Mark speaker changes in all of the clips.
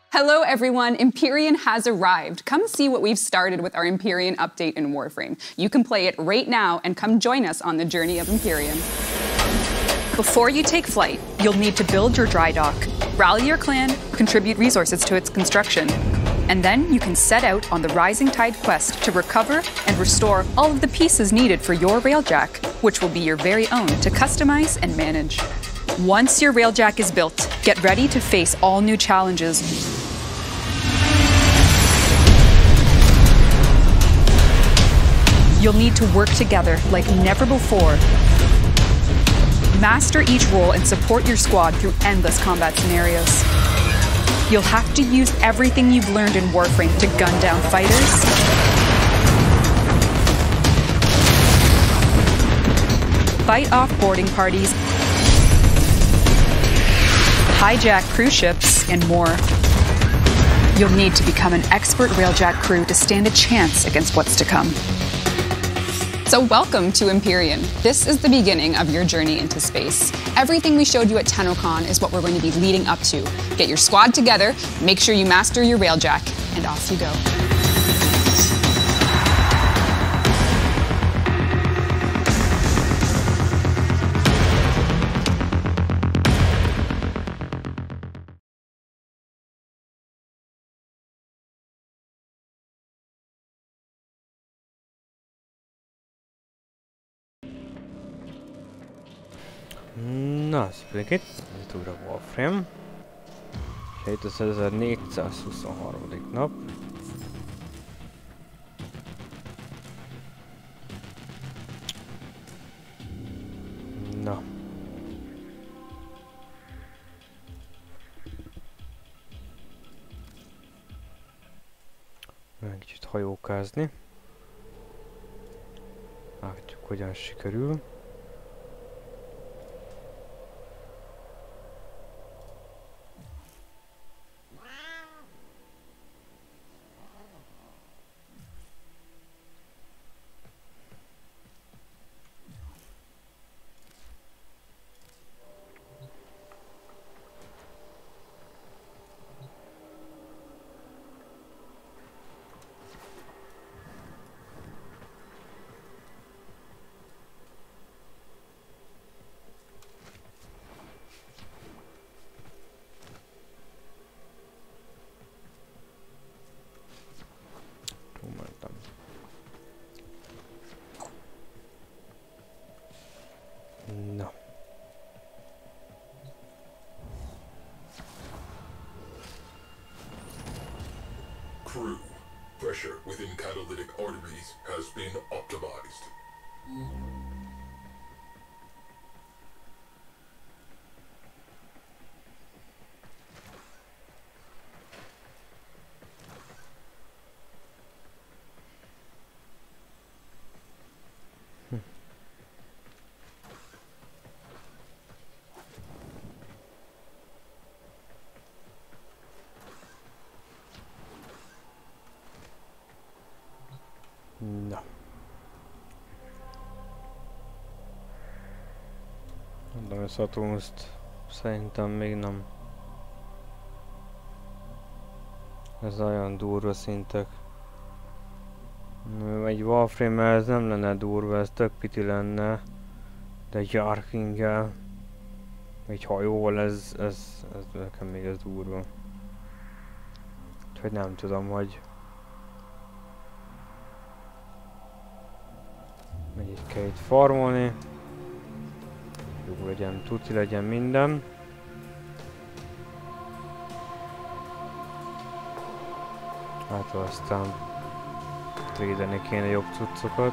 Speaker 1: Hello everyone, Empyrean has arrived. Come see what we've started with our Empyrean update in Warframe. You can play it right now and come join us on the journey of Empyrean. Before you take flight, you'll need to build your dry dock, rally your clan, contribute resources to its construction. And then you can set out on the Rising Tide quest to recover and restore all of the pieces needed for your Railjack, which will be your very own to customize and manage. Once your Railjack is built, get ready to face all new challenges. You'll need to work together like never before. Master each role and support your squad through endless combat scenarios. You'll have to use everything you've learned in Warframe to gun down fighters, fight off boarding parties, hijack cruise ships, and more. You'll need to become an expert Railjack crew to stand a chance against what's to come. So welcome to Empyrean. This is the beginning of your journey into space. Everything we showed you at TennoCon is what we're going to be leading up to. Get your squad together, make sure you master your Railjack, and off you go.
Speaker 2: Na, szépünk itt újra Warframe. És itt az 1423. nap. Na. Olyan kicsit hajókázni. Látjuk, hogyan sikerül. No.
Speaker 3: Crew, pressure within catalytic arteries has been optimized.
Speaker 2: Na. Mondom, hogy Saturnust szerintem még nem. Ez olyan durva szintek. Egy Warframe-mel ez nem lenne durva, ez tök piti lenne. De egy Jarkinggel, egy hajóval ez nekem még ez durva. Úgyhogy nem tudom, hogy mennyit kell itt farmolni. Jó legyen, tuti legyen minden. Hát aztán trédelni kéne jobb cuccokat.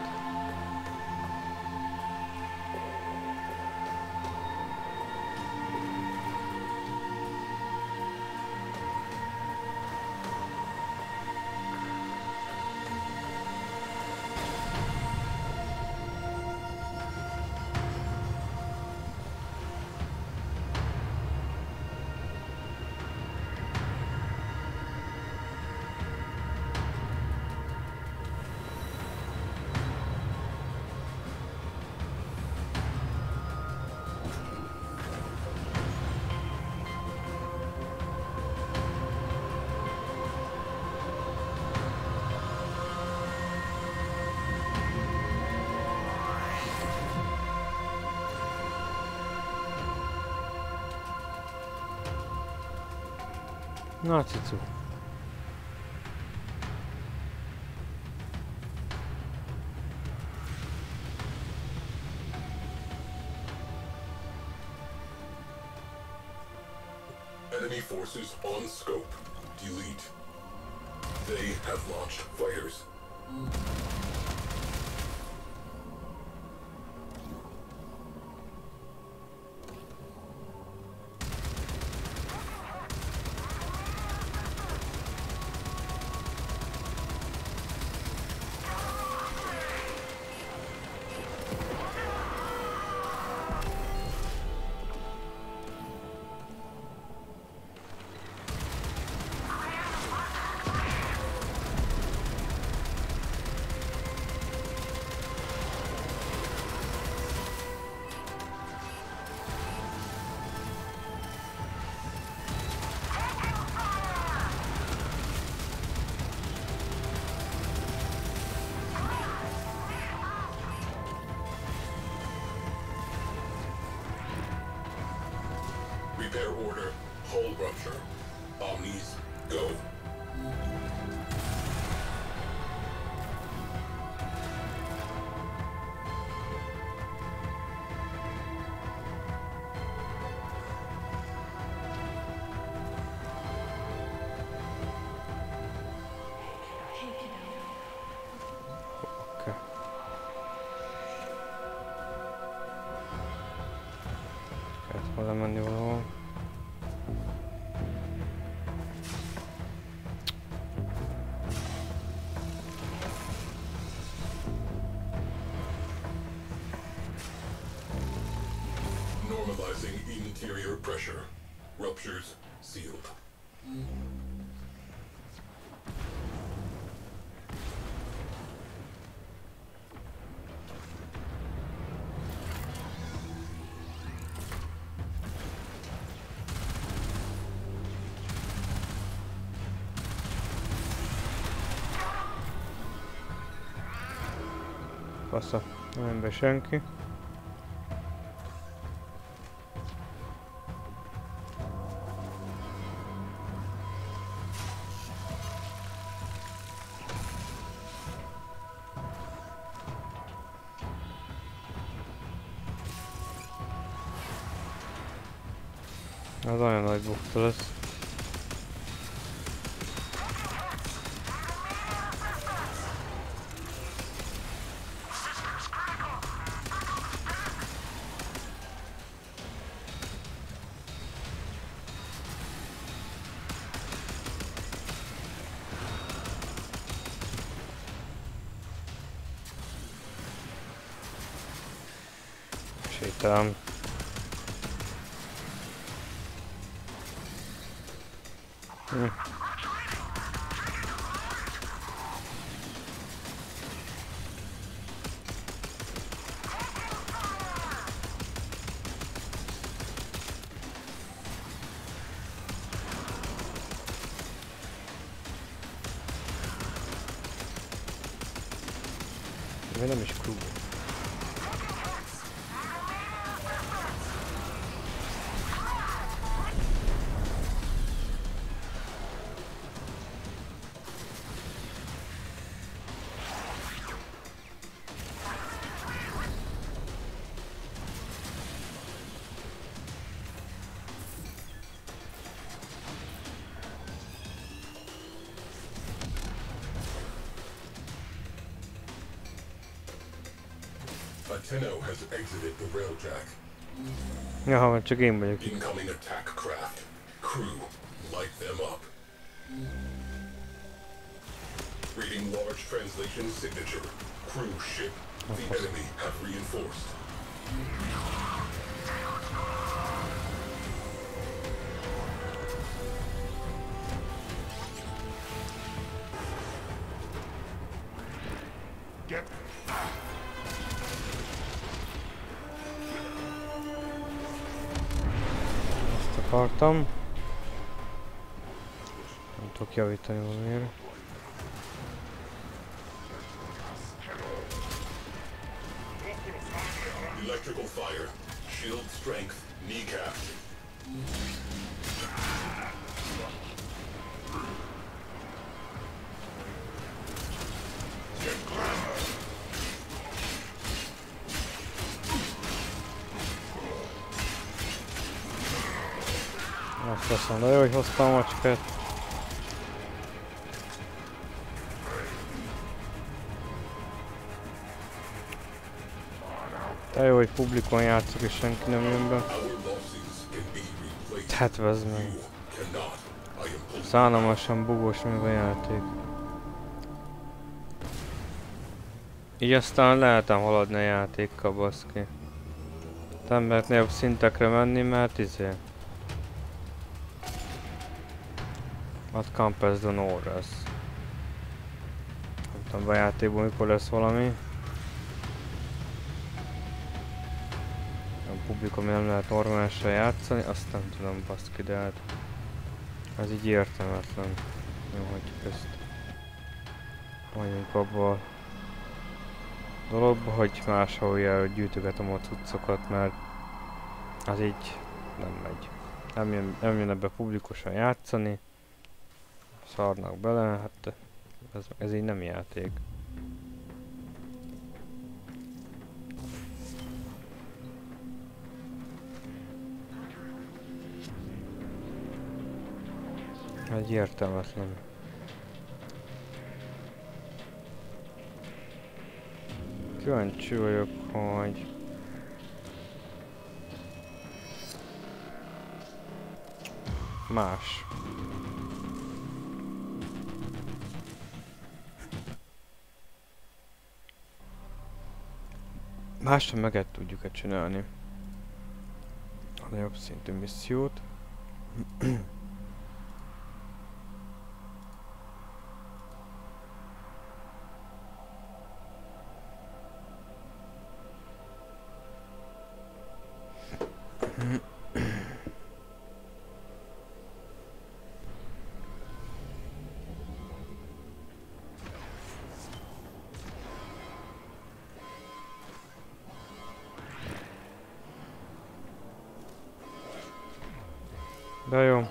Speaker 2: Na, cicu.
Speaker 3: Enemy forces on scope. Delete. They have launched fighters. Repair order. Hull rupture. Omnis, go.
Speaker 2: Okay. Kellett volna menni valahol.
Speaker 3: Normalizing interior pressure. Ruptures sealed.
Speaker 2: Fasza, nem jön be senki. Az olyan nagy bukta lesz. Sétálom. Miért nem is crew?
Speaker 3: Tenno has exited the railjack.
Speaker 2: Jaha, csak én vagyok.
Speaker 3: Incoming attack craft. Crew, light them up. Reading large translation signature. Crew ship. The enemy have reinforced.
Speaker 2: Akartam. Nem tudok javítani valamiért.
Speaker 3: Electrical fire. Shield strength. Kneecap.
Speaker 2: Azt mondja, jó, hogy hoztam a macskát. De jó, hogy publikon játszok és senki nem jön be. Hát vezd meg. Szánalmasan bugos még a játék. Így aztán lehetem haladni a játékkal, baszki. Nem lehet jobb szintekre menni, mert What compares the Norris? Nem tudom, a játékból mikor lesz valami. A publikum nem lehet normálisan játszani, azt nem tudom, baszki, de hát ez így értelmetlen. Jó, hagyjuk ezt. Hagyjuk abba a dologba, hogy máshol gyűjtögetem a cuccokat, mert az így nem megy. Nem jön ebbe publikusan játszani. Szarnak bele, hát ez így nem játék. Ez értelmetlen. Kíváncsi vagyok, hogy... Más. Másra meg tudjuk-e csinálni a jobb szintű missziót. De jó.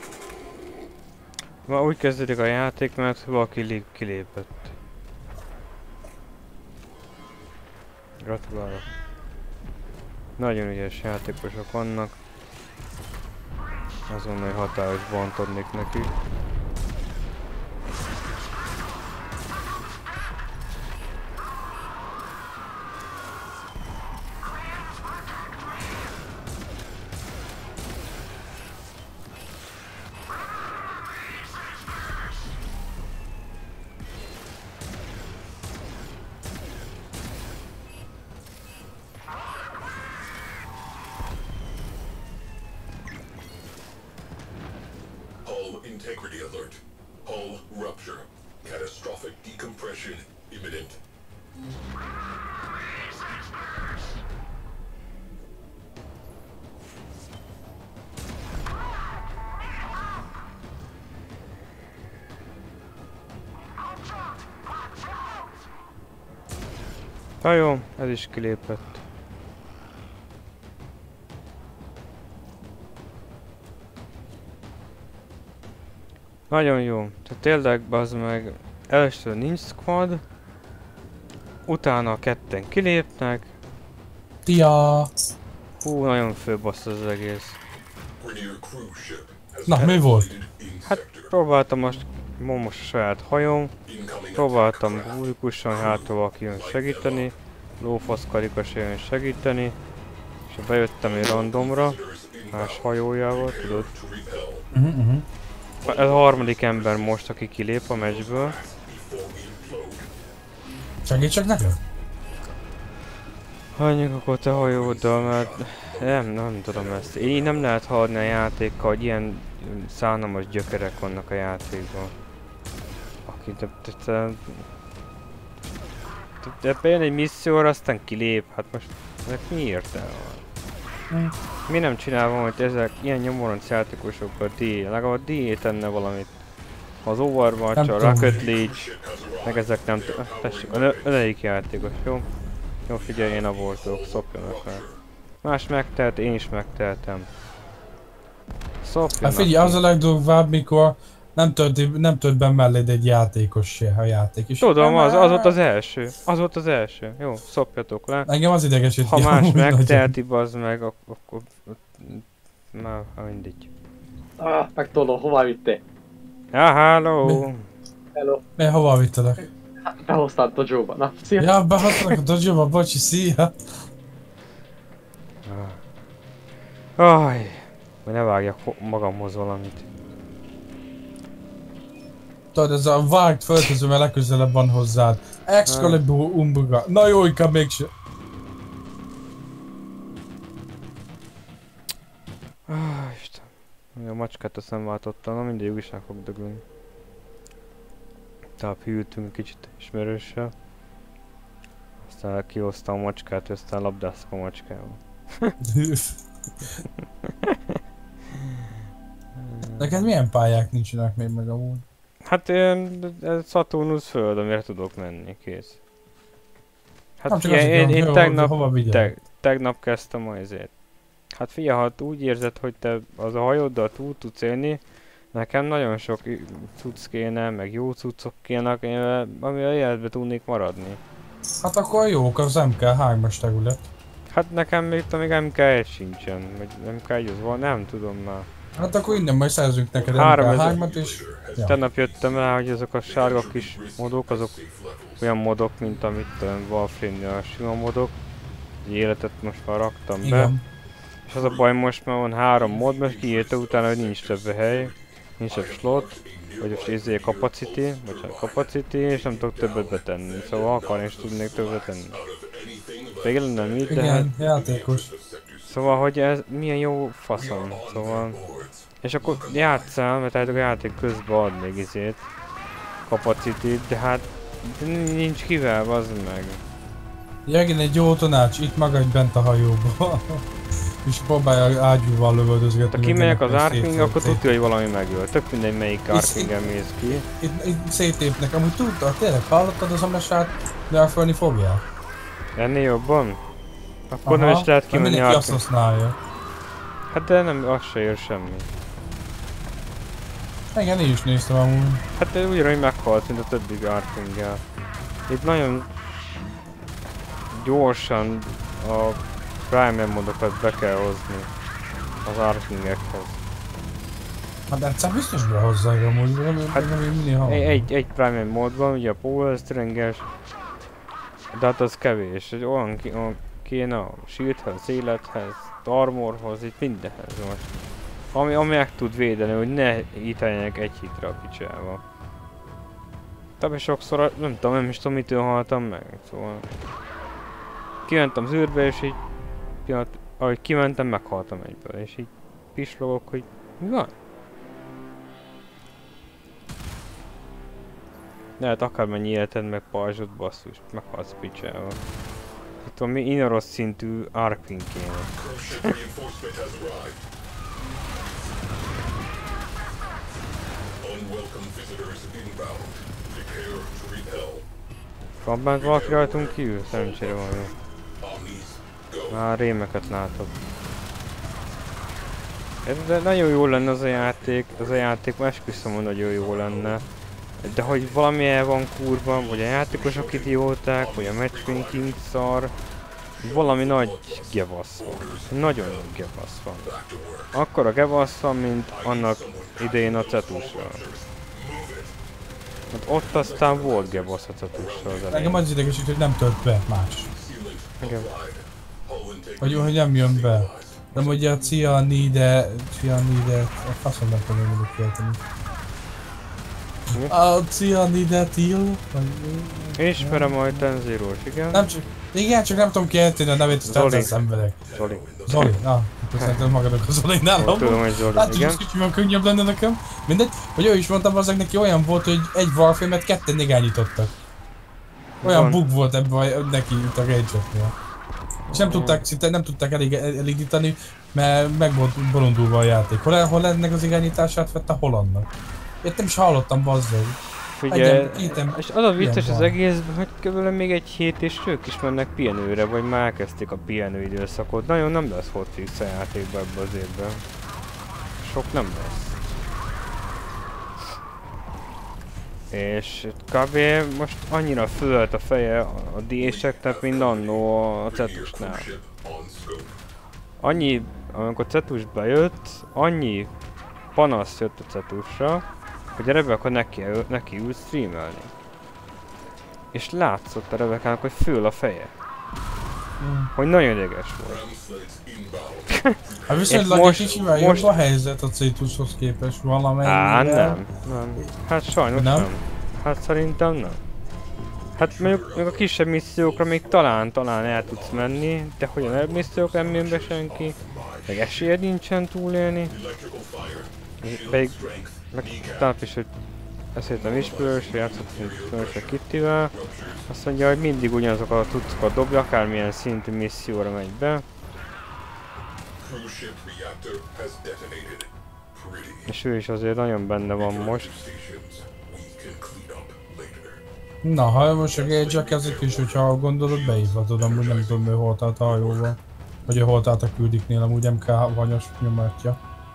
Speaker 2: Ma úgy kezdődik a játék, mert valaki kilépett. Gratulálok. Nagyon ügyes játékosok vannak. Azonnal hatályos bant adnék neki.
Speaker 3: Integrity alert. Hull rupture. Catastrophic decompression imminent.
Speaker 2: Na jó, ez is kilépett. Nagyon jó. Tehát tényleg bazd meg, először nincs squad, utána ketten kilépnek.
Speaker 4: Tia!
Speaker 2: Hú, nagyon főbassz az egész.
Speaker 4: Na, mi volt?
Speaker 2: Hát próbáltam most a saját hajóm, próbáltam publikusan hátra valaki jön segíteni, lófasz karikas jön segíteni, és bejöttem egy randomra, más hajójával, tudod. Ez a harmadik ember most, aki kilép a meccsből.
Speaker 4: Segítsek neked?
Speaker 2: Hagyjuk akkor te hajóddal, mert nem tudom ezt. Így nem lehet haladni a játékkal, hogy ilyen szánalmas gyökerek vannak a játékban. Aki bejön egy misszióra, aztán kilép, hát most ezek mi értelme van? Mi nem csinálom, hogy ezek ilyen nyomoronc játékosokkal legalább DE tenne valamit. Az Overwatch, a Rocket League, meg ezek nem tessék, öleik játékos, jó? Jó, figyelj, én abortok, szopjanak fel. Más megtehet, én is megtehetem. Szopjanak.
Speaker 4: Hát figyelj, az a legdurvább, mikor nem tölt be melléd egy játékos se, a játék is.
Speaker 2: Tudom, az volt az első. Az volt az első. Jó, szopjatok le.
Speaker 4: Engem az idegesít.
Speaker 2: Ha más megteheti, bazd meg, akkor... Na, mindegy.
Speaker 5: Megtolom, hova vittél?
Speaker 2: Ja, hello!
Speaker 5: Hello.
Speaker 4: Hova vittelek?
Speaker 5: Behoztál Dojo-ba. Na, szia!
Speaker 4: Ja, behoztalak a dojo-ba, bocsi, szia!
Speaker 2: Aj, hogy ne vágjak magamhoz valamit.
Speaker 4: Tudod, ez a vágt földhöző, mert legközelebb van hozzád. Excalibur Umbuga. Na jó, inkább mégse.
Speaker 2: Isten. A macskát azt nem váltottam, na mindegy, újság fog dögleni. Tehát hűltünk kicsit ismerőssel. Aztán kihoztam a macskát, aztán labdáztam a macskával.
Speaker 4: Neked milyen pályák nincsenek még meg amúgy?
Speaker 2: Hát én Saturnus föld, amire tudok menni, kész. Hát figyelj, én tegnap kezdtem azért. Hát figyelj, ha úgy érzed, hogy te az a hajóddal túl tudsz élni, nekem nagyon sok cucc kéne, meg jó cuccok kéne, amivel életbe tudnék maradni.
Speaker 4: Hát akkor jók az MK3-as terület.
Speaker 2: Hát nekem még MK1 sincsen, vagy MK1 az van, nem tudom már.
Speaker 4: Hát akkor innen majd szerzünk neked MK3-at és...
Speaker 2: Ja. Tegnap jöttem rá, hogy azok a sárga kis modok, azok olyan modok, mint amit Warframe-nél a sima modok. Egy életet most már raktam be. És az a baj, most már van 3 mod, most kiírta utána, hogy nincs több hely, nincs több slot, vagy most izé capacity, és nem tudok többet betenni. Szóval akarni is tudnék többet tenni. Végül lenne mit, de
Speaker 4: igen, játékos.
Speaker 2: Szóval, hogy ez milyen jó faszom, szóval... És akkor játsszál, mert a játék közben ad még izét, capacity-t, de hát nincs kivel, bazd meg.
Speaker 4: Jegén egy jó tanács, itt magadj bent a hajóba. És próbálja ágyúval lövöldözgetni.
Speaker 2: Ha kimegyek az Arkwing, akkor tudja, hogy valami megöl. Tök mindegy, melyik Arkwingen mész ki.
Speaker 4: Itt széttépnek, amúgy tudtad, tényleg hallottad az amesát, nerfölni fogják?
Speaker 2: Ennél jobban? Akkor nem is lehet kimenni
Speaker 4: Arkwing. Mindenki azt használja.
Speaker 2: Hát de nem, az se ér semmi.
Speaker 4: Igen, én is néztem amúgy.
Speaker 2: Hát ugyanúgy meghalt, mint a többi Arkwinggel. Itt nagyon gyorsan a Prime modokat be kell hozni az Arkwingekhez.
Speaker 4: Hát egyszer biztos behozzák amúgy,
Speaker 2: hát egy Prime mod van, ugye a Power Stringes, de hát az kevés, hogy olyan kéne a shieldhez, élethez, armorhoz, itt mindenhez most. Ami meg tud védeni, hogy ne ítéljenek egy hitre a picsába. Tehát sokszor, nem is tudom mitől haltam meg, szóval... Kimentem az űrbe és így... ahogy kimentem, meghaltam egyből, és így pislogok, hogy mi van? Lehet akármennyi életed meg pajzsod, basszus, meghalsz picsába. Itt van mi inaros szintű Arkwing kéne. Van bent valaki rajtunk kívül? Szerencsére van jó. Már rémeket látok. De nagyon jó lenne az a játék már esküszöm, hogy nagyon jó lenne. De hogy valami el van kurva, vagy a játékosok idióták, vagy a matchmaking szar. Valami nagy gevasz van. Nagyon nagy gevasz van. Akkor a gevasz van, mint annak idején a Cetusra. Hát ott aztán volt gevasz a Cetusra az elején.
Speaker 4: Nekem az idegesít, hogy nem tölt be más.
Speaker 2: Igen.
Speaker 4: Hogy nem jön be. De ugye a cianidet, a faszom nem tudom mondani kérteni. A cianidetil?
Speaker 2: Ismerem a Tenzero-s, igen?
Speaker 4: Nem csak, igen, csak nem tudom kiejteni a nevét, aztán az emberek.
Speaker 2: Zoli.
Speaker 4: Zoli, szerintem magadok a Zoli nálam.
Speaker 2: Tudom, hogy Zoli,
Speaker 4: hát,
Speaker 2: igen.
Speaker 4: Hát kicsivel könnyebb lenne nekem. Mindegy, hogy ő is mondtam, azok neki olyan volt, hogy egy Warframe-et ketten irányítottak. Olyan bug volt ebben neki itt a Rage-eknél. És nem tudták, szinte nem tudták elindítani, mert meg volt bolondulva a játék. Hol ennek az irányítását vette, hol annak. Én nem is hallottam, bazzeg.
Speaker 2: Ugye, és az a vicces az egészben, hogy kb. Még egy hét és ők is mennek pihenőre, vagy már elkezdték a pihenő időszakot. Nagyon nem lesz hotfix a játékban ebben az évben. Sok nem lesz. És kb. Most annyira fölött a feje a DS-eknek, mint annó a Cetusnál. Annyi, amikor Cetus bejött, annyi panasz jött a Cetusra, hogy a Rebecca neki ült streamelni. És látszott a Rebecca-nak, hogy föl a feje. Hogy nagyon ideges volt.
Speaker 4: Hát viszonylag egy kicsivel jobb a helyzet a Cetushoz képest valamennyivel.
Speaker 2: Nem. Hát sajnos nem. Hát szerintem nem. Hát mondjuk a kisebb missziókra még talán el tudsz menni, de hogy a nagyobb missziók nem jön be senki, meg esélyed nincsen túlélni. Meg talán is, hogy beszéltem ismerős, játszottunk ismerősre Kittivel, azt mondja, hogy mindig ugyanazok a tuccokat dobja, akármilyen szintű misszióra megy be. És ő is azért nagyon benne van most.
Speaker 4: Na, ha most a Gage kezdik is, hogyha gondolod, beívhatod, amúgy nem tudom, ő hol állt a hajóval. Vagy ő hol állt a küldiknél, amúgy MK vanyos nyomatja.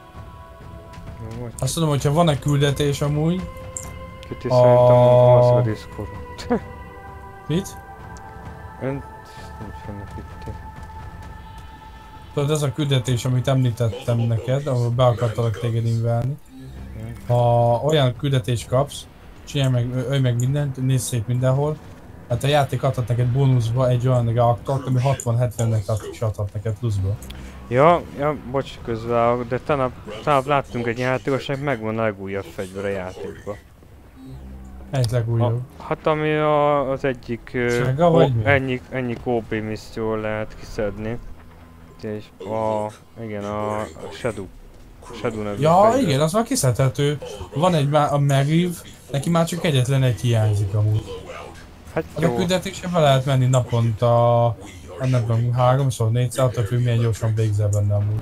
Speaker 4: Azt tudom, hogyha van egy küldetés amúgy...
Speaker 2: Kitty szerintem az a Discord.
Speaker 4: Mit?
Speaker 2: Nincs fenn a Kitty.
Speaker 4: Tudod, ez a küldetés, amit említettem neked, ahol be akartalak téged inválni. Ha olyan küldetés kapsz, csinálj meg, ölj meg mindent, nézz szét mindenhol. Hát a játék adhat neked bónuszba egy olyan reaktort, ami 60-70-nek is adhat neked pluszba.
Speaker 2: Ja, bocs közben, de talán láttunk egy játékosnak, megvan a legújabb fegyver a játékba.
Speaker 4: Egy legújabb.
Speaker 2: Hát ami az egyik... ennyi OP misszió lehet kiszedni. És igen, a Shadow. Shadow nevű
Speaker 4: fegyver. Igen, az már kiszedhető. Van egy a Megriv, neki már csak egyetlen egy hiányzik amúgy.
Speaker 2: Hát jó.
Speaker 4: A küldetésre lehet menni naponta, nem tudom, 3-4-szer, attól függ, milyen gyorsan végzel benne amúgy.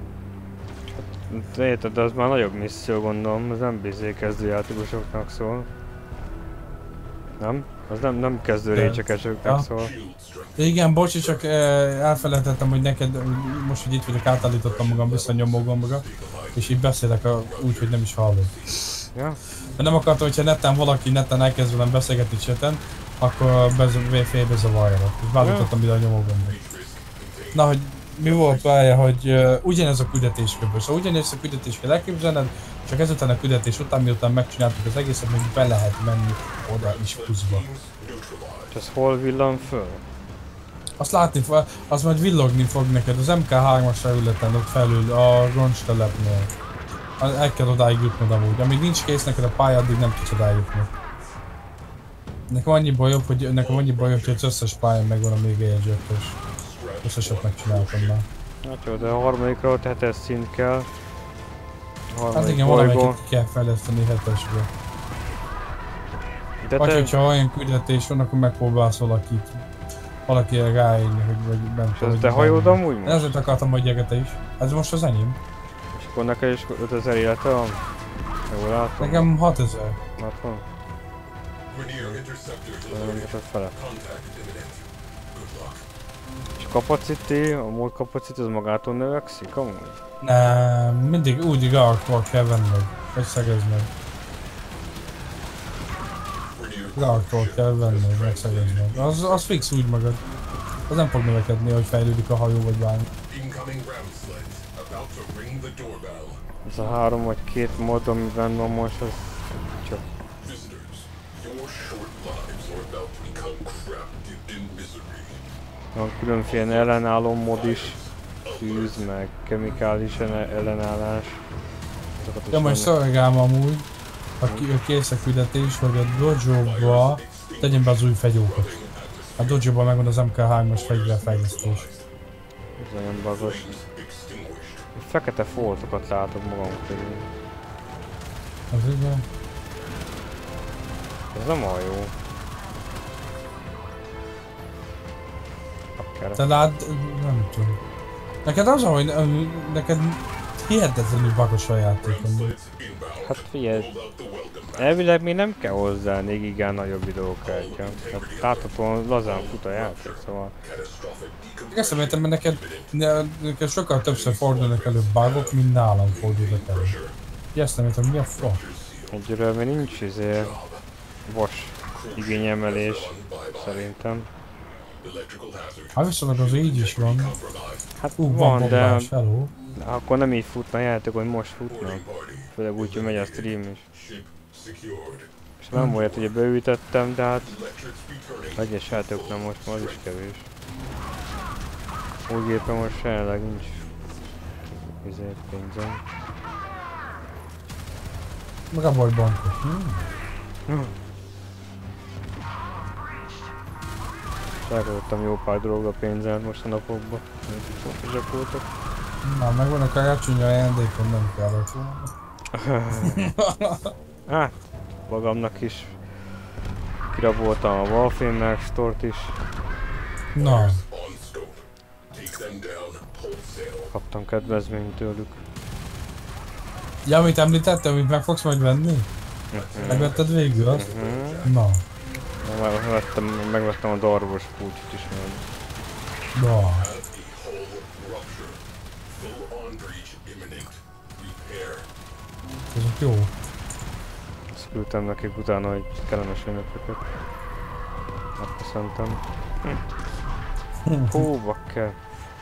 Speaker 2: De érted, az már nagyobb misszió gondolom, az nem bizé kezdőjátékosoknak szól. Nem? Az nem kezdő récsekesőknek szól.
Speaker 4: Igen, bocsi, csak elfelejtettem, hogy neked, most hogy itt vagyok, átállítottam magam vissza nyomógombra, és így beszélek úgy, hogy nem is hallod.
Speaker 2: Ja.
Speaker 4: De nem akartam, hogyha neten elkezd velem beszélgetni chaten, akkor félbezavarjalak. És beállítottam ide a nyomógombra. Na, hogy mi volt vele, hogy ugyanez a küldetés kb. Szóval ugyanez a küldetés kell elképzelned, csak ezután a küldetés után, miután megcsináltuk az egészet, még be lehet menni oda is pluszba.
Speaker 2: És ez hol villan föl?
Speaker 4: Azt látni, az majd villogni fog neked az MK3-as területen ott felül a roncs telepnél. El kell odáig jutnod amúgy. Amíg nincs kész neked a pálya, addig nem tudsz odájutni. Nekem annyi bajok, hogy az összes pályán megvan a még egyes. Összeset megcsináltam már.
Speaker 2: Hát jó, de a harmadikra ott 7-es szint kell.
Speaker 4: Hát igen, valamelyiket ki kell fejleszteni 7-esbe. Vagy hogyha olyan küldetés van, akkor megpróbálsz valaki ráérni, vagy nem tudom.
Speaker 2: És ez te hajód amúgy most?
Speaker 4: Ezért akartam, hogy gyere te is. Ez most az enyém.
Speaker 2: És akkor neked is 5000 élete van? Jól látom?
Speaker 4: Nekem 6000.
Speaker 2: 60? Ez fele. És Capacity, a mód Capacity az magától növekszik amúgy?
Speaker 4: Nem, mindig úgy reaktort kell venned, vagy szegezd meg. Reaktort kell venned, meg szegezd meg. Az fix úgy magad. Az nem fog növekedni, hogy fejlődik a hajó vagy bármi.
Speaker 2: Ez a 3 vagy 2 mód, amiben van most, az csak... Van különféle ellenálló mód is, tűz, meg kemikális ellenállás.
Speaker 4: Ja, majd szolgálom amúgy, ha kész a küldetés, hogy a dojo-ba tegyen be az új fegyókat. A dojo-ban megvan az MK3-as fegyverfejlesztés.
Speaker 2: Ez nagyon bagos. Fekete foltokat látok magam körül.
Speaker 4: Az igen.
Speaker 2: Ez nem olyan jó.
Speaker 4: Te lát... nem tudom. Neked az, hogy neked hihetetlenül bagos a játékom.
Speaker 2: Hát figyelj, elvileg még nem kell hozzá még igen nagyobb videókártya. Hát láthatóan lazán fut a játék, szóval...
Speaker 4: Ezt értem, mert neked sokkal többször fordulnak elő bugok, mint nálam fordulnak elő. Ezt nem értem, mi a fa?
Speaker 2: Egyről még nincs vas igényemelés, szerintem.
Speaker 4: Hát viszont az így is van.
Speaker 2: Hát
Speaker 4: van, de... Hello.
Speaker 2: De akkor nem így futna a játék, hogy most futna.
Speaker 3: Boarding party.
Speaker 2: Főleg úgy, hogy megy a stream is.
Speaker 3: Ship secured.
Speaker 2: És nem olyat, hogy beütöttem, de hát
Speaker 3: Electrics returning.
Speaker 2: egyes játékoknál most már az is kevés. Új gépen most jelenleg nincs ezért pénzem.
Speaker 4: Meg a baj bankot.
Speaker 2: Elköltöttem jó pár droga pénzemet most a napokban. Sokosak voltak.
Speaker 4: Na, megvan a karácsonyi ajándékom, nem kellett volna.
Speaker 2: Hát, magamnak is kiraboltam a Warframe Store-t is.
Speaker 4: Na,
Speaker 3: On scope. Take them down wholesale.
Speaker 2: Kaptam kedvezményt tőlük.
Speaker 4: ja, amit említettem, amit meg fogsz majd venni? Megvetted végül azt? Na,
Speaker 2: Megvettem a darvos kulcsot is majd.
Speaker 4: na.
Speaker 3: A hull rupture. Full on breach imminent. Repair.
Speaker 4: Ezek jó.
Speaker 2: Azt küldtem nekik utána, hogy kellemes ünnepeket. Megköszöntem. Hú, bakker.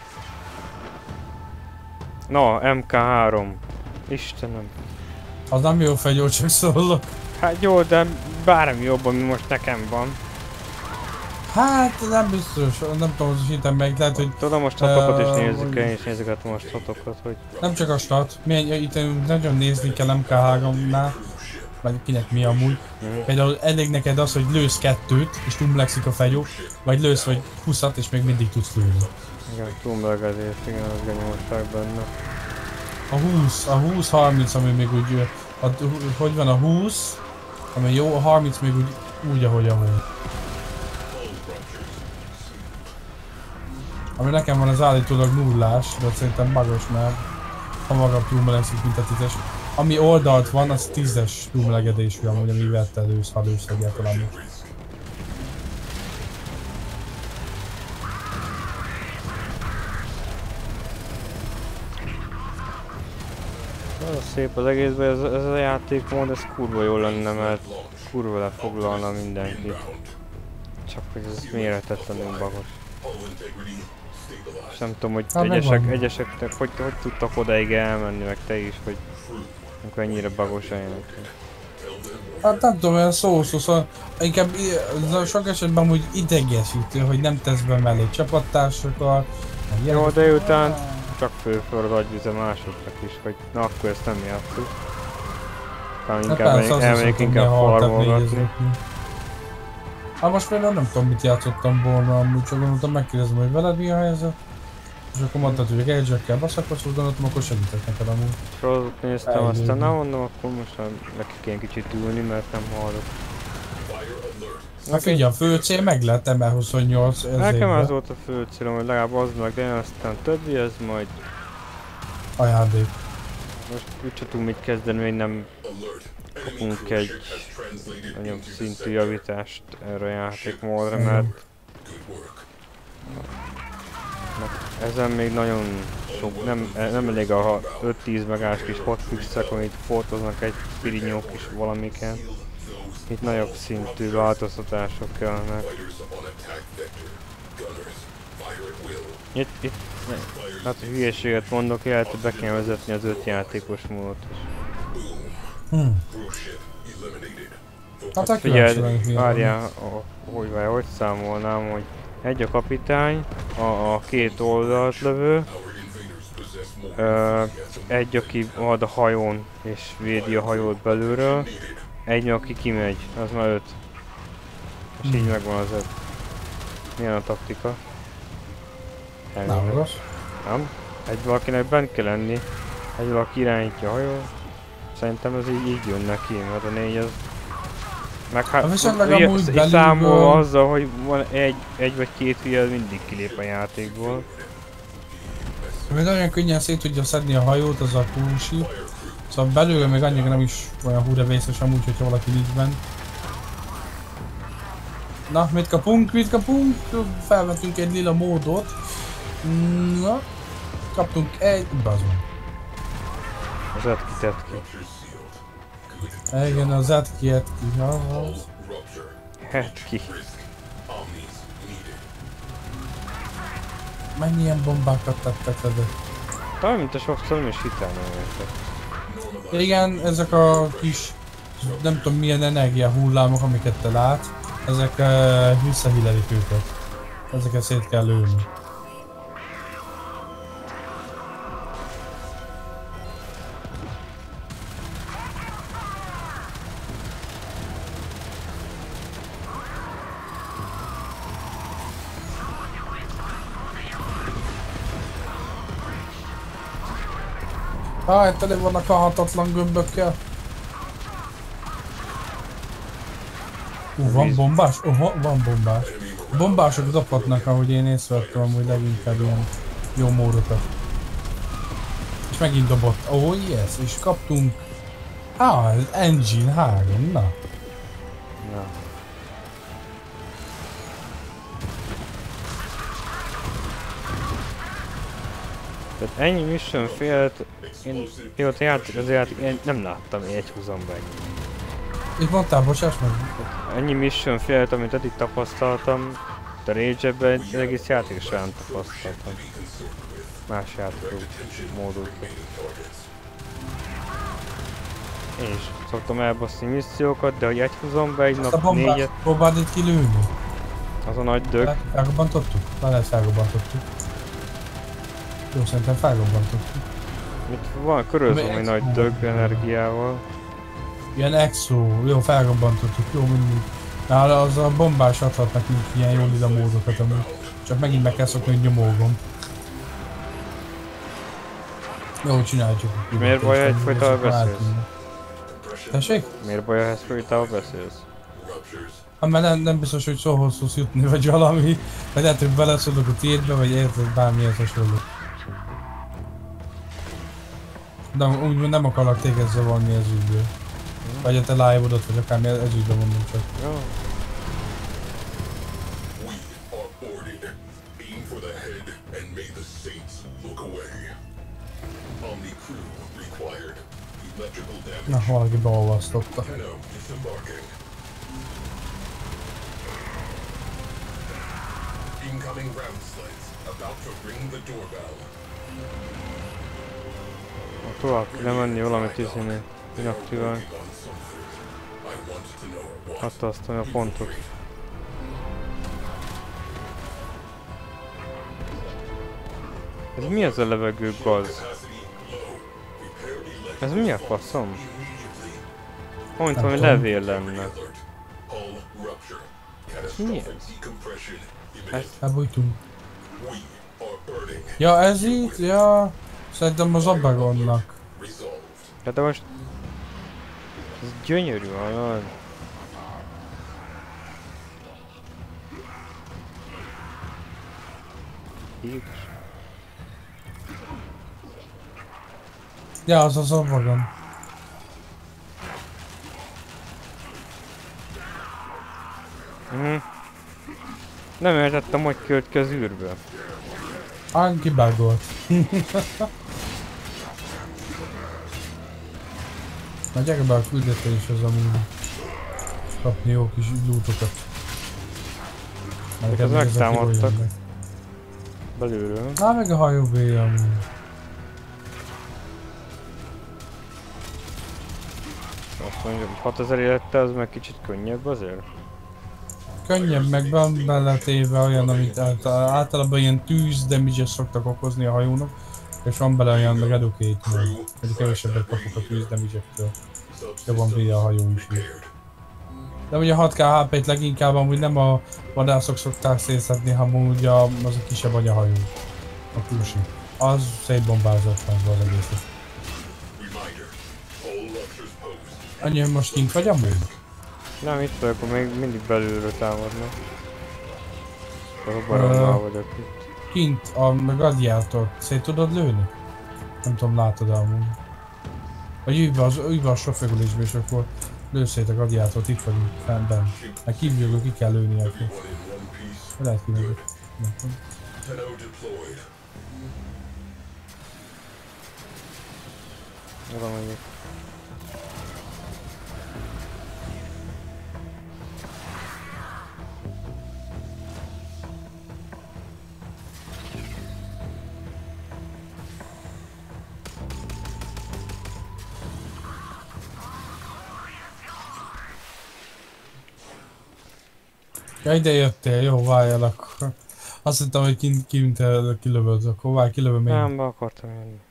Speaker 2: Na, MK3. Istenem.
Speaker 4: Az nem jó fegyó, csak szólok.
Speaker 2: Hát jó, de bármi jobb, ami most nekem van.
Speaker 4: Hát nem biztos, nem tudom, hogy hitem meg, lehet, hogy
Speaker 2: Tudom, most hatokat is
Speaker 4: Hogy-
Speaker 2: nézzük el, és nézegetem most hatokat, hogy...
Speaker 4: nem csak a stat. Itt nagyon nézni kell MK3-nál, vagy kinek mi amúgy. Például elég neked az, hogy lősz 2-t, és tumlekszik a fegyó, vagy lősz vagy 20-at, és még mindig tudsz lőni.
Speaker 2: Igen, túlmelegedés, igen, az genyomosság benne.
Speaker 4: A 20-30, ami még úgy, hogy van a 20, ami jó, a 30 még úgy ahogy amúgy. Ami nekem van az állítólag nullás, de szerintem bagos, mert hamarabb túlmelegszik, mint a 10-es. Ami oldalt van, az 10-es túlmelegedésű amúgy, amivel te lősz, ha lősz egyáltalán.
Speaker 2: Az a szép az egészben, ez a játékmód, ez kurva jó lenne, mert kurva lefoglalna mindenkit. Csak hogy ez méretetlenül bagos.
Speaker 3: Hull integrity stabilized.
Speaker 2: És nem tudom, hogy
Speaker 4: Hát megvan.
Speaker 2: egyeseknek hogy tudtak odaig elmenni, meg te is, hogy amikor ennyire bagos a játék.
Speaker 4: Hát nem tudom, olyan szóval inkább sok esetben amúgy idegesítő, hogy nem tesz be mellé csapattársakat. meg
Speaker 2: Jó,
Speaker 4: ilyenek.
Speaker 2: de után csak fölför az agyvize másoknak is, hogy na akkor ezt nem játszuk. Talán
Speaker 4: Hát
Speaker 2: inkább
Speaker 4: persze, azt
Speaker 2: elmegyek
Speaker 4: szoktam
Speaker 2: inkább
Speaker 4: ilyen haltát
Speaker 2: farmolgatni.
Speaker 4: négezni. Hát most például nem tudom, mit játszottam volna, amúgy csak gondoltam megkérdezem, hogy veled mi a helyzet. És akkor mondtad, hogy Rage-ekkel baszakozol, gondoltam, akkor segítek neked amúgy.
Speaker 2: Sorozat néztem,
Speaker 4: Eljövünk.
Speaker 2: aztán nem mondom, akkor most már neki kéne kicsit ülni, mert nem hallok.
Speaker 4: Hát figyelj, a fő cél meg lett ML28 ez
Speaker 2: Nekem
Speaker 4: évben.
Speaker 2: az volt a fő célom, hogy legalább az meg legyen, aztán többi, ez majd
Speaker 4: Ajándék.
Speaker 2: most úgyse tudunk mit kezdeni, még nem kapunk egy nagyon szintű javítást erre a játékmódra, mert ezen még nagyon sok, nem elég a 5-10 megás kis hotfixek, amit fotoznak egy pirinyók is valamiken. Itt nagyobb szintű változtatások kellene. Itt hát hülyeséget mondok, lehet, hogy be kell vezetni az 5 játékos módot is.
Speaker 4: Hát
Speaker 2: Figyelj, várjál, hogy számolnám, hogy egy a kapitány, a két oldalt lövő, egy aki ad a hajón és védi a hajót belülről, egy aki kimegy, az már 5. És így megvan az 5. Milyen a taktika?
Speaker 4: Nem rossz.
Speaker 2: Nem? Egy valakinek bent kell lenni, egy valaki irányítja a hajót. Szerintem ez így jön neki, mert a 4 az... Meg hát
Speaker 4: viszonylag amúgy belülről-
Speaker 2: számolva azzal, hogy van egy vagy két hülye, mindig kilép a játékból.
Speaker 4: Még nagyon könnyen szét tudja szedni a hajót, az a kúsi. Szóval belülről még annyira nem is olyan húra vészes amúgy, hogyha valaki nincs bent. Na, mit kapunk? Mit kapunk? Felvettünk egy lila módot. Na, kaptunk egy... Bazd.
Speaker 2: Az Etki Tetki.
Speaker 4: Igen, az Etki, az.
Speaker 2: Etki.
Speaker 4: Mennyi ilyen bombákat tettek le, de...
Speaker 2: Talán mint a sokszor nem is hitel nem értek.
Speaker 4: Igen, ezek a kis, nem tudom milyen energia hullámok, amiket te látsz, ezek visszahillelik őket. Ezeket szét kell lőni. Tele vannak a hatatlan gömbökkel. Van bombás? Van bombás. Bombások dobhatnak, ahogy én észrevettem, amúgy leginkább ilyen jó módokat. És megint dobott. Oh yes, és kaptunk... Engine 3, na.
Speaker 2: Na. Tehát ennyi mission félt, én mióta játszok az játék, én nem láttam egy húzamba ennyi.
Speaker 4: És mondtál, bocsáss meg?
Speaker 2: Ennyi mission félt, amit eddig tapasztaltam, de Rage-ben egy egész játék során tapasztaltam. Más játékok, módokban. Én is szoktam elbaszni missziókat, de hogy egy húzamba egy nap négyet...
Speaker 4: Próbáld itt kilőni.
Speaker 2: Az a nagy dög.
Speaker 4: Felrobbantottuk? Lehet felrobbantottuk. Jó, szerintem felrobbantottuk.
Speaker 2: Itt van körülbelül egy nagy dög energiával.
Speaker 4: Ilyen exo, jó, felrobbantottuk, jó mindig. Nála az a bombás adhat nekünk ilyen jól ide módokat amúgy. Csak megint meg kell szokni, hogy nyomolgom. Jó, csináljuk.
Speaker 2: Miért baj, egyfolytában beszélsz?
Speaker 4: Tessék?
Speaker 2: Miért baj, ha egyfolytában beszélsz?
Speaker 4: Hát mert nem biztos, hogy szóhoz tudsz jutni, vagy valami. Vagy lehet, hogy beleszólok a tiédbe, vagy érted bármilyen hasonló. De úgy nem akarlak téged zavarni ez ügyből. Vagy a te live-odat, vagy akármi ez ügyben mondom csak.
Speaker 2: Jó.
Speaker 4: Na, valaki beolvasztotta.
Speaker 3: Incoming ground slides about to ring the doorbell.
Speaker 2: Tovább kéne menni valamit iszini, inaktiválni. Hatasztani a pontot. Ez mi ez a levegő gaz? Ez mi a faszom? Mint valami levél lenne. Mi ez?
Speaker 4: Elbújtunk. Ja, ez itt? Ja. Szerintem az Abagonnak.
Speaker 2: Hát de most... Ez gyönyörű olyan.
Speaker 4: Ja, az az Abagon.
Speaker 2: Nem értettem, hogy költ ki az űrből.
Speaker 4: Kibágolt. Na gyere be a küldetéshez amúgy. Kapni jó kis lootokat.
Speaker 2: Ezek megtámadtak. Belülről.
Speaker 4: Na meg a hajóvé amúgy.
Speaker 2: Azt mondja, hogy 6000 élettel az meg kicsit könnyebb azért?
Speaker 4: Könnyebb, meg van bele téve olyan, amit általában ilyen tűz damage-et szoktak okozni a hajónak. És van bele olyan meg educate meg, hogy kevesebbet kapok a tűz damage-ektől. Jobban védje a hajó is. De ugye a 6K HP-t leginkább amúgy nem a vadászok szokták szétszedni, hanem ugye az a kisebb anyahajó. A külső. Az szétbombázott meg az egészet. Annyi, hogy most kint vagy amúgy?
Speaker 2: Nem, itt vagyok, akkor még mindig belülről támadnak. Akkor barommal vagyok itt.
Speaker 4: Kint a gladiátort szét tudod lőni? Nem tudom, látod amúgy. Vagy ülve a sofőgülésbe, és akkor lősz szét a gladiátort, itt vagyunk fennben. Hát kívülről ki kell lőni akkor. Lehet kívülről. Nem tudom.
Speaker 2: Oda megyek.
Speaker 4: Ja, ide jöttél, jó, várjál akkor. Azt hittem, hogy kint kilövöd, akkor várj, kilövöm én.
Speaker 2: Nem, be akartam jönni.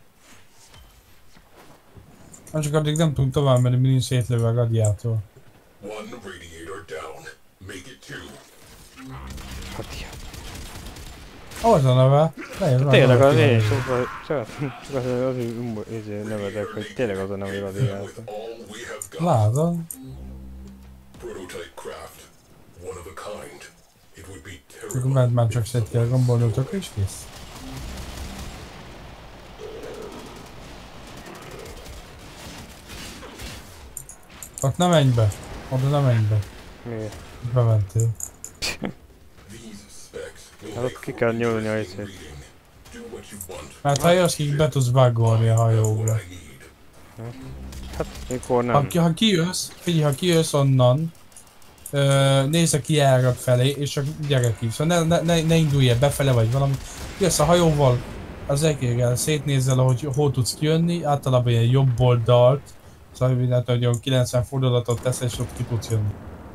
Speaker 4: Nem csak addig nem tudunk tovább menni, mi nincs szétlőve a radiátor.
Speaker 3: One radiator down. Make it 2.
Speaker 2: Hát ilyen.
Speaker 4: Ahhoz a neve?
Speaker 2: Tényleg az én sokkal... Csak azért nevedek, hogy tényleg az a neve radiátor.
Speaker 3: With all we have got.
Speaker 4: Látod?
Speaker 3: Prototype craft. One of a kind. It would be
Speaker 4: Akkor
Speaker 3: terrible.
Speaker 4: ment már csak szét kell gombolnutok és kész. Ott nem menj be. Oda nem menj be.
Speaker 2: Miért?
Speaker 4: Bementél.
Speaker 3: These specs will
Speaker 2: Hát
Speaker 3: make
Speaker 2: ott ki kell
Speaker 3: for
Speaker 2: nyúlni a
Speaker 3: interesting
Speaker 2: izét.
Speaker 3: reading. Do what you want.
Speaker 4: Mert ha jössz ki, be tudsz buggolni a hajóba.
Speaker 3: What I need.
Speaker 2: Hát mikor nem.
Speaker 4: Ha kijössz, figyelj, ha kijössz onnan, nézz a kijárat felé, és csak gyere ki. Szóval ne indulj el befele vagy valami. Jössz a hajóval, az egéggel szétnézzel, hogy hol tudsz kijönni, általában ilyen jobb oldalt. Szóval mindent, hogy olyan 90 fordulatot tesz, és ott ki tudsz jönni.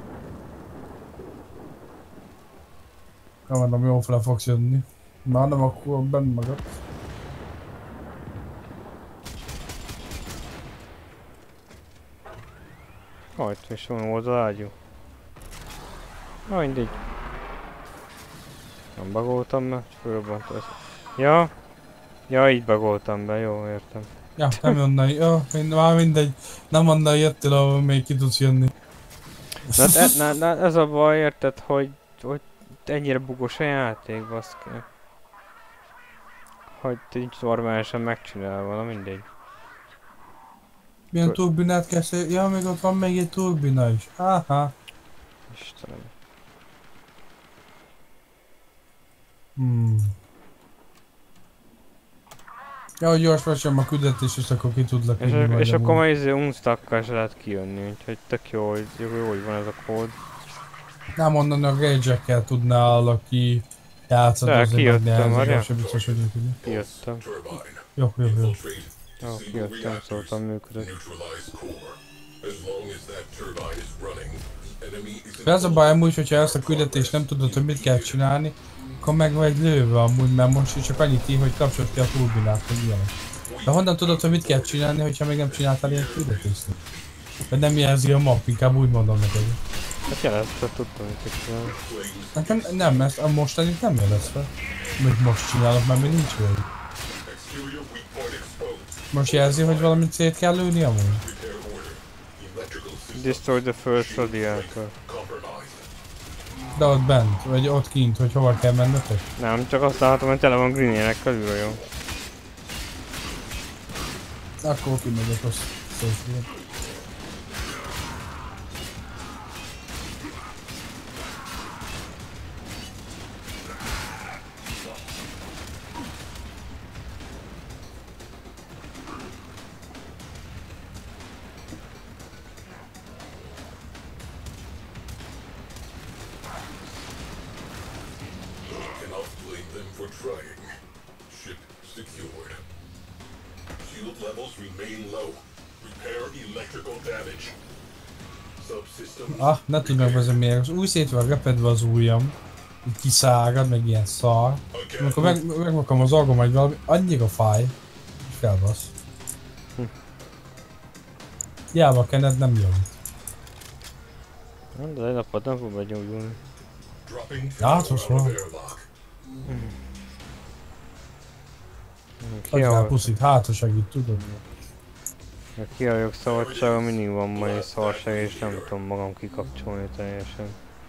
Speaker 4: Nem mondom, jó fel fogsz jönni. Már nem, akkor benn magad.
Speaker 2: Hajt, és van oldalágyú. Na mindegy. Nem bagoltam be, csak fölrobbant az. Ja. Ja, így bagoltam be, jó, értem.
Speaker 4: Ja, nem onnan, jó, már mindegy. Nem onnan jöttél, ahol még ki tudsz jönni.
Speaker 2: Na, ez a baj, érted, hogy ennyire bugos a játék, baszki. Hogy nincs normálisan megcsinálva, na mindegy.
Speaker 4: Milyen turbinát kell ja, még ott van még egy turbina is. Aha.
Speaker 2: Istenem.
Speaker 4: Ja, hogy gyors vesem a küldetés, és akkor ki tudlak vinni
Speaker 2: És akkor már izé unstakkal se lehet kijönni, úgyhogy tök jó, hogy van ez a kód.
Speaker 4: Nem onnan a rage-ekkel tudnál ki játszadozni,
Speaker 2: kijöttem már, ja.
Speaker 4: sem biztos, hogy működik.
Speaker 2: Kijöttem.
Speaker 3: Turbine.
Speaker 4: Jó.
Speaker 3: Infiltrate.
Speaker 2: Jó,
Speaker 3: Single
Speaker 2: kijöttem,
Speaker 3: reactors.
Speaker 2: szóltam működött.
Speaker 3: Neutralize core. As long as that turbine is running, enemy is
Speaker 4: De az a baj amúgy, hogyha ezt a küldetést nem tudod, hogy mit kell csinálni, akkor meg vagy lőve amúgy, mert most csak annyit ír, hogy kapcsolt ki a turbinát, hogy ilyenek. De honnan tudod, hogy mit kell csinálni, hogyha még nem csináltál ilyen küldetést? Vagy nem jelzi a map, inkább úgy mondom neked.
Speaker 2: Hát jelezte, tudtam, hogy mit csinálni.
Speaker 4: Nekem nem, ezt a mostanit nem jelezve. Hogy most csinálok, mert még nincs végig.
Speaker 3: exterior weak point exposed.
Speaker 4: Most jelzi, hogy valamit szét kell lőni amúgy?
Speaker 3: Repair order. Electrical system
Speaker 2: Destroy the first radiator.
Speaker 3: compromised.
Speaker 4: De ott bent, vagy ott kint, hogy hova kell mennetek?
Speaker 2: Nem, csak azt látom, hogy tele van greenének körülről, jó.
Speaker 4: Akkor kimegyek, azt szépen.
Speaker 3: Cannot blame them for trying. Ship secured. Shield levels remain low. Repair electrical damage. Subsystem.
Speaker 4: Ah, ne tudnak vezetni miért. Az új szét van repedve az ujjam. Így kiszárad, meg ilyen szar. Amikor megvakom az orgom, vagy valami, annyira fáj. És felbasz. Hiába kened, nem jön.
Speaker 2: Nem, de egy napot nem fog begyógyulni.
Speaker 3: Dropping
Speaker 4: Hát,
Speaker 3: terminal
Speaker 4: most van.
Speaker 3: out of airlock.
Speaker 4: Adjál puszit, hát ha segít, tudod?
Speaker 2: Kihagyok szabadsága, mindig van mai szarság, és nem tudom magam kikapcsolni teljesen.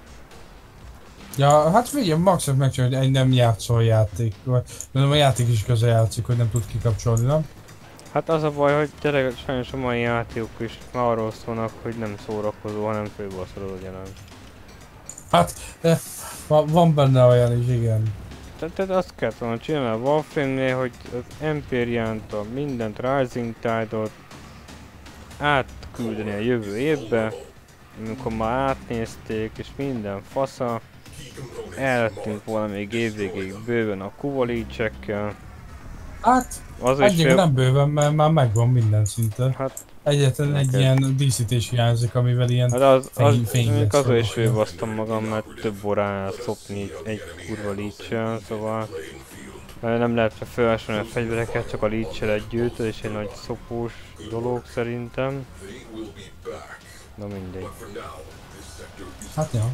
Speaker 4: Ja, hát figyelj, maximum megcsinálni, hogy egy nem játszol a játék. Mondom, a játék is közel játszik, hogy nem tud kikapcsolni, nem?
Speaker 2: Hát az a baj, hogy tényleg sajnos a mai játékok is már arról szólnak, hogy nem szórakozó, hanem főbaszolod a gyanán.
Speaker 4: Hát, van benne olyan is, igen.
Speaker 2: Tehát azt kellett volna csinálni a Warframe-nél, hogy az Empyrean-t, mindent, Rising Tide-ot átküldeni a jövő évbe, amikor már átnézték és minden fasza, ellettünk volna még évvégéig bőven a Kuvalicsekkel.
Speaker 4: Hát,
Speaker 2: Az is
Speaker 4: egyik nem bőven, mert már megvan minden szinte.
Speaker 2: Hát
Speaker 4: Egyetlen egy
Speaker 2: Neked.
Speaker 4: ilyen díszítés hiányzik, amivel ilyen
Speaker 2: Hát az
Speaker 4: fény
Speaker 2: mondjuk
Speaker 4: lesz.
Speaker 2: azon is főbasztam magam, mert több óránál szopni egy kurva leech-el, szóval nem lehet felvásárolni a fegyvereket, csak a leech-el együtt, és egy nagy szopós dolog szerintem. Na mindegy.
Speaker 4: Hát ja.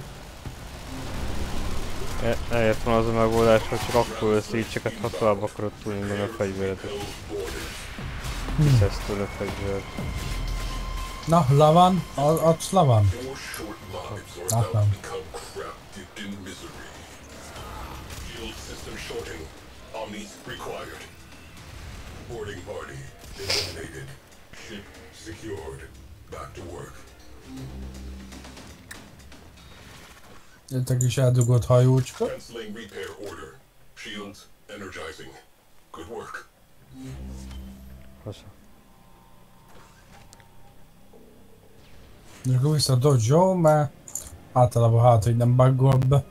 Speaker 2: Eljött van az a megoldás, hogy csak akkor lesz leech-eket, ha tovább akarod tudni a fegyveret. Hiszesz tőle a fegyveret.
Speaker 4: Na, Lavan, adsz Lavan? Hát nem.
Speaker 3: Shield system shorting. Omnis required. Boarding party eliminated. Ship secured. Back to work.
Speaker 4: Jöttek is eldugott hajócska.
Speaker 3: Canceling repair order. Shields energizing. Good work.
Speaker 2: Haza.
Speaker 4: És akkor vissza a dojo, mert általában hát, hogy nem buggol be.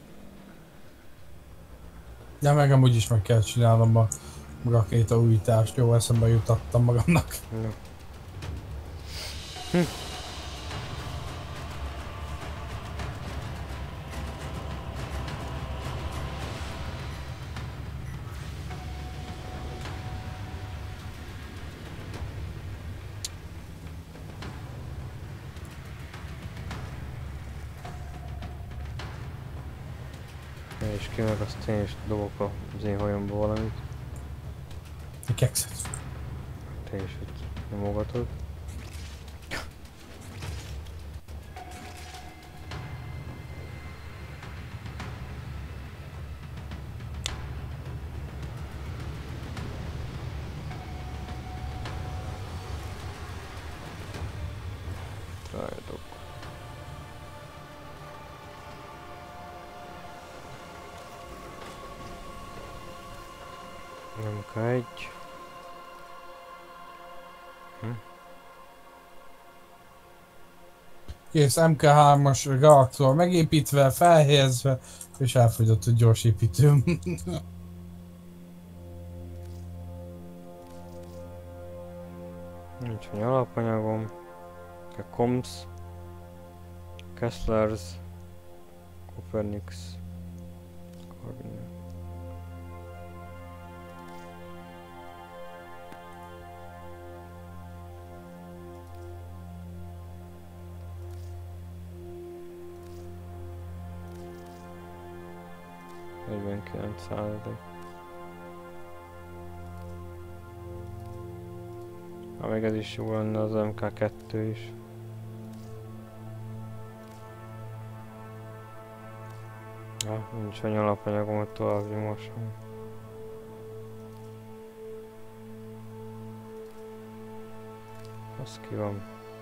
Speaker 4: De meg amúgy is meg kell csinálnom a rakéta újítást, jó eszembe jutattam magamnak.
Speaker 2: Ja. És ki meg azt én is dobok az én hajamba valamit.
Speaker 4: A kekszet.
Speaker 2: Te is ott nyomogatod. Rájöttök. MK1.
Speaker 4: Kész, MK3-as reaktor megépítve, felhelyezve, és elfogyott a gyorsépítőm.
Speaker 2: Nincs annyi alapanyagom. Comms. Kesslers. Copernicus. Cardinal. Ha még ez is jó lenne az MK2 is. Nincs annyi alapanyagom, hogy tovább nyomosom. Az ki van.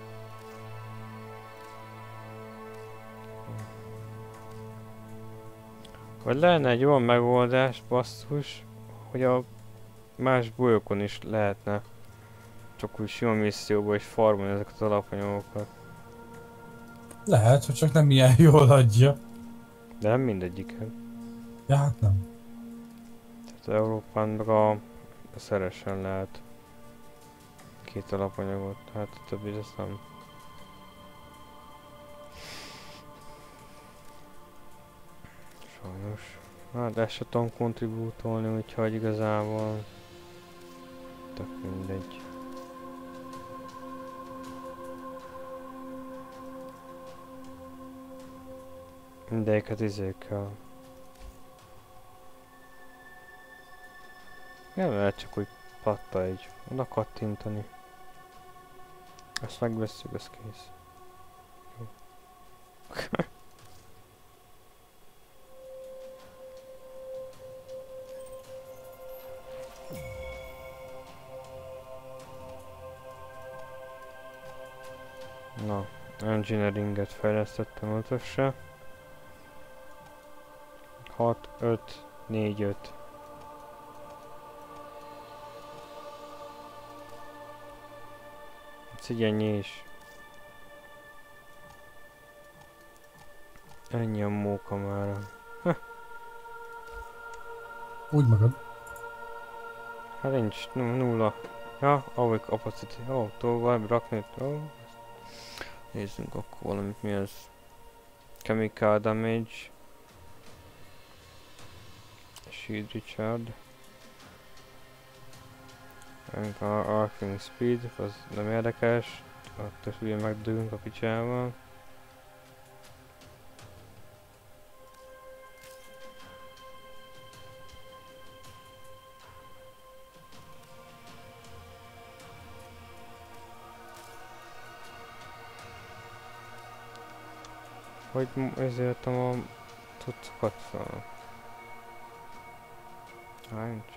Speaker 2: Vagy lenne egy olyan megoldás, basszus, hogy a más bolyokon is lehetne csak úgy sima misszióba is farmolni ezeket az alapanyagokat.
Speaker 4: Lehet, hogy csak nem ilyen jól adja.
Speaker 2: De nem mindegyiket.
Speaker 4: Ja, hát nem.
Speaker 2: Tehát Európán meg a szeresen lehet két alapanyagot, hát a többi ez nem. Sajnos. Hát ezt se tudom kontribútolni, úgyhogy igazából tök mindegy. Mindegyiket izékkel. Nem lehet csak úgy patta egy, oda kattintani. Ezt megvesszük, ez kész. Jó. Na, engineeringet fejlesztettem 5-ösre. 6, 5, 4, 5. Ennyi is. Ennyi a móka már.
Speaker 4: Úgy magad.
Speaker 2: Hát nincs nulla. Ja, our capacity. Ó, tovább rakni. Ó. Nézzünk akkor valamit, mi az. Chemical damage. Shield recharge. Arcing speed, az nem érdekes. Ott is ugye megdőlünk a picsával. Hogy ezért a cuccokat fel. Nincs.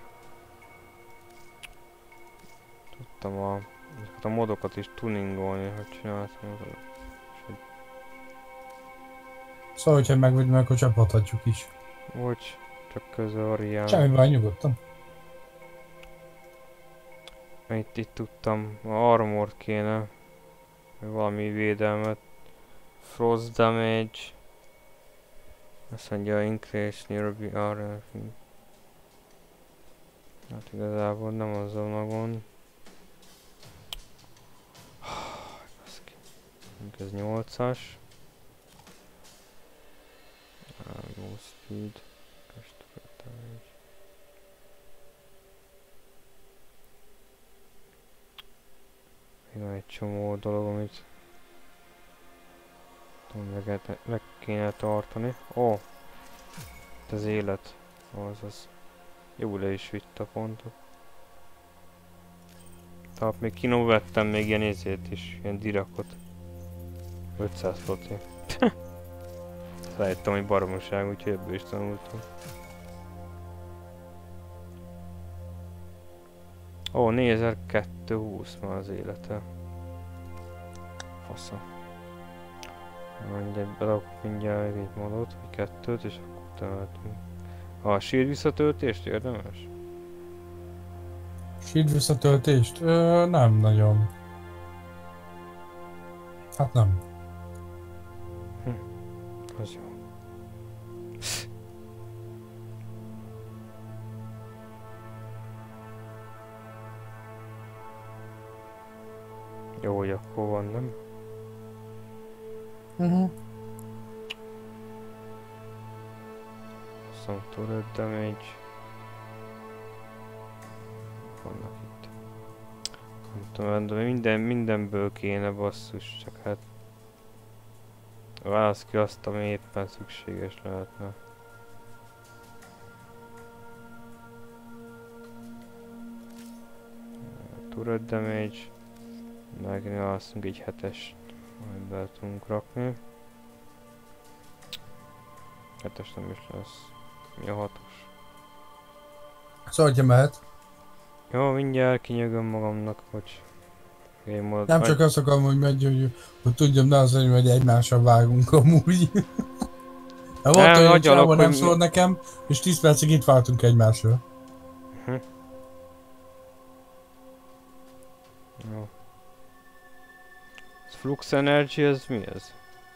Speaker 2: Tudtam a modokat is tuningolni, hogy csináltam.
Speaker 4: Szóval, hogyha megvegyünk, akkor csapathatjuk is.
Speaker 2: Bocs, csak közel a rián.
Speaker 4: Semmi baj, nyugodtan.
Speaker 2: Itt tudtam, a armort kéne. Valami védelmet. Frost damage. Azt mondja, increase nearby armor. Hát igazából nem azzal a gond. Ez 8-as. Low speed. Még van egy csomó dolog, amit meg kéne tartani. Ó! Itt az élet. Azaz. Jó le is vitt a pontot. Tehát még vettem még ilyen izét is, ilyen dirakot. 500 floti. Rájöttem, hogy baromság, úgyhogy ebből is tanultam. Ó, 4220 már az élete. Fasza. Mindjárt berakok mindjárt egy modot, vagy kettőt, és akkor utána. A shield visszatöltést érdemes?
Speaker 4: Shield visszatöltést? Nem nagyon. Hát nem.
Speaker 2: Az jó. Jó, hogy akkor van, nem? Some turret damage. Vannak itt. Nem tudom, de mindenből kéne basszus, csak hát válasz ki azt, ami éppen szükséges lehetne. Turret damage. Megnyalszunk egy 7-est, majd be tudunk rakni. 7-es nem is lesz. Mi a 6-os?
Speaker 4: Szóval, hogyha mehet.
Speaker 2: Jó, mindjárt kinyögöm magamnak, hogy...
Speaker 4: Nem csak azt akarom, hogy megy, hogy tudjam, ne az, hogy egymással vágunk amúgy. Volt olyan, hogy csávon nem szól nekem, és 10 percig itt váltunk egymásra.
Speaker 2: Jó. Flux Energy, ez mi ez?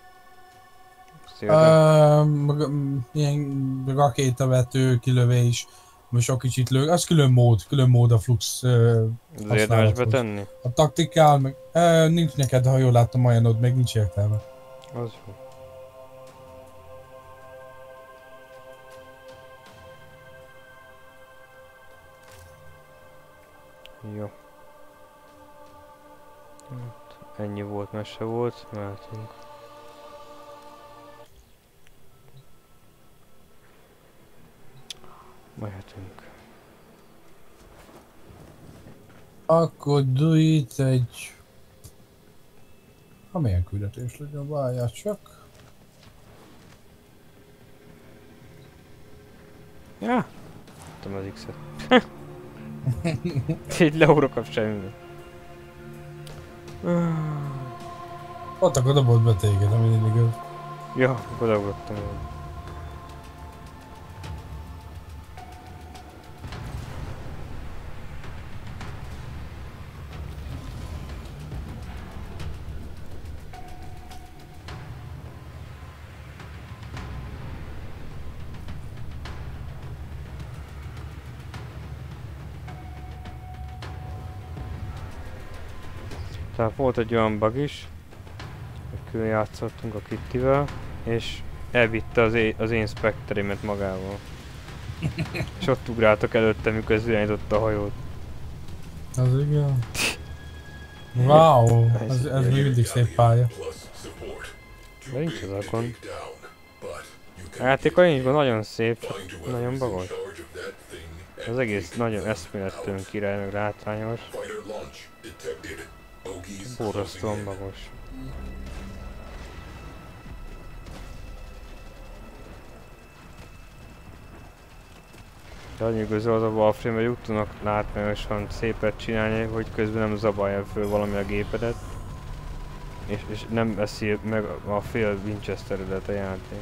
Speaker 4: Ilyen rakétavető, kilövés, most sok kicsit lő, az külön mód a Flux
Speaker 2: az érdemes betenni?
Speaker 4: A taktikál, meg nincs neked, ha jól láttam olyanod, meg nincs értelme.
Speaker 2: Az jó. Jó. Ennyi volt, mese volt, mehetünk. Mehetünk.
Speaker 4: Akkor dújít egy... Ha milyen küldetés legyen, várjál csak.
Speaker 2: Ja. Tudom az X-et. Így leurok semmi.
Speaker 4: Ott akkor dobott be téged, ami nem igaz.
Speaker 2: Ja, odaugrottam. Tehát volt egy olyan bug is, hogy külön játszottunk a Kittivel, és elvitte az én Spectre-imet magával. És ott ugráltak előttem, mikor irányította a hajót.
Speaker 4: Az igen. Wow, ez még mindig szép pálya.
Speaker 2: De nincs az a gond. A játéka nincs gond, nagyon szép, csak nagyon bagos. Az egész nagyon eszméletlen király, meg látványos. Borzasztóan bagos. De annyi közül az a Warframe, hogy úgy tudnak látványosan szépet csinálni, hogy közben nem zabalja föl valami a gépedet. És nem veszi meg a fél Winchesteredet a játék.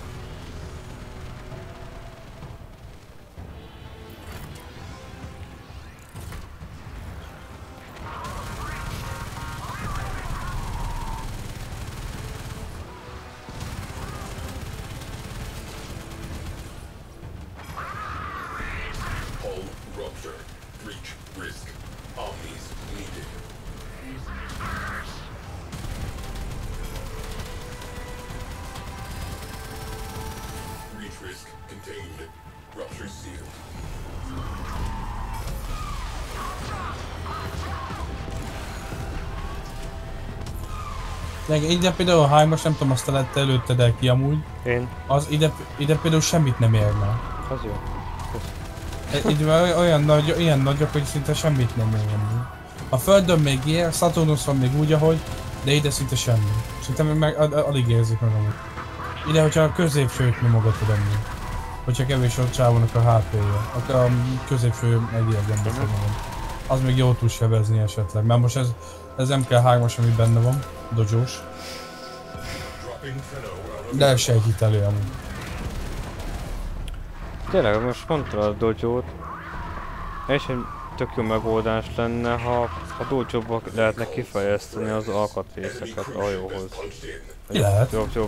Speaker 4: Ide például a High, most nem tudom, azt lett előtted el ki amúgy.
Speaker 2: Én?
Speaker 4: Az ide például semmit nem érne.
Speaker 2: Az jó.
Speaker 4: Itt olyan nagyok, hogy szinte semmit nem érne. A Földön még ér, Saturnuson még úgy, ahogy, de ide szinte semmi. Szinte meg alig érzik meg amúgy. Ide, hogyha a középsőt nyomogatod amúgy. Hogyha kevés a csávónak a HP-je. Akkor a középső megérjen beszélni. Az még jól tud sebezni esetleg. Mert most ez MK3-as, ami benne van. Dojo-s. De ez se hitelő amúgy.
Speaker 2: Tényleg, most mondtad a Dojo-t. És egy tök jó megoldás lenne, ha a Dojo-ba lehetne kifejezteni az alkatrészeket a hajóhoz.
Speaker 4: Lehet.
Speaker 2: Jobb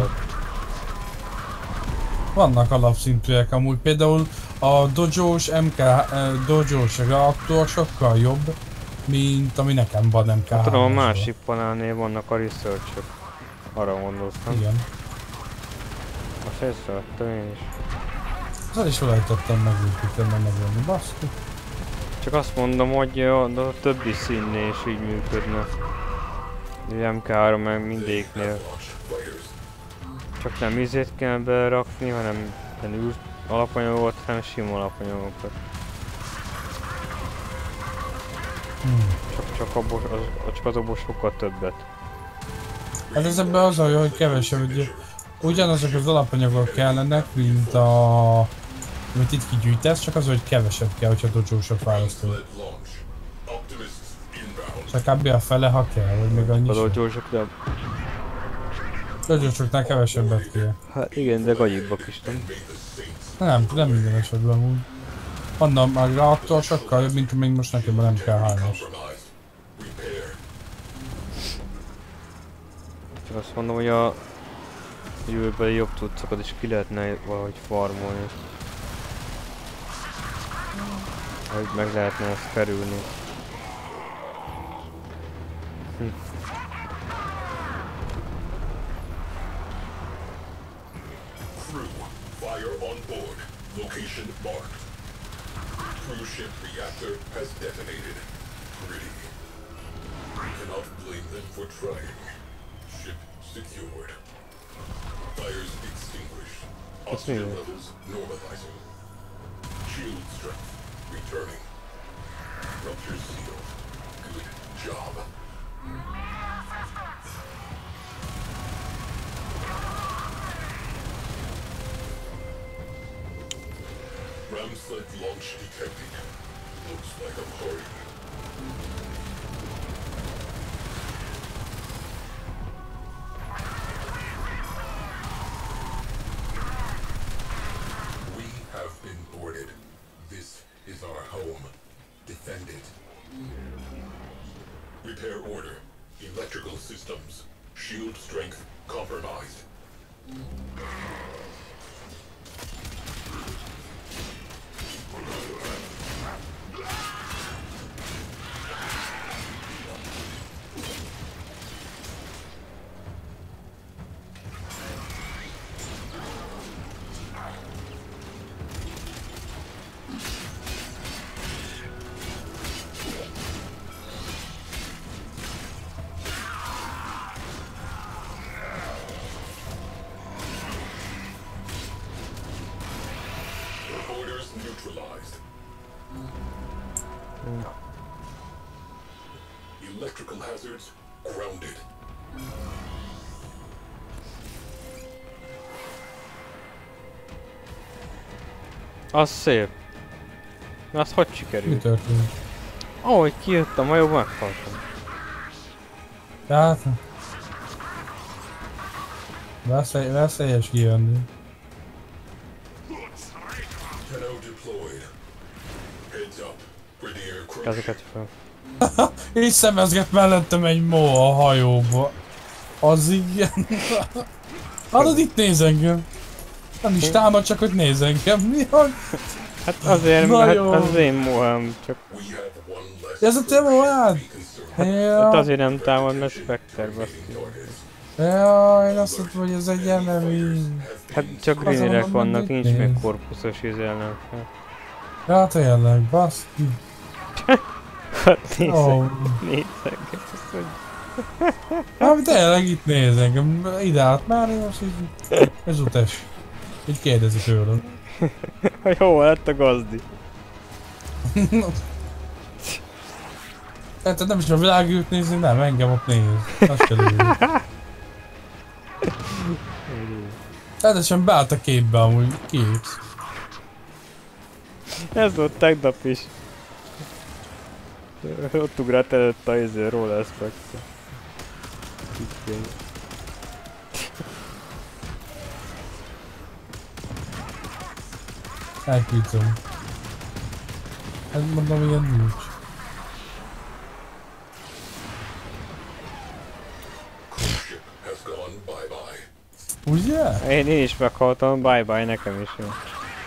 Speaker 4: Vannak alapszintűek amúgy. Például a Dojo-s Dojo-s reaktor sokkal jobb, mint ami nekem van MK3-asban.
Speaker 2: Tudom, a másik panelnél vannak a research-ök. Arra gondoltam.
Speaker 4: Igen.
Speaker 2: Most észrevettem én is.
Speaker 4: Azzal is felejtettem megépíteni, megvenni, baszki.
Speaker 2: Csak azt mondom, hogy a többi színnél is így működne. MK3 meg mindegyiknél. Csak nem izét kell berakni, hanem nem alapanyagot, hanem sima alapanyagokat. Csak azokból sokkal többet.
Speaker 4: Hát ez ebben az a jó, hogy kevesebb, hogy ugyanazok az alapanyagok kellenek, mint amit itt kigyűjtesz, csak az, hogy kevesebb kell, hogyha Dojo-sok választod. Csak kb. A fele, ha kell, vagy még annyi
Speaker 2: A
Speaker 4: sem.
Speaker 2: Dojo-sok nem.
Speaker 4: Dojo-soknál kevesebbet kell.
Speaker 2: Hát igen, de gagyibbak is nem.
Speaker 4: Nem minden esetben amúgy. Annak már reaktor sokkal jobb, mint amíg most nekem nem kell 3-as.
Speaker 2: Csak azt mondom, hogy a jövőbeli jobb cuccokat is ki lehetne valahogy farmolni. Hogy meg lehetne ezt kerülni.
Speaker 3: Location marked. Cruise ship reactor has detonated. Pretty. You cannot blame them for trying. Ship secured. Fires extinguished. Oxygen levels normalizing. Shield strength returning. Rupture sealed. Good job. Ramsled launch detected. Looks like I'm hurrying. We have been boarded. This is our home. Defend it. Repair order. Electrical systems. Shield strength compromised. neutralized. Electrical hazards grounded.
Speaker 2: Az szép. Na azt hogy
Speaker 4: Mi
Speaker 2: sikerült?
Speaker 4: történt?
Speaker 2: Ahogy kijött a majom, meghaltam.
Speaker 4: Tehát... Veszélyes kijönni.
Speaker 3: Tenno deployed. Heads up. Brigadier Crush.
Speaker 2: Ezeket fel.
Speaker 4: És szemezget mellettem egy mó a hajóba. Az igen. Hallod, itt néz engem. Nem is támad, csak hogy néz engem. Mi van?
Speaker 2: Hát azért,
Speaker 4: Na
Speaker 2: hát
Speaker 4: jó.
Speaker 2: az én mohám, csak
Speaker 3: We have one less
Speaker 4: Ez a te moád?
Speaker 2: hát
Speaker 4: Ja.
Speaker 2: azért nem támad, mert Spectre baszti.
Speaker 3: targets.
Speaker 4: Ja, én azt mondtam, hogy ez egy enemy.
Speaker 2: Hát csak
Speaker 4: Azon
Speaker 2: greenerek
Speaker 4: van,
Speaker 2: vannak,
Speaker 4: mit
Speaker 2: nincs
Speaker 4: néz.
Speaker 2: még korpuszos izélnek.
Speaker 4: Ja, tényleg, baszki.
Speaker 2: Hát
Speaker 4: Ó.
Speaker 2: nézzek, ezt hogy...
Speaker 4: Hát tényleg itt néz engem. Ide állt már, én most így... Ez utas. Így kérdezi tőlem.
Speaker 2: Jó, lett a gazdi.
Speaker 4: Tehát nem is a világűrt nézni, nem, engem ott néz. Azt kell ülni. Rendesen beállt a képbe amúgy, képsz.
Speaker 2: Ez volt tegnap is. Ott ugrált előtt a izé, Roller Spectre.
Speaker 4: Elküldtem. Hát mondom, ilyen nincs.
Speaker 3: Cruise ship has gone bye-bye.
Speaker 4: Ugye?
Speaker 2: Én is meghaltam, bye bye, nekem is jó.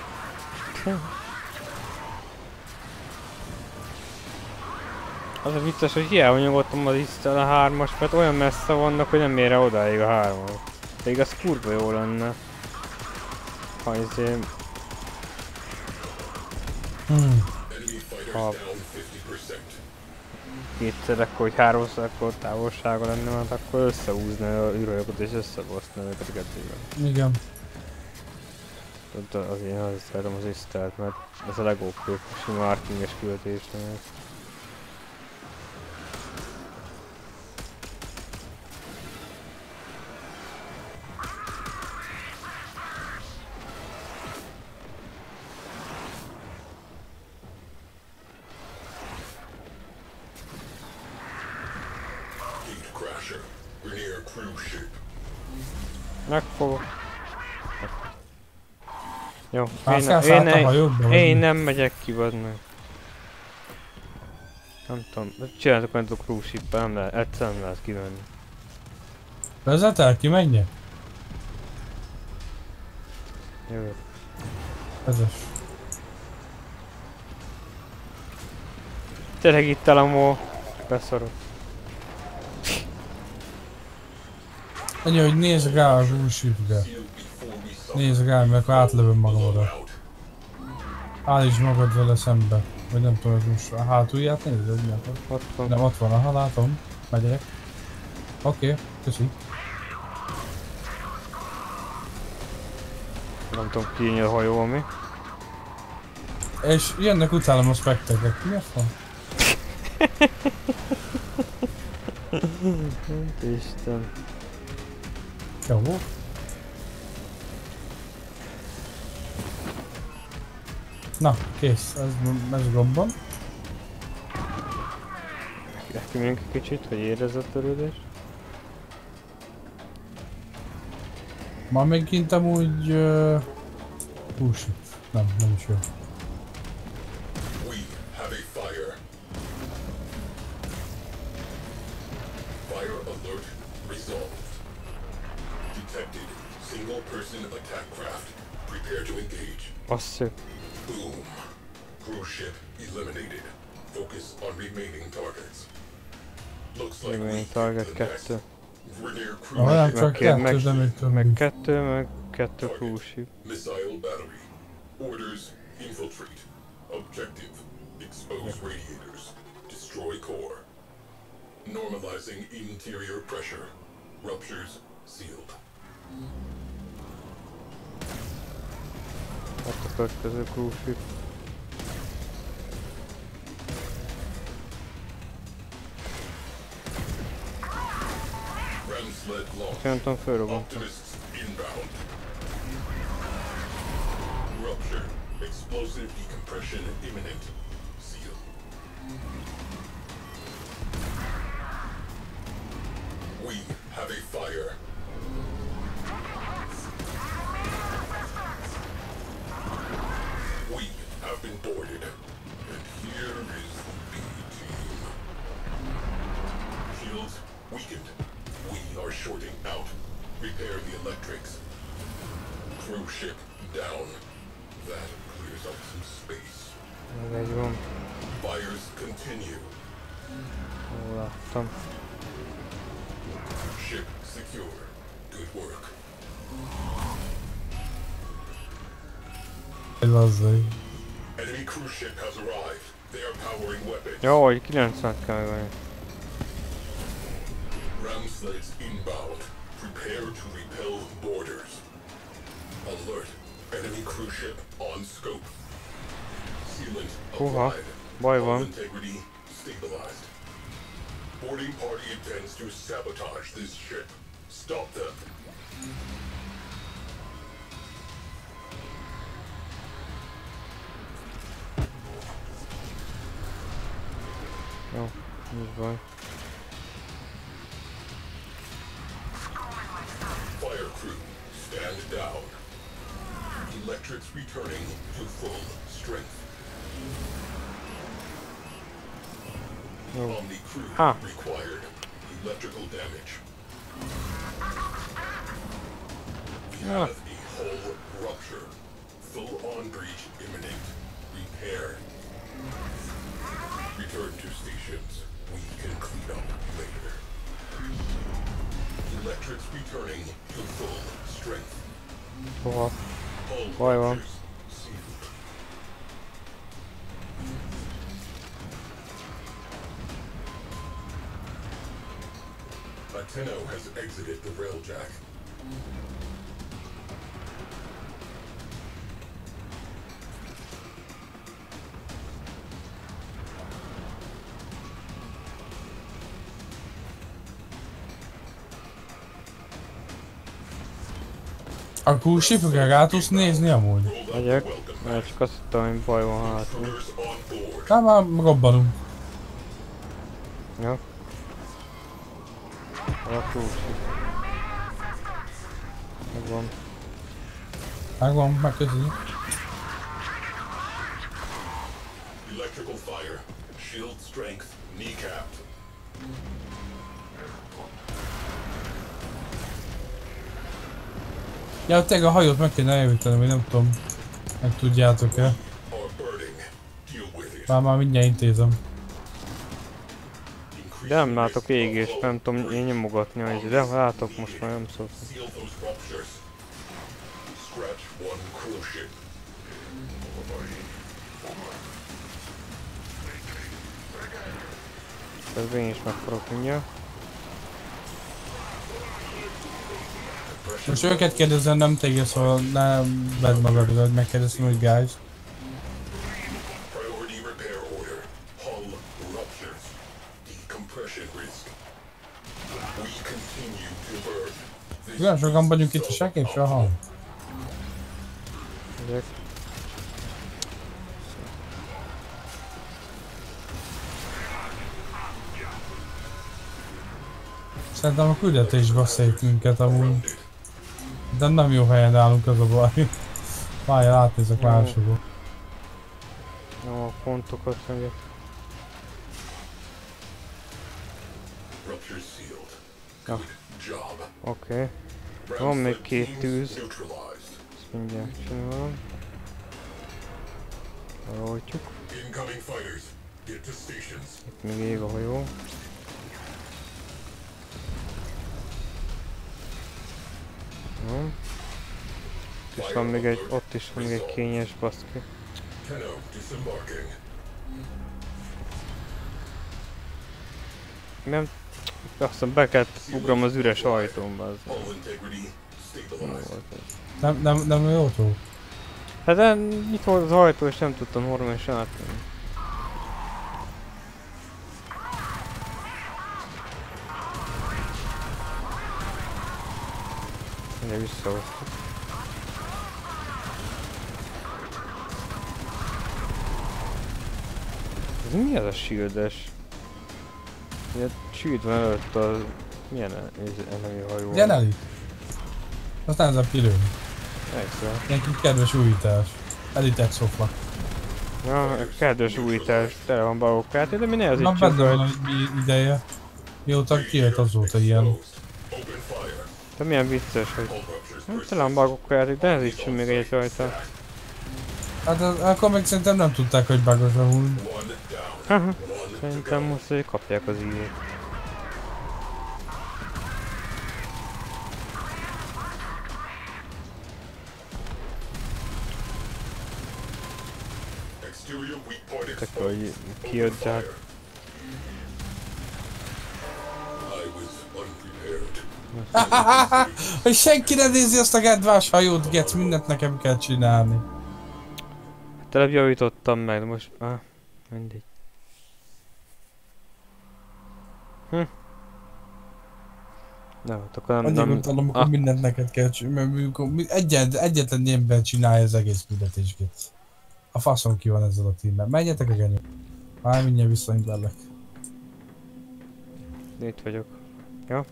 Speaker 2: Az a vicces, hogy hiába nyugodtam az Isten a 3-as, mert olyan messze vannak, hogy nem ér odáig a 3-as. Pedig az kurva jó lenne. Ha izé...
Speaker 3: Enemy fighters
Speaker 2: Ah.
Speaker 3: down 50%.
Speaker 2: kétszer akkor, hogy 3-szor akkor távolsága lenne, mert akkor összehúzna a űrhajókat és összebaszna őket a kettőben.
Speaker 4: Igen.
Speaker 2: Az én azért szeretem az Istelt, mert ez a legópőbb, sima arkinges küldetés.
Speaker 3: Gate crasher. Grenier cruise ship.
Speaker 2: Megfogok. Jó,
Speaker 4: Felszállt a hajóba, vagy
Speaker 2: én
Speaker 4: mi?
Speaker 2: nem megyek ki, vagy meg. Nem tudom, csináltok majd a cruise ship-ben, nem lehet, egyszer nem lehet kivenni.
Speaker 4: Vezetel ki, menjek?
Speaker 2: Jövök.
Speaker 4: Vezess.
Speaker 2: Tényleg itt a mó. Beszarok.
Speaker 4: Annyi, hogy nézzek rá a zsúsítbe. Nézzek rá, mert akkor átlövöm magam oda. Állítsd magad vele szembe. Vagy nem tudom, hogy a hátulját nézd, hogy mi akar.
Speaker 2: Ott van.
Speaker 4: Nem, ott van, aha, látom. Megyek. Oké, köszi.
Speaker 2: Nem tudom kinyíl a hajó, ami.
Speaker 4: És jönnek utálom a spektrek. Mi az van?
Speaker 2: Isten.
Speaker 4: Jó. Na, kész. Ez gomban.
Speaker 2: Elkimegyünk egy kicsit, hogy érezz a törődést.
Speaker 4: Ma megint amúgy... shit. Nem is jó.
Speaker 3: We have a fire. Fire alert resolved. Detected. Single person attack craft. Prepare to engage.
Speaker 2: Bassző.
Speaker 3: Boom. Cruise ship eliminated. Focus on remaining targets. Looks like we
Speaker 2: Remaining
Speaker 3: hit
Speaker 2: target
Speaker 3: the next.
Speaker 2: 2.
Speaker 3: Grenier
Speaker 4: Ah,
Speaker 3: cruise
Speaker 4: nem
Speaker 3: ship
Speaker 4: csak kettő, de még több.
Speaker 2: meg 2, meg 2 cruise ship.
Speaker 3: missile battery. Orders infiltrate. Objective expose radiators. Destroy core. Normalizing interior pressure. Ruptures sealed.
Speaker 2: Hát a következő cruise ship. hogy nem tudom, fölrobantam.
Speaker 3: Optimists inbound. Rupture. Explosive decompression imminent. Seal. We have a fire. We have been boarded. And here is the B team. Shields weakened. We are shorting out. Repair the electrics. Crew ship down. That clears up some space.
Speaker 2: Még egy van.
Speaker 3: Fires continue.
Speaker 2: Jól láttam.
Speaker 3: Ship secure. Good work.
Speaker 4: Lazzai.
Speaker 3: Enemy cruise ship has arrived. They are powering weapons.
Speaker 2: Jó, hogy 90-et kell megvenni.
Speaker 3: Ram sleds inbound. Prepare to repel boarders. Alert. Enemy cruise ship on scope. Sealant
Speaker 2: Húha,
Speaker 3: applied.
Speaker 2: baj
Speaker 3: Hull
Speaker 2: van.
Speaker 3: integrity stabilized. Boarding party intends to sabotage this ship. Stop them.
Speaker 2: Jó, nincs baj.
Speaker 3: Fire crew, stand down. Electrics returning to full strength.
Speaker 2: Jó.
Speaker 3: Omni crew
Speaker 2: Ah.
Speaker 3: required. Electrical damage. We
Speaker 2: Ah.
Speaker 3: have a hull rupture. Full on breach imminent. Repair. Return to stations. We can clean up later. Electrics returning to full strength.
Speaker 2: Húha,
Speaker 3: Hull
Speaker 2: baj van.
Speaker 3: ruptures sealed. Ateno has exited the railjack.
Speaker 4: A kúsipükre rá tudsz nézni amúgy?
Speaker 3: Roll out the
Speaker 2: megyek.
Speaker 3: welcome
Speaker 2: Mert
Speaker 3: mat.
Speaker 2: csak azt hittem, hogy baj van hátul.
Speaker 3: Intruders on board.
Speaker 4: Hát már robbanunk.
Speaker 2: Ja. Alakulsz. Megvan.
Speaker 4: Megvan, megköszönjük.
Speaker 3: Electrical fire. Shield strength kneecapped.
Speaker 4: Ja, tényleg a hajót meg kéne eljövítenem, hogy nem tudom, meg tudjátok-e.
Speaker 3: Are burning. Deal with it.
Speaker 4: Már mindjárt intézem.
Speaker 2: De nem látok égést, nem tudom én nyomogatni, hogy de látok most már nem szóltam.
Speaker 3: Seal those ruptures. Scratch one cruise ship.
Speaker 2: Ez én is megforok mindjárt.
Speaker 4: Most őket kérdezem, nem téged, szóval ne vedd magadra, hogy megkérdezem, hogy guys.
Speaker 3: Priority repair order. Hull ruptures. Decompression risk. We continue to burn. This
Speaker 4: Olyan sokan vagyunk itt, és senki sem hal.
Speaker 2: Megyek.
Speaker 4: Szerintem a küldetésbe szép minket amúgy. De nem jó helyen állunk, az a baj. Várjál, átnézek másokba.
Speaker 2: Jó, a pontokat megyek.
Speaker 3: rupture sealed.
Speaker 2: Ja.
Speaker 3: Good job.
Speaker 2: Oké.
Speaker 3: Ram
Speaker 2: Van még
Speaker 3: sled
Speaker 2: 2
Speaker 3: teams
Speaker 2: tűz.
Speaker 3: neutralized.
Speaker 2: Ezt mindjárt csinálom. Eloltjuk.
Speaker 3: Incoming fighters. Get to stations.
Speaker 2: Itt még ég a hajó. Jó. És van még egy, ott is van még egy kényes baszki.
Speaker 3: Tenno disembarking.
Speaker 2: Nem, azt hiszem be kellett ugrom az üres ajtómba. Az
Speaker 3: Hull integrity
Speaker 2: nem
Speaker 3: stabilized.
Speaker 2: volt ez.
Speaker 4: Nem jó tó.
Speaker 2: Hát de itt volt az ajtó és nem tudtam normálisan átmenni. Ugye visszahoztuk. Ez mi az a shield-es? Ugye shield van előtt az... Milyen enemi hajó?
Speaker 4: Ilyen elit. Aztán ez a kilőni.
Speaker 2: Extra.
Speaker 4: Ilyen kis kedves újítás. Elite exoflak.
Speaker 2: Ja, kedves újítás, tele van bagokkal, de mi
Speaker 4: Na
Speaker 2: nehezítsük
Speaker 4: benne van,
Speaker 2: rajta.
Speaker 4: hogy mi ideje. Mióta kijött azóta ilyen.
Speaker 3: Open fire.
Speaker 2: De milyen vicces, hogy...
Speaker 3: All ruptures
Speaker 2: Nem tele van bagokkal, de nehezítsünk még egyet rajta.
Speaker 4: Hát akkor meg szerintem nem tudták, hogy bugos amúgy.
Speaker 3: one down.
Speaker 2: Haha.
Speaker 3: One to
Speaker 2: Szerintem
Speaker 3: go.
Speaker 2: most hogy kapják az ívét.
Speaker 3: Exterior weak point
Speaker 2: Csak
Speaker 3: exposed.
Speaker 2: hogy kijött, de hát...
Speaker 3: Fire. I was unprepared.
Speaker 4: Hogy senki ne nézi azt a kedvás hajót, Gec, mindent nekem kell csinálni.
Speaker 2: Telep javítottam meg, most... mindegy. Na, hát akkor nem...
Speaker 4: Annyi gondolom, akkor mindent neked kell csinálni, mert egyetlen ember csinálja az egész küldetés, Gec. A faszom ki van ezzel a teamben. Menjetek a genyó. Már mindjárt visszajön bellek.
Speaker 2: Itt vagyok. Ja.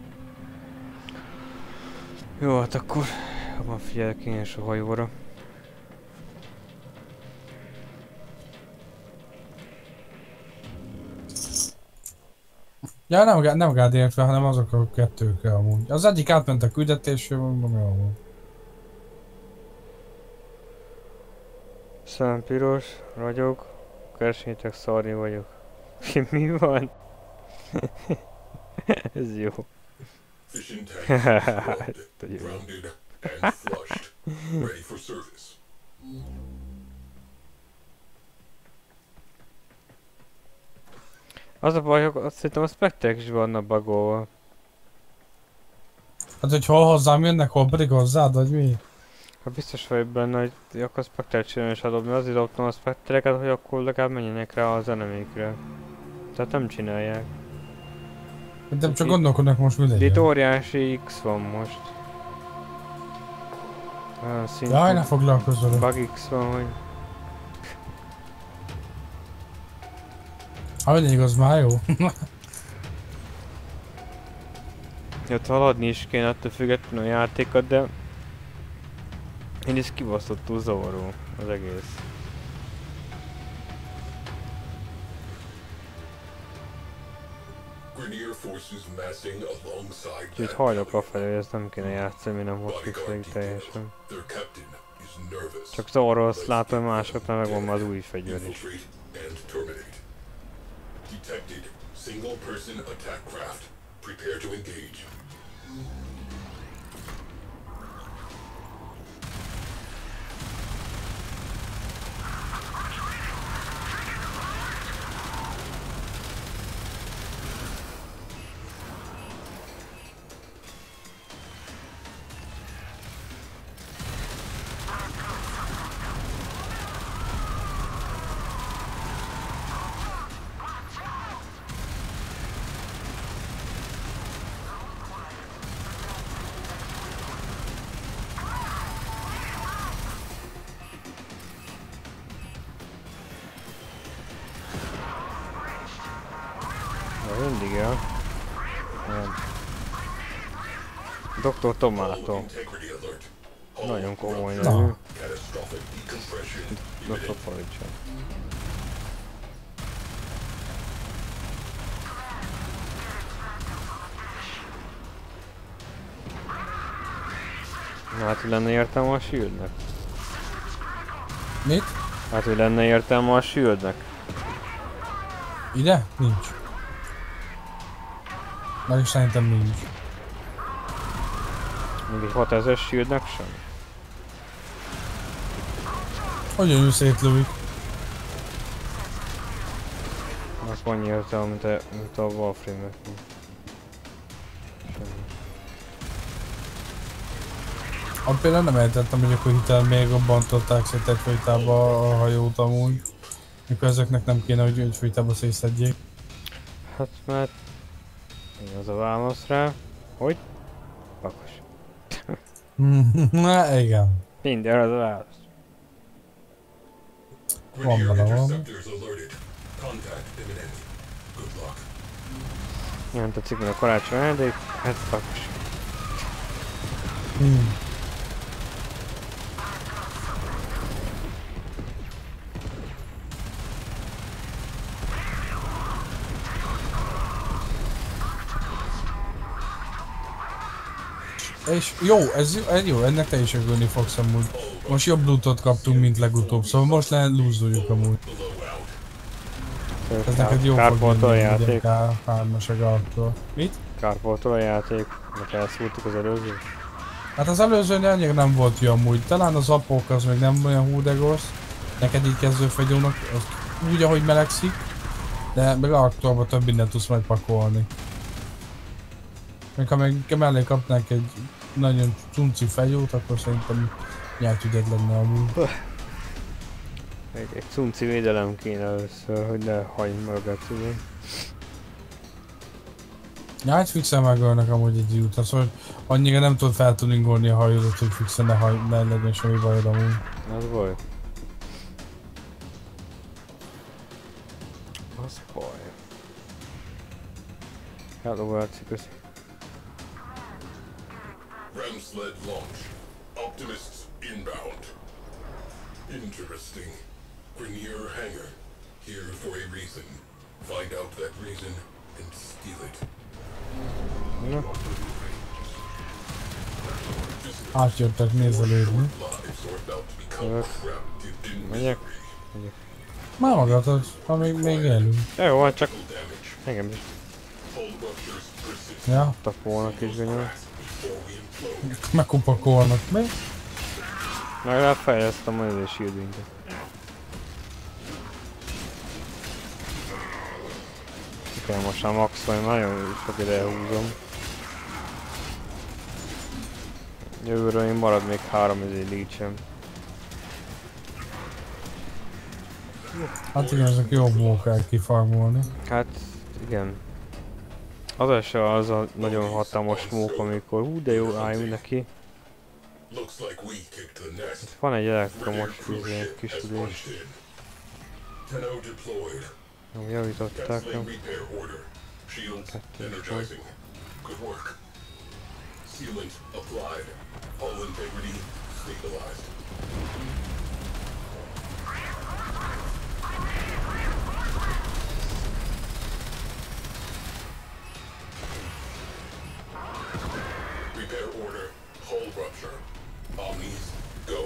Speaker 2: Jó, hát akkor... Jobban figyelek én is a hajóra.
Speaker 4: Ja, nem Guardian-ekre, hanem azok a kettőkre amúgy. Az egyik átment a küldetésről, mondom, jó amúgy.
Speaker 2: Szánpiros, ragyog, keresétek, szarni vagyok. Mi van? Ez jó.
Speaker 3: Fishing tanks loaded,
Speaker 2: Tudjuk.
Speaker 3: grounded, and flushed. Ready for service.
Speaker 2: Az a baj, hogy szerintem a spektek is vannak bagolva.
Speaker 4: Hát, hogy hol hozzám jönnek, hol pedig hozzád, vagy mi?
Speaker 2: Ha biztos vagyok benne, hogy akkor spektert csinálni és adom, mert azért dobtam a spektereket, hogy akkor legalább menjenek rá az enemikre. Tehát nem csinálják.
Speaker 4: De csak gondolkodnak most mi
Speaker 2: De itt
Speaker 4: legyen.
Speaker 2: óriási X van most. Olyan szintű
Speaker 4: Jaj, ne foglalkozzol.
Speaker 2: bug X van, hogy...
Speaker 4: Ha mindig az már jó.
Speaker 2: Ott haladni is kéne attól függetlenül a játékot, de... Én is kibaszottul zavaró az egész.
Speaker 3: Grenier forces massing alongside
Speaker 2: Úgyhogy
Speaker 3: that
Speaker 2: hajlok
Speaker 3: galleon.
Speaker 2: afelé, hogy ezt nem kéne játszani, nem most
Speaker 3: Bodyguard
Speaker 2: visszaig
Speaker 3: detail.
Speaker 2: teljesen.
Speaker 3: Their captain is nervous.
Speaker 2: Csak zavaró azt látom, hogy másoknál megvan már az új fegyver is.
Speaker 3: Infiltrate and terminate. Detected. Single person attack craft. Prepare to engage.
Speaker 2: Na mindig el. Nem. Dr. Tomato.
Speaker 3: Integrity alert.
Speaker 2: Nagyon komoly
Speaker 4: Na.
Speaker 2: nevű.
Speaker 3: Catastrophic decompression.
Speaker 2: Dr. Palicsa. Na hát, hogy lenne értelme a shieldnek?
Speaker 4: Mit?
Speaker 2: Hát, hogy lenne értelme a shieldnek?
Speaker 4: Ide? Nincs. Meg is szerintem nincs.
Speaker 2: Még egy 6000 shieldnek sem?
Speaker 4: Hogyan ő szétlövik?
Speaker 2: Akkor annyi értelme, mint a Warframe-nek.
Speaker 4: Ott például nem értettem, hogy akkor hitel még robbantották szét egyfolytában a hajót amúgy. Mikor ezeknek nem kéne, hogy egyfolytában szétszedjék.
Speaker 2: Hát mert... Mi az a válasz rá? Hogy? Pakos.
Speaker 4: Na, igen.
Speaker 2: Minden az a válasz.
Speaker 3: Grineer
Speaker 4: Van.
Speaker 3: interceptors alerted. Contact imminent. Good luck.
Speaker 2: Nem tetszik meg a karácsony ajándék, hát szakos.
Speaker 4: És jó, ez jó, ennek te is örülni fogsz amúgy. Most jobb lootot kaptunk, mint legutóbb, szóval most lúzoljuk amúgy. Ez neked jó fog
Speaker 2: Kárpoltól a
Speaker 4: jönni,
Speaker 2: játék.
Speaker 4: ugye K3-as a Galptól. Mit?
Speaker 2: Kárpoltól a játék, mert elszúrtuk az előző.
Speaker 4: Hát az előzőnél annyira nem volt jó amúgy, talán az apók az még nem olyan húdegorsz. Neked így kezdőfegyónak, az úgy ahogy melegszik, de meg aktorban több mindent tudsz megpakolni. Még ha meg mellé kapnánk egy nagyon cunci fegyót, akkor szerintem nyertügyed lenne amúgy.
Speaker 2: Egy cunci védelem kéne először, hogy ne hagyd magad, ugye?
Speaker 4: Ja, hát fixen megölnek amúgy egy után, szóval annyira nem tudod feltuningolni a hajódat, hogy fixen ne legyen semmi bajod amúgy.
Speaker 2: Az baj. Az baj. Hello, Arci, köszi.
Speaker 3: Ram sled launch. Optimists inbound. Interesting. Grineer hangar. Here for a reason. Find out that reason and steal it.
Speaker 2: Na,
Speaker 4: Átjöttek nézelődni.
Speaker 3: Lives are about to become
Speaker 2: Jövök.
Speaker 3: trapped in
Speaker 2: megyek.
Speaker 3: misery.
Speaker 4: Már magadod, ha még élünk.
Speaker 2: Ja, jó, hát csak
Speaker 3: Damage.
Speaker 2: engem is
Speaker 3: Hull ruptures persist.
Speaker 4: Ja,
Speaker 2: tapolnak is ganyol.
Speaker 3: Before we implode.
Speaker 4: megkupakolnak még.
Speaker 2: Legalább fejlesztem majd a shieldinget. Kell most már maxolni, nagyon sok ide húzom. Jövőre én marad még 3 leech-em.
Speaker 4: Hát igen, ezek jó mókák kifarmolni.
Speaker 2: Hát igen. Az se az a nagyon hatalmas mók, amikor de jó álljunk neki.
Speaker 3: Looks like we kicked the nest.
Speaker 2: Van egy elektromos
Speaker 3: Cruise
Speaker 2: kis
Speaker 3: ship has
Speaker 2: ülés.
Speaker 3: punched in. Tenno deployed.
Speaker 2: Jó, javították,
Speaker 3: Canceling
Speaker 2: jó.
Speaker 3: repair order. Shields energizing. Good work. Sealant applied. Hull integrity stabilized. Repair order. Hull rupture. Omnis, go.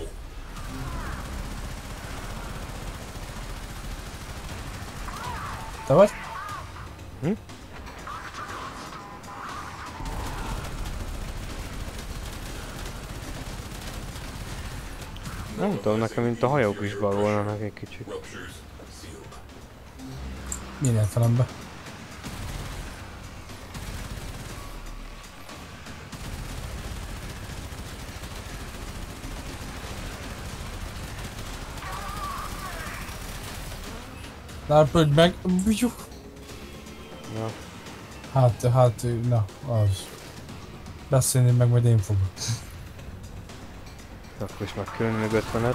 Speaker 4: Te vagy?
Speaker 2: Nem tudom, nekem mint a hajók is balolnának egy kicsit.
Speaker 3: Ruptures sealed.
Speaker 4: Minden felembe. Lárpöld meg.
Speaker 2: Na,
Speaker 4: Hát, na, az. Beszélni meg majd én fogok.
Speaker 2: akkor is meg külön még 50-et.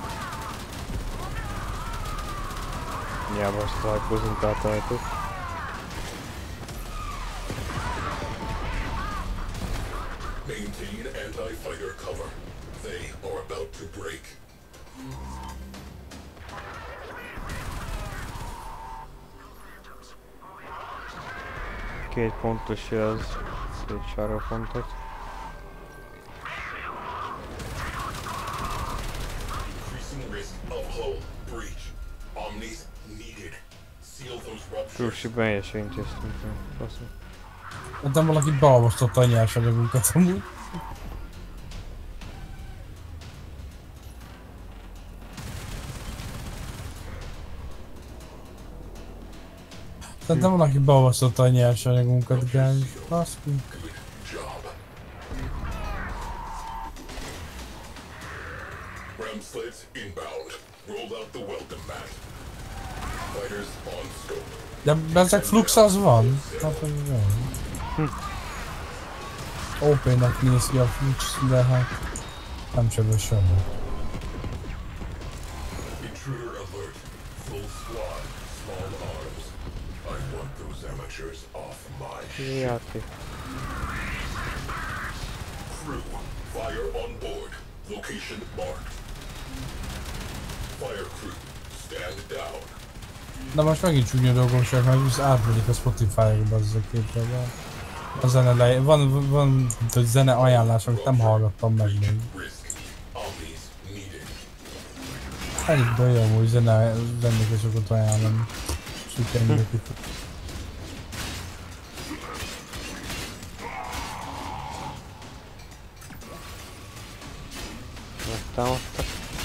Speaker 2: Hiába azt hajpozunk át rajtuk.
Speaker 3: Maintain anti-fighter cover. They are about to break.
Speaker 2: Két pontos jelz, két sárga pontot.
Speaker 3: Increasing risk of hull breach. Omnis needed. Seal those ruptures.
Speaker 2: Cruise-ben éjjel intéztünk. Faszom.
Speaker 4: Nem valaki beolvasztotta a nyersanyagunkat amúgy. Szerintem valaki beolvasztotta a nyersanyagunkat, guys. Baszki.
Speaker 3: Good job. Ram sleds inbound. Roll out the welcome mat. Fighters on scope.
Speaker 4: De ezek flux az van? Hát az van. OP-nak néz ki a flux, de hát... Nem sebez semmi.
Speaker 3: Intruder alert. Full squad. Small arms. I want those amateurs off my ship.
Speaker 2: Játék.
Speaker 3: Crew. Fire on board. Location marked. Fire crew. Stand down.
Speaker 4: De most megint csúnya dolgok csak, mert átmegyik a Spotify-ba az a képben. A zene van zene ajánlás, amit nem hallgattam meg még. Elég bejön amúgy zenéket sokat ajánlani. Sikerülök itt.
Speaker 2: Megtámadtak.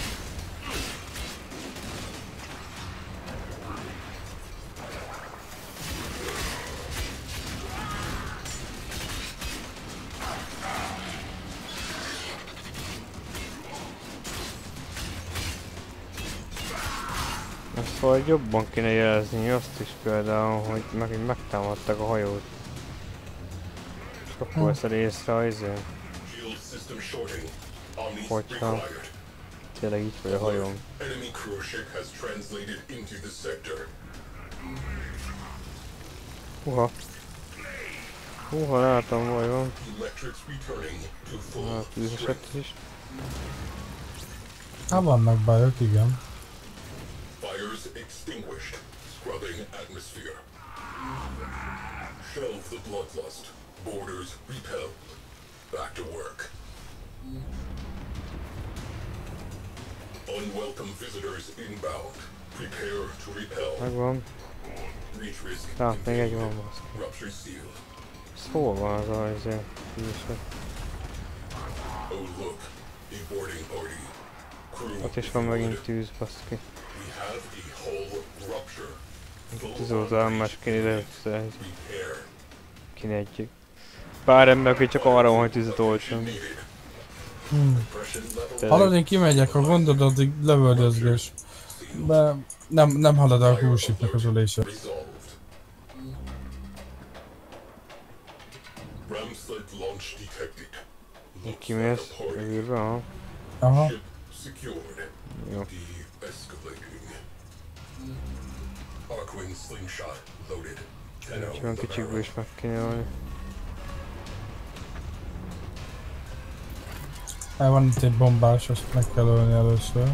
Speaker 2: Szóval jobban kéne jelezni azt is például, hogy megtámadtak a hajót. És akkor veszed észre az hogyha tényleg itt vagy a hajón. Húha, látom vajon. Hát, tűzesett is.
Speaker 4: Hát vannak bajok, igen.
Speaker 3: Fires extinguished, scrubbing atmosphere. Shelve the bloodlust. Borders repelled. Back to work. Unwelcome visitors inbound. Prepare to repel.
Speaker 2: Megvan.
Speaker 3: Reach risk.
Speaker 2: Még egy van, baszki.
Speaker 3: Rupture sealed.
Speaker 2: Ez hol van az a tűzesett?
Speaker 3: Oh look, a boarding party. Crew.
Speaker 2: Ott is van megint tűz, baszki.
Speaker 3: We have a hull rupture.
Speaker 2: Tűzoltál más kéne kéne egy pár ember, aki csak arra van, hogy tűzet oltson.
Speaker 4: Hallod, én kimegyek, ha gondod, addig lövöldözgés. De nem halad a cruise-shipnek az ülése.
Speaker 2: Kimész a űrbe, aha.
Speaker 4: Aha.
Speaker 2: Jó. Csak olyan kicsikből is meg kéne ölni.
Speaker 4: Van itt egy bombás, azt meg kell ölni először.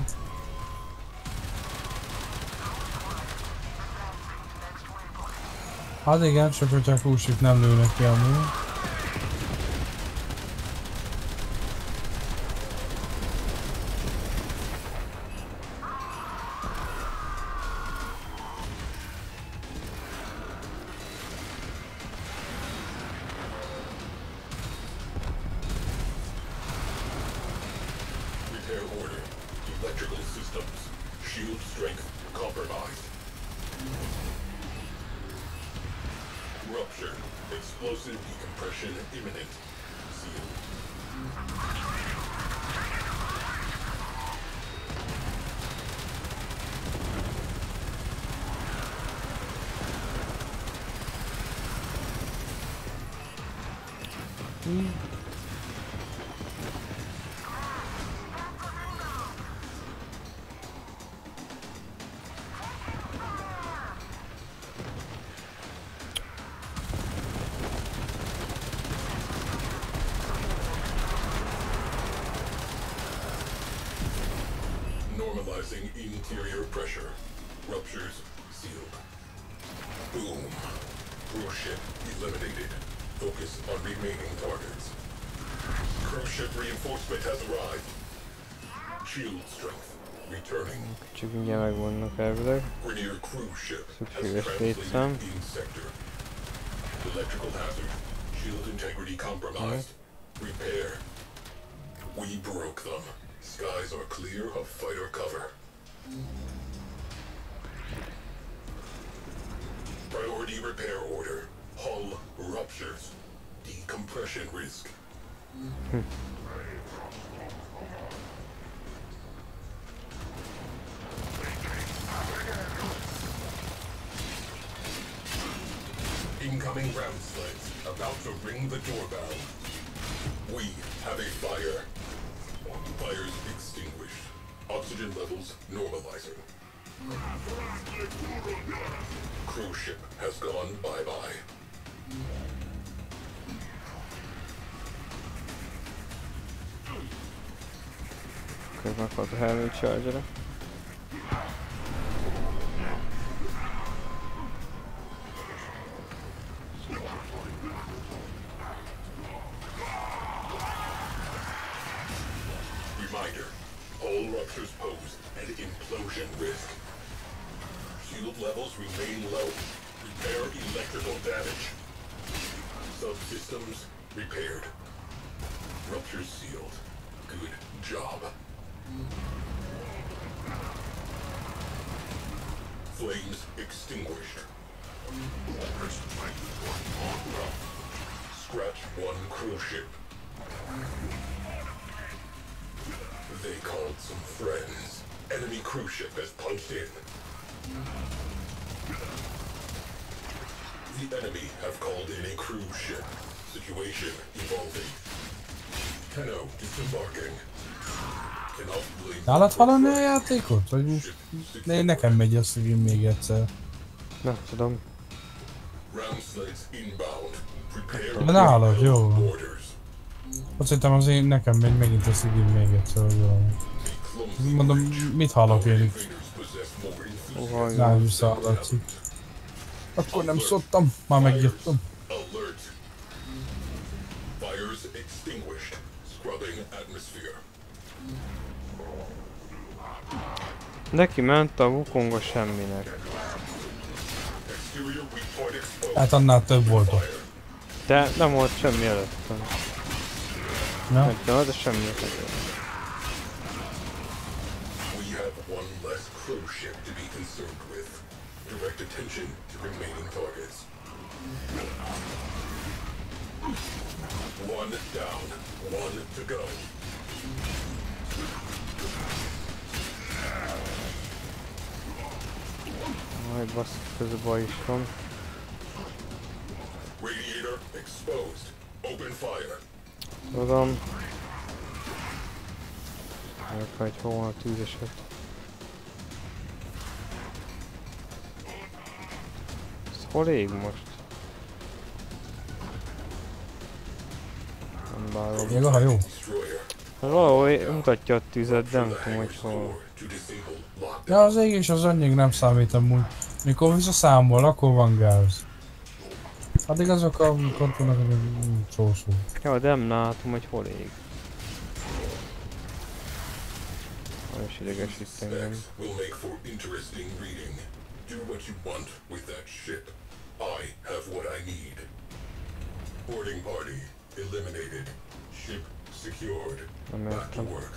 Speaker 4: Hát igen, csak hogyha a cruise-ship nem lőnek ki amúgy.
Speaker 3: Normalizing interior pressure. Ruptures sealed. Boom. Cruise ship eliminated. Focus on remaining targets. Cruise ship reinforcement has arrived. Shield strength returning.
Speaker 2: Csak mindjárt megvannak elvileg.
Speaker 3: Rainier cruise ship
Speaker 2: Szükséges létszám.
Speaker 3: sector. Electrical hazard. Shield integrity compromised. Repair. We broke them. Skies are clear of fighter cover. Priority repair order. Hull ruptures. Decompression risk. Incoming ground sleds about to ring the doorbell. We have a fire. Fires extinguished. Oxygen levels normalizing. Cruise ship has gone bye-bye.
Speaker 2: Akkor meghalt a Helmet Charger-e.
Speaker 3: Reminder, hull ruptures pose an implosion risk. Shield levels remain low. Repair electrical damage. Subsystems repaired. Ruptures sealed. Good job. Flames extinguished. Scratch one cruise ship. They called some friends. Enemy cruise ship has punched in. The enemy have called in a cruise ship. Situation evolving. Tenno disembarking. Cannot blame.
Speaker 4: Nálad valami a játékot? Vagy most nekem megy a szívim még egyszer.
Speaker 2: Nem tudom.
Speaker 3: Round slates inbound. Prepare
Speaker 4: De nálad, jó.
Speaker 3: borders.
Speaker 4: Azt hittem azért nekem megy megint a szívim még egyszer, hogy valami. Mondom, mit hallok én itt? Nem visszahallatszik. Akkor nem szottam, már megjöttem.
Speaker 3: Alert. Fires extinguished. Scrubbing atmosphere.
Speaker 2: Neki ment a Wukong semminek.
Speaker 3: Exterior weak point exposed.
Speaker 4: Hát annál több volt ott.
Speaker 2: De nem volt semmi előttem.
Speaker 4: Ja?
Speaker 2: De semmi előttem.
Speaker 3: We have one less cruise ship to be concerned with. Direct attention to remaining targets. One down, one to go.
Speaker 2: Aj, basz, közben baj is van.
Speaker 3: Radiator exposed. Open fire.
Speaker 2: Tudom. Hogy hol van a tűzeset. Ez hol ég most? Nem bárom.
Speaker 4: Ég a hajó.
Speaker 3: Destroyer.
Speaker 2: Valahol mutatja a tüzet, de nem tudom, hogy hol.
Speaker 3: To disable lockdown.
Speaker 4: Ja, az ég és az annyig nem számít amúgy. Mikor visszaszámol, akkor van gáz. Addig azok a kontónak szó-szó.
Speaker 2: Ja, de nem látom, hogy hol ég. Nem is idegesít engem.
Speaker 3: Specs will make for interesting reading. Do what you want with that ship. I have what I need. Boarding party eliminated. Ship secured.
Speaker 2: Nem
Speaker 3: Back to
Speaker 2: értem.
Speaker 3: work.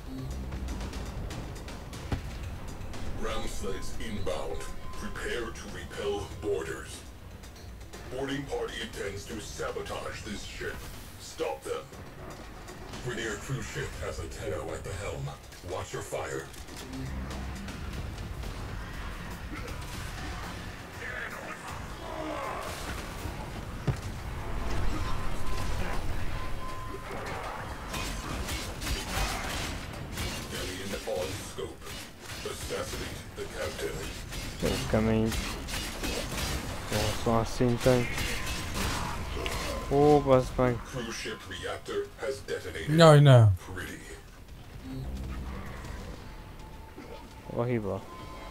Speaker 3: Round slates inbound. Prepare to repel boarders. Boarding party intends to sabotage this ship. Stop them. Rainier cruise ship has a Tenno at the helm. Watch your fire. Alien on scope. Assassinate the captain.
Speaker 2: Jó kemény. 80 szinten. Ó, bazd meg.
Speaker 3: Cruise ship reactor has detonated.
Speaker 4: Jaj, ne.
Speaker 3: Pretty.
Speaker 2: A hiba.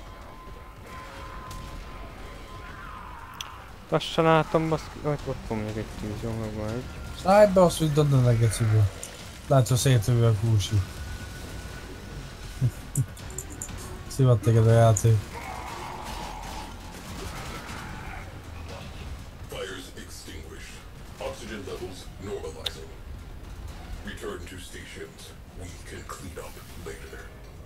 Speaker 2: Lassan álltam, baszki. Hogy ott van még egy tűz, jó, meg van egy.
Speaker 4: Szállj be azt, hogy dobd a gecibe. Látsz, hogy szétlövő a kúsi. Szivat téged a játék.
Speaker 3: Fires extinguished. Oxygen levels normalizing. Return to stations. We can clean up later.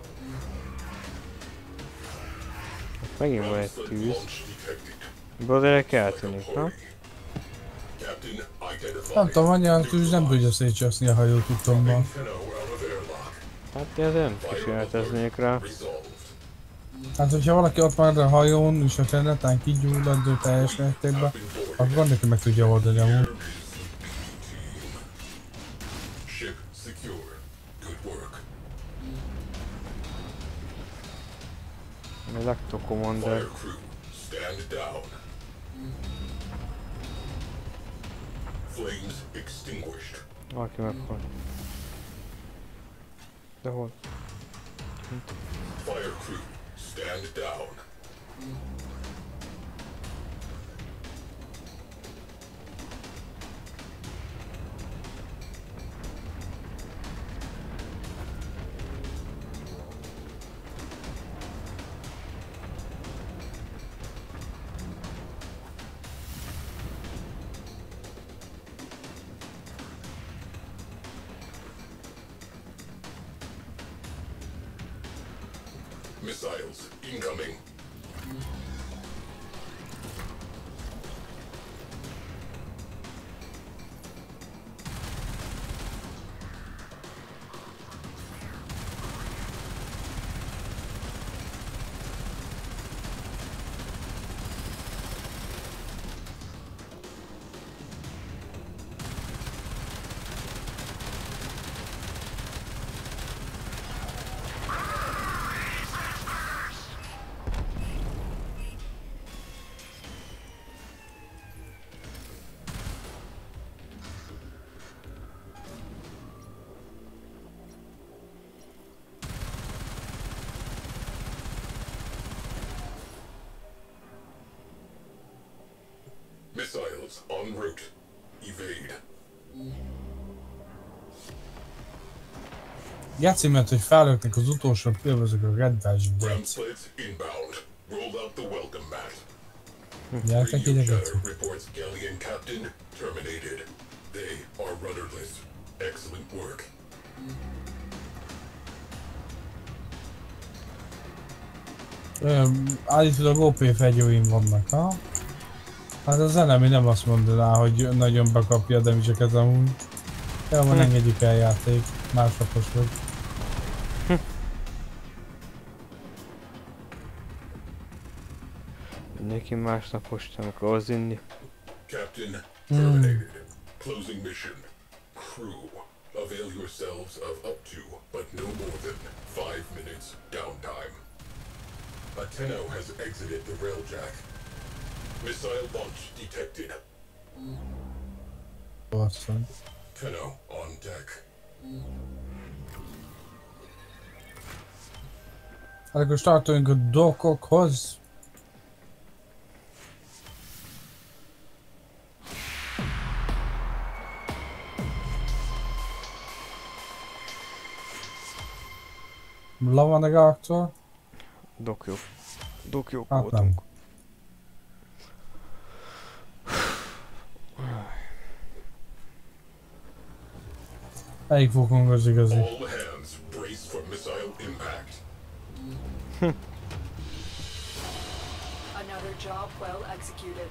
Speaker 2: Megint van egy
Speaker 3: Round
Speaker 2: tűz.
Speaker 3: launch detected.
Speaker 2: Broderek eltűnik, ha?
Speaker 3: Captain identified.
Speaker 4: Nem tudom, annyi a tűz nem tudja szétcseszni a hajót utomban.
Speaker 3: Tenno out of airlock.
Speaker 2: Hát én nem kísérleteznék rá.
Speaker 3: Resolved.
Speaker 4: Hát, hogyha valaki ott már a hajón, és a netán kigyullad teljes mértékben, akkor neki meg tudja oldani amúgy.
Speaker 3: Ship secure. Good work.
Speaker 2: Electro Commander.
Speaker 3: Fire crew, stand down. Flames extinguished.
Speaker 2: Valaki meghalt. De hol?
Speaker 3: Fire crew, stand down. Missiles incoming. Missiles en route. Evade.
Speaker 4: Játszik, mert hogy fellöknek az utolsó pélvezők a rendás
Speaker 3: Ground
Speaker 4: gyerc.
Speaker 3: slates inbound. Roll out the welcome mat.
Speaker 4: Gyertek
Speaker 3: Radio
Speaker 4: ide,
Speaker 3: chatter
Speaker 4: Geci.
Speaker 3: reports Galleon captain terminated. They are rudderless. Excellent work.
Speaker 4: Állítólag OP fegyóim vannak, ha? Hát az elemi nem azt mondaná, hogy nagyon bekapja a damage-eket amúgy. Ja, van engedjük el játék. Másnapos vagy.
Speaker 2: Mindenki másnapos, amikor az inni.
Speaker 3: Captain terminated. Closing mission. Crew, avail yourselves of up to, but no more than 5 minutes downtime. A Tenno has exited the railjack. Missile launch detected.
Speaker 4: Basszony.
Speaker 3: Tenno on deck.
Speaker 4: Hát akkor startoljunk a dokokhoz. Van a reaktor?
Speaker 2: Dokjók. Dokjók
Speaker 4: Hát
Speaker 2: voltunk.
Speaker 4: nem. Melyik fokon az igazi?
Speaker 3: All hands brace for missile impact.
Speaker 6: Another job well executed.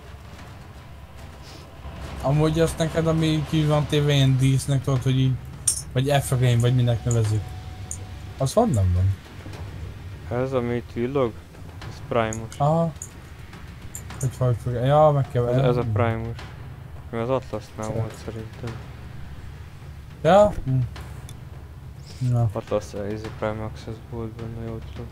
Speaker 4: Amúgy azt neked, ami ki van téve ilyen dísznek, tudod, hogy így... Vagy F-frame, vagy minek nevezik. Az honnan van?
Speaker 2: Ez, ami itt villog? Ez Primus.
Speaker 4: Aha. Hogy fog... Ja, meg kell...
Speaker 2: Ez a Primus. Mi az Atlasnál volt szerintem.
Speaker 4: Ja? Na.
Speaker 2: Atlas Easy Prime Access volt benne, jól tudom.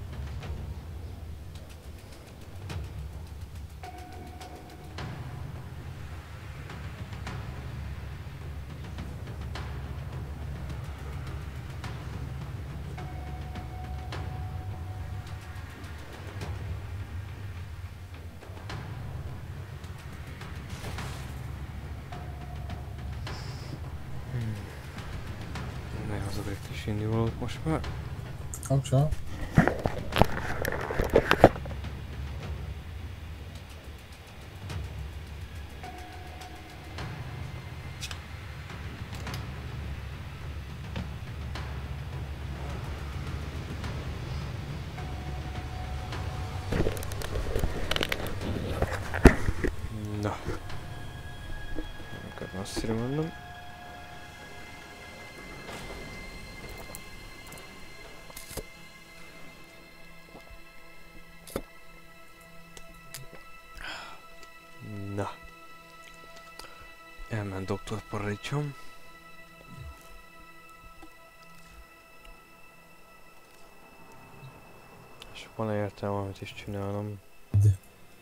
Speaker 2: Hozok egy kis indivalót most már.
Speaker 4: Kapcsol.
Speaker 2: Na. Neked nasszire mondom. Na. Elment Dr. Paradicsom. És És van értelme, amit is csinálom.
Speaker 4: De.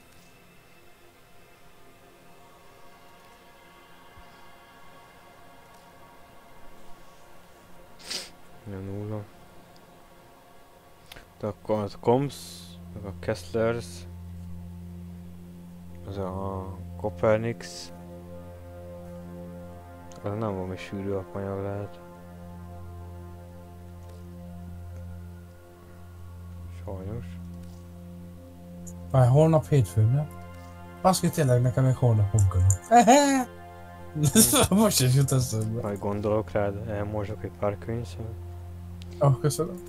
Speaker 2: Nem nulla. De akkor az Coms, meg a Kesslers, az a Copernicus, az nem valami sűrű alapanyag lehet. Sajnos.
Speaker 4: Már holnap hétfőn, nem? Azt hogy tényleg nekem még holnap munka van. Most is jut eszembe.
Speaker 2: Majd gondolok rád, elmorzsok egy pár könyvszövet.
Speaker 4: Köszönöm.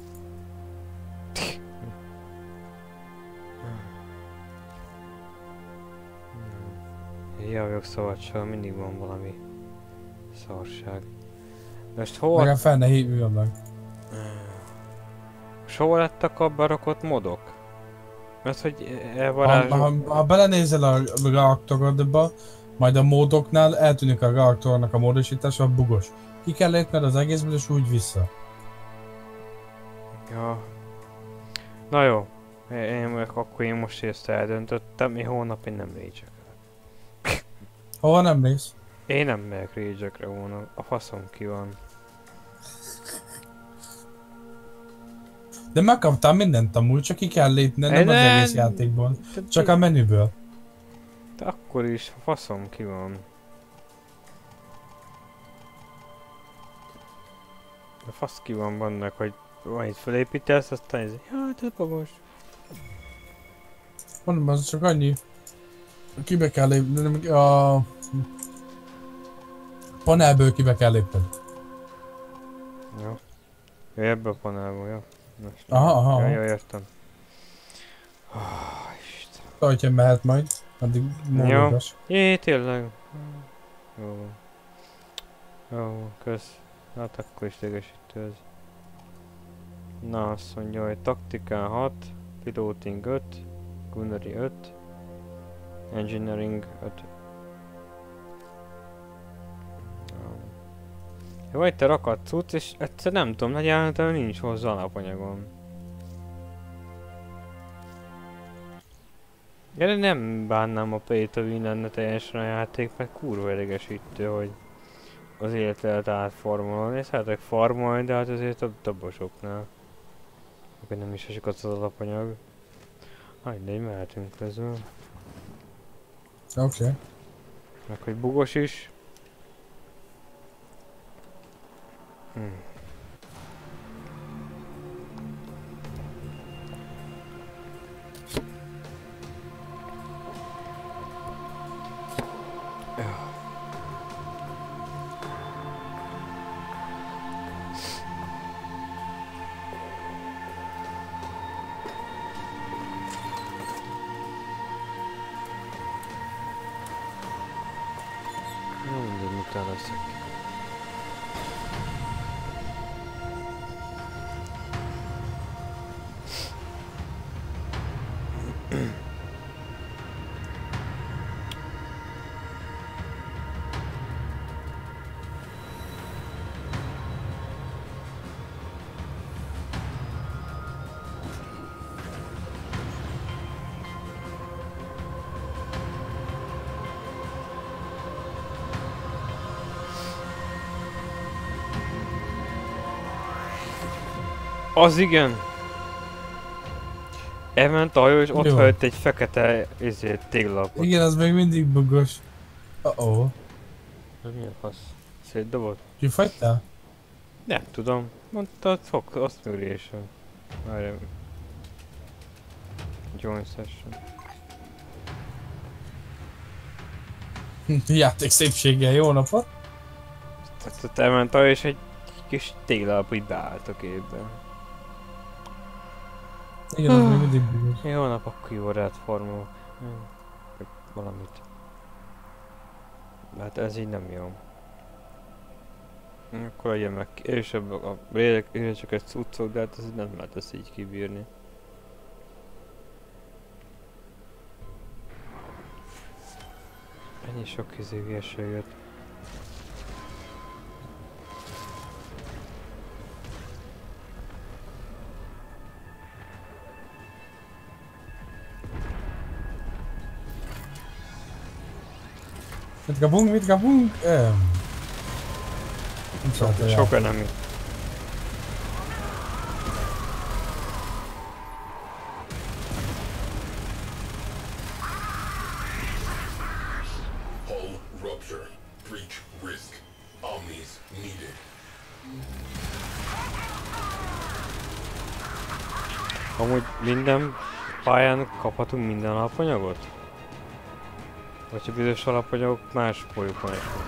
Speaker 2: Hiába vagyok szabadság, mindig van valami szarság. Most hol...
Speaker 4: Nekem fel ne hívjon meg.
Speaker 2: Hol lettek a berakott modok? Mert hogy elvarázsol...
Speaker 4: Ha belenézel a reaktorodba, majd a módoknál eltűnik a reaktornak a módosítása, bugos. Ki kell lépned az egészből és úgy vissza.
Speaker 2: Ja. Na jó. Akkor én most ezt eldöntöttem, én holnap én nem rage-ek.
Speaker 4: Hova nem mész?
Speaker 2: Én nem megyek rage-ekre volna, a faszom ki van.
Speaker 4: De megkaptam mindent amúgy, csak ki kell lépni, nem az egész játékból. Csak a menüből.
Speaker 2: De akkor is, a faszom ki van. A fasz ki van bennek, hogy majd felépítesz, aztán ez... Hát ez bagos.
Speaker 4: Mondom, az csak annyi. Kibe kell lépni, a panelből kibe kell lépned.
Speaker 2: Jó. Jöjj ebbe a panelból, jó?
Speaker 4: Aha.
Speaker 2: Ja, értem. Isten.
Speaker 4: Hogyha mehet majd, addig módogas.
Speaker 2: Jé, tényleg. Jó. Jó, kösz. Hát akkor is idegesítő ez. Na, azt mondja, hogy taktikán 6, piloting 5, gunnery 5, engineering 5. Jó, itt te rakadt cucc, és egyszer nem tudom, nagyjából nincs hozzá alapanyagom. De nem bánnám a pay to win lenne teljesen a játék, mert kurva idegesítő, hogy az életet átformolni. Én szeretek farmolni, de hát azért több dobosoknál. Akkor nem is esik az alapanyag. Mindegy, mehetünk közül.
Speaker 4: Oké.
Speaker 2: Meg hogy bugos is. Mindegy, mit leszek. Az igen! Elment a hajó és ott hagyott egy fekete téglapot.
Speaker 4: Igen, az még mindig bugos.
Speaker 2: Ez mi a fasz? Szétdobott?
Speaker 4: Kifagytál?
Speaker 2: Nem tudom. Mondta, azt műrésen. Várjál. Join session.
Speaker 4: Játék szépséggel, jó napot!
Speaker 2: Tehát ott elment a hajó és egy kis téglap így beállt a képben.
Speaker 4: Igen, az még mindig bugos.
Speaker 2: Jó nap, akkor jó rád formolok. Valamit. Hát ez így nem jó. Akkor legyen meg erősebb a csak egy cuccok, de hát ez nem lehet ezt így kibírni. Ennyi sok hülyeséget.
Speaker 4: Mit kapunk, mit kapunk? Nem szeretem
Speaker 2: Sok enemy.
Speaker 3: Hull rupture. Breach risk. Omnis needed.
Speaker 2: Amúgy minden pályán kaphatunk minden alapanyagot? Vagy ha bizonyos alapanyagok más bolygókon esnek?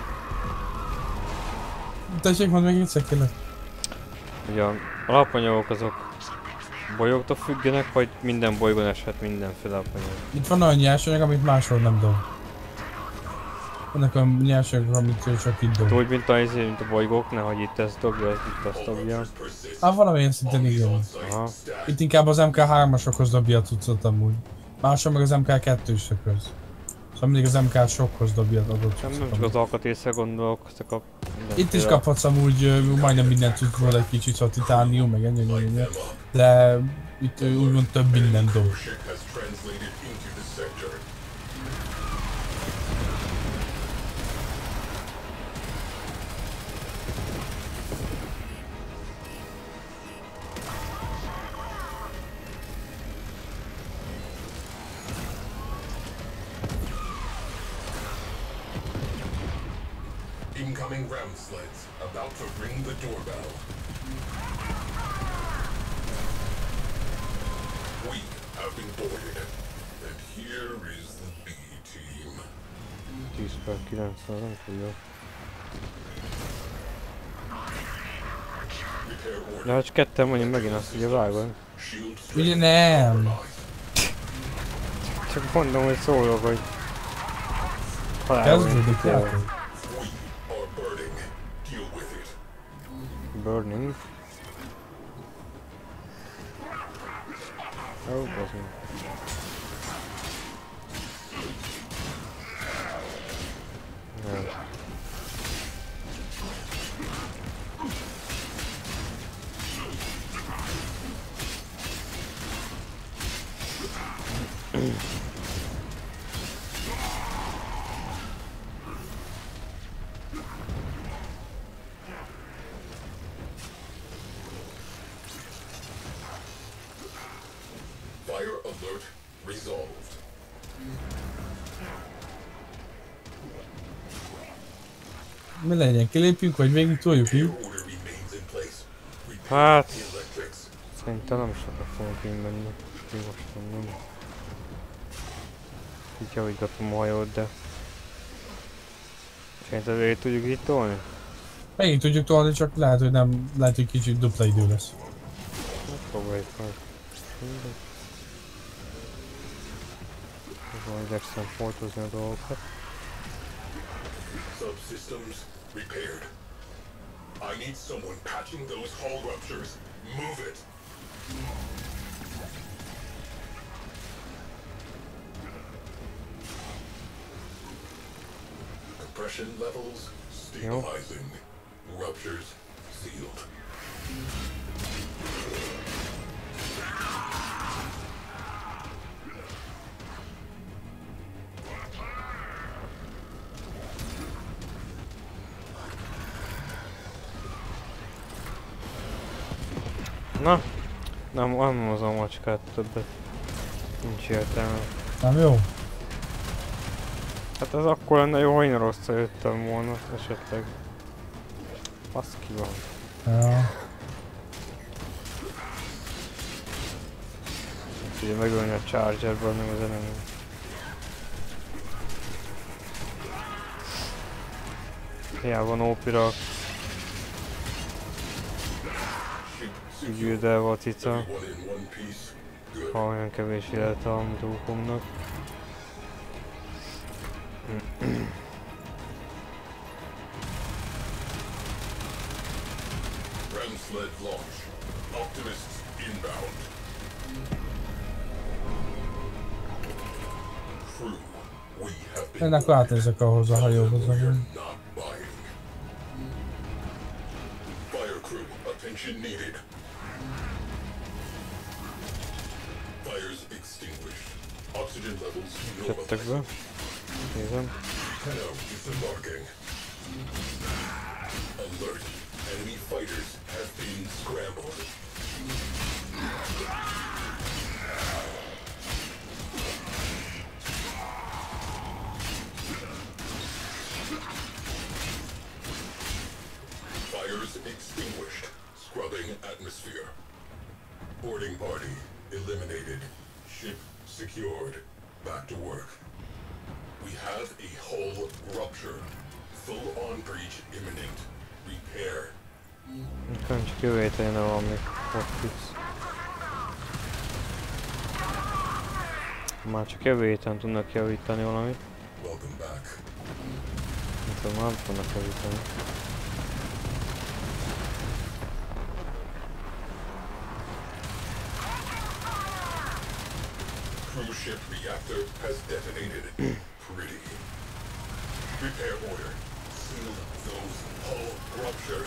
Speaker 4: Tessék, mondd meg egyszer kérlek.
Speaker 2: Ugye a alapanyagok azok bolygóktól függenek, vagy minden bolygón eshet mindenféle alapanyag?
Speaker 4: Itt van olyan nyersanyag, amit máshol nem dob. Vannak olyan nyersanyagok, amit csak itt dob.
Speaker 2: Úgy, mint a bolygóknál, hogy itt ezt dobja, itt azt dobja.
Speaker 4: Valamilyen szinten igen.
Speaker 2: Aha.
Speaker 4: Itt inkább az MK3-asokhoz dobja a cuccot amúgy. Máshol meg az MK2-öshöz. Szóval mindig az MK-sokhoz dobja az adott
Speaker 2: Nem
Speaker 4: cuccot.
Speaker 2: csak az alkatrészre gondolok, csak a...
Speaker 4: Itt is kaphatsz amúgy majdnem minden cuccról egy kicsit, szóval titánium, meg ennyi. De itt úgymond több minden dob.
Speaker 3: Ship has translated into the sector. Incoming ram sleds about to ring the doorbell. We have been boarded, and here is the B team.
Speaker 2: 10/900, nem tudja.
Speaker 3: Repair order.
Speaker 2: De ha csak ketten mondjuk megint azt ugye vágod.
Speaker 3: Shield
Speaker 4: Ugye nem.
Speaker 2: Csak mondom, hogy szólok, hogy... Halálban
Speaker 4: Kezdődik
Speaker 2: tényleg.
Speaker 4: játék.
Speaker 3: We are burning. Deal with it.
Speaker 2: Burning. Ó, bazd meg. Nem.
Speaker 3: Fire alert resolved.
Speaker 4: Mi legyen, kilépjünk, vagy végig toljuk így?
Speaker 3: Order remains in place. Repair
Speaker 2: Hát...
Speaker 3: the electrics.
Speaker 2: Szerintem nem sokat fogunk én menni. Én most mondom. Így javítgatom a hajót, de... Szerinted végig tudjuk itt tolni?
Speaker 4: Megint tudjuk tolni, csak lehet, hogy nem, lehet, hogy kicsit dupla idő lesz.
Speaker 2: Hát próbáljuk meg. Mindegy. Majd extrán foltozni a dolgokat.
Speaker 3: Subsystems repaired. I need someone patching those hull ruptures. Move it. Compression levels stabilizing. Ruptures sealed.
Speaker 2: Na, nem hozom a macskát többet. Nincs értelme.
Speaker 4: Nem jó?
Speaker 2: Hát ez akkor lenne jó, ha én rosszra jöttem volna esetleg. Baszki van.
Speaker 4: Ja.
Speaker 2: Ugye megölni a Chargerből, nem az enemy. Hiába no-pirak. Ügyülde volt cica.
Speaker 3: Everyone in one piece. Good.
Speaker 2: Ha olyan kevés élete a dolgomnak.
Speaker 3: Ram sled launch. Optimists inbound. Crew, we have been
Speaker 4: Ennek átnézek ahhoz a hajóhoz,
Speaker 3: we're
Speaker 4: amúgy.
Speaker 3: not buying. Fire crew, attention needed. Fires extinguished. Oxygen levels
Speaker 2: Jöttek be.
Speaker 3: normalized.
Speaker 2: Nézem.
Speaker 3: Tenno disembarking. Alert. Enemy fighters have been scrambled. Fires extinguished. Scrubbing atmosphere. Boarding party eliminated. Ship secured. Back to work. We have a hull rupture. Full-on breach imminent. Repair.
Speaker 2: Nekem csak jövő héten jön valami hotfix. Már csak jövő héten tudnak javítani valamit.
Speaker 3: Welcome back.
Speaker 2: Mint már nem tudnak javítani.
Speaker 3: Cruise ship reactor has detonated. Pretty. Repair order. Seal those hull ruptures.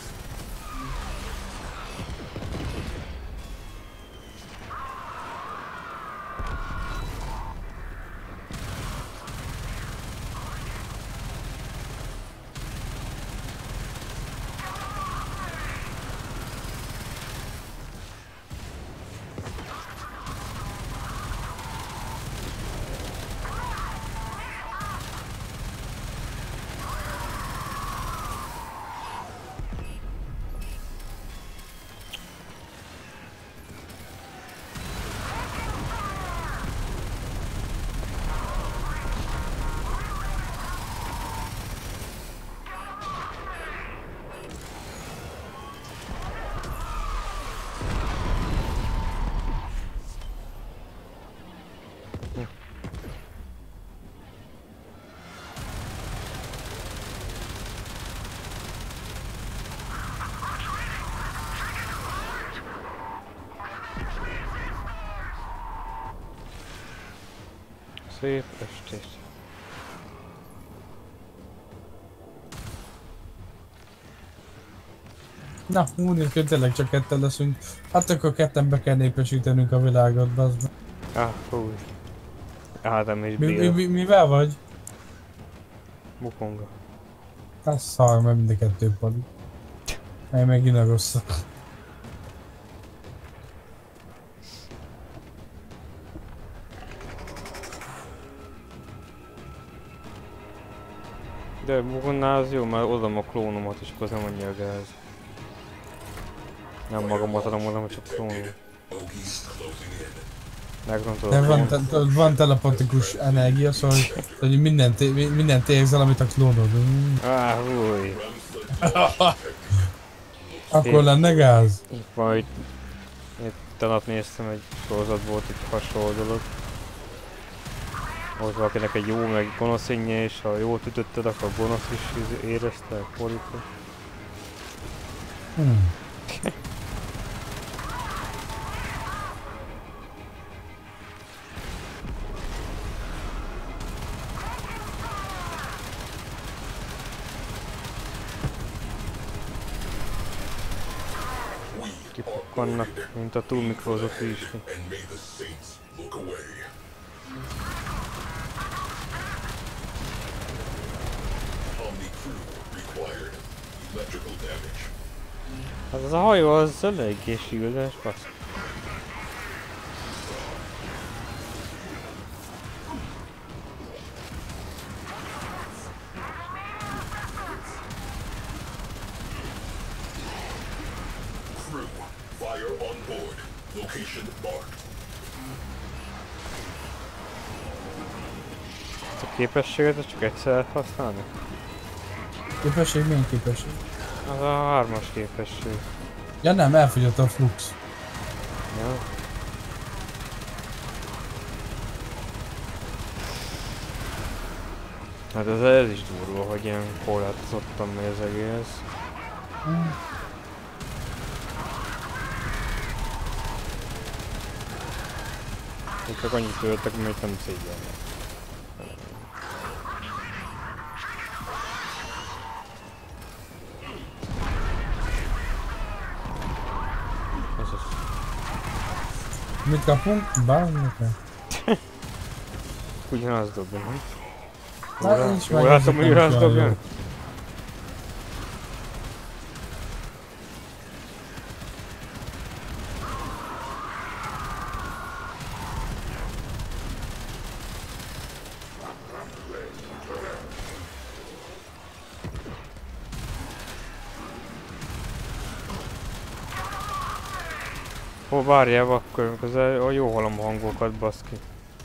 Speaker 2: Szép estét.
Speaker 4: Na, úgy tényleg csak ketten leszünk. Hát akkor ketten be kell népesítenünk a világot, bazd meg.
Speaker 2: Ah, fúj. Ádám és Béla.
Speaker 4: Mivel vagy?
Speaker 2: Bukonga.
Speaker 4: Hát szar, mert mind a kettő pali. Én megint a rosszak.
Speaker 2: De Bukonnál az jó, mert adom a klónomat és akkor az nem annyira gáz. Nem magamat adom oda, csak klónomat. Megrontod a klónot.
Speaker 4: Van telepatikus energia, szóval hogy mindent érzel, amit a klónod.
Speaker 2: Húj.
Speaker 4: Akkor lenne gáz.
Speaker 2: Itt majd... Tegnap néztem egy sorozat, volt egy hasonló dolog. Volt valakinek egy jó meg gonosz énje, és ha jót ütötted, akkor gonosz is érezte, fordítva. Kipukkannak, mint a túlmikrózott vízsli. Hát az a hajó az eléggé sűrűs, basz. Ezt a képességet csak egyszer lehet használni?
Speaker 4: Képesség? Milyen képesség?
Speaker 2: Az a 3-as képesség.
Speaker 4: Ja nem, elfogyott a flux.
Speaker 2: Ja. Hát ez is durva, hogy ilyen korlátozottan megy az egész. Én csak annyit töltek, amit nem szégyelnek.
Speaker 4: Mit kapunk? Bármikor?
Speaker 2: Ugyanaz dobja, nem? Jó, látom, hogy őre azt dobja. Ó, várjál akkor, amikor a jó halom hangokat baszki.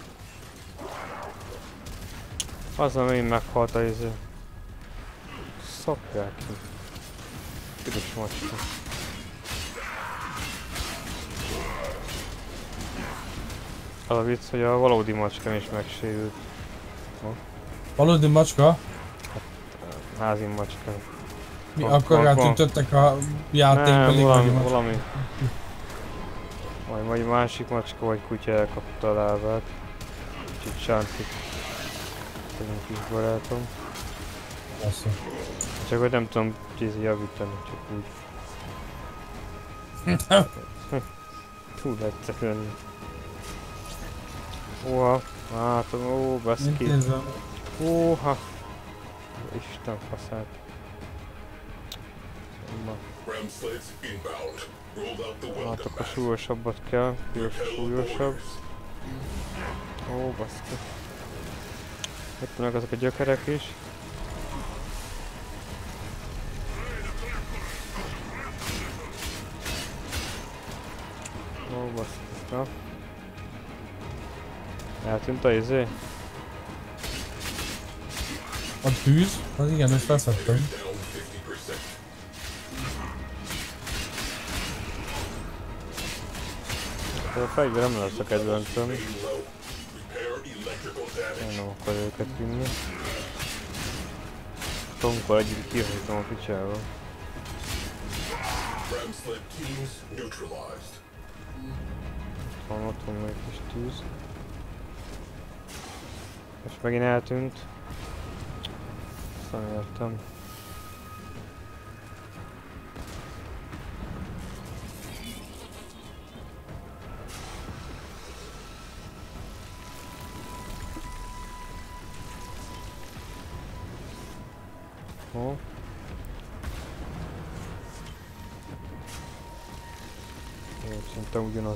Speaker 2: Az, ami meghalt a izé. Szopják ki. Üdös macska. Az a vicc, hogy a valódi macskám is megsérült.
Speaker 4: Valódi macska?
Speaker 2: Házi macskám.
Speaker 4: Mi akkor rátütöttek a játékbeli
Speaker 2: valami,
Speaker 4: macska?
Speaker 2: valami. Vagy másik macska vagy kutya elkapta a lábát. Úgyhogy sántik. Ez egy kis barátom.
Speaker 4: Persze.
Speaker 2: Csak hogy nem tudom javítani, csak úgy. Túl egyszerűen. Óha, látom, ó, baszki. Óha. Isten faszát. Látok a súlyosabbat kell, súlyosabb. Ó, baszki. Itt vannak azok a gyökerek is. Ó, baszki. Na. Eltűnt a izé?
Speaker 4: A tűz? Az igen, ezt leszettem.
Speaker 2: A fegyver nem lesz a kedvencem. Nem akar őket vinni. Tomkor egyik kihagytam a picsába. Ott van még kis tűz. Most megint eltűnt. Aztán értem. Jó. Jó, szerintem ugyanott.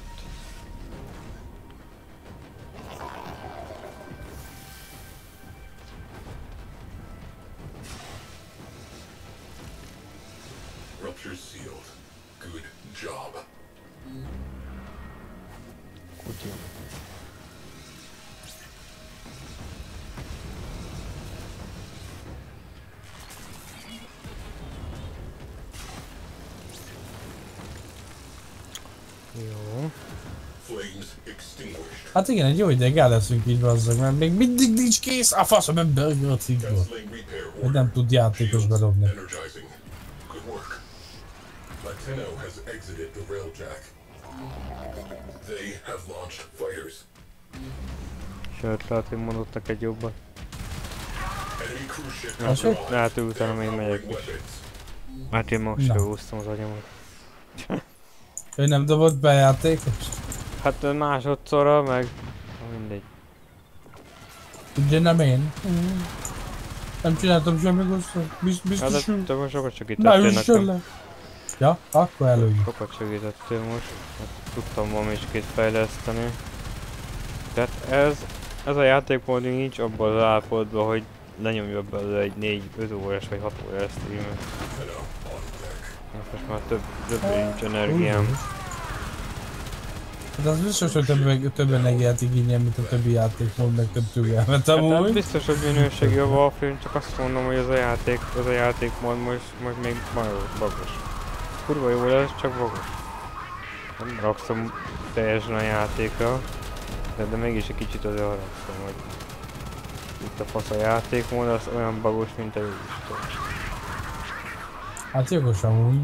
Speaker 3: Rupture sealed. Good job.
Speaker 2: Kutya. Jó.
Speaker 4: Hát igen, egy jó ideig el leszünk így bazzag, mert még mindig nincs kész a faszom ember a cikkből. Hogy nem tud játékos bedobni.
Speaker 2: Sőt, lehet, hogy mondottak egy jobbat.
Speaker 4: Hát,
Speaker 2: utána még megyek is. Hát én most se húztam az agyamat.
Speaker 4: ő nem dobott be játékost?
Speaker 2: Hát másodszorra meg... mindegy.
Speaker 4: Ugye nem én. Nem csináltam semmi rosszat. Biztos
Speaker 2: Hát te most sokat
Speaker 4: na
Speaker 2: segítettél nekem.
Speaker 4: le. Ja, akkor előjük.
Speaker 2: Sokat segítettél most. Hát, tudtam volna is két fejleszteni. Tehát ez a játékmód nincs abban az állapotban, hogy lenyomja belőle egy 4-5 órás vagy 6 órás streamet. Most már többre nincs energiám.
Speaker 4: Hát az biztos, hogy több energiát igényel, mint a többi játékmód, meg több türelmet
Speaker 2: Hát
Speaker 4: amúgy.
Speaker 2: biztos, hogy minőségi a Warframe, csak azt mondom, hogy ez a játékmód most még nagyon bagos. Kurva jó lesz, csak bagos. Nem rakszom teljesen a játékra, de mégis egy kicsit azért haragszom, hogy itt a fasz a játékmód, az olyan bagos, mint a jóisten.
Speaker 4: Hát jogos amúgy.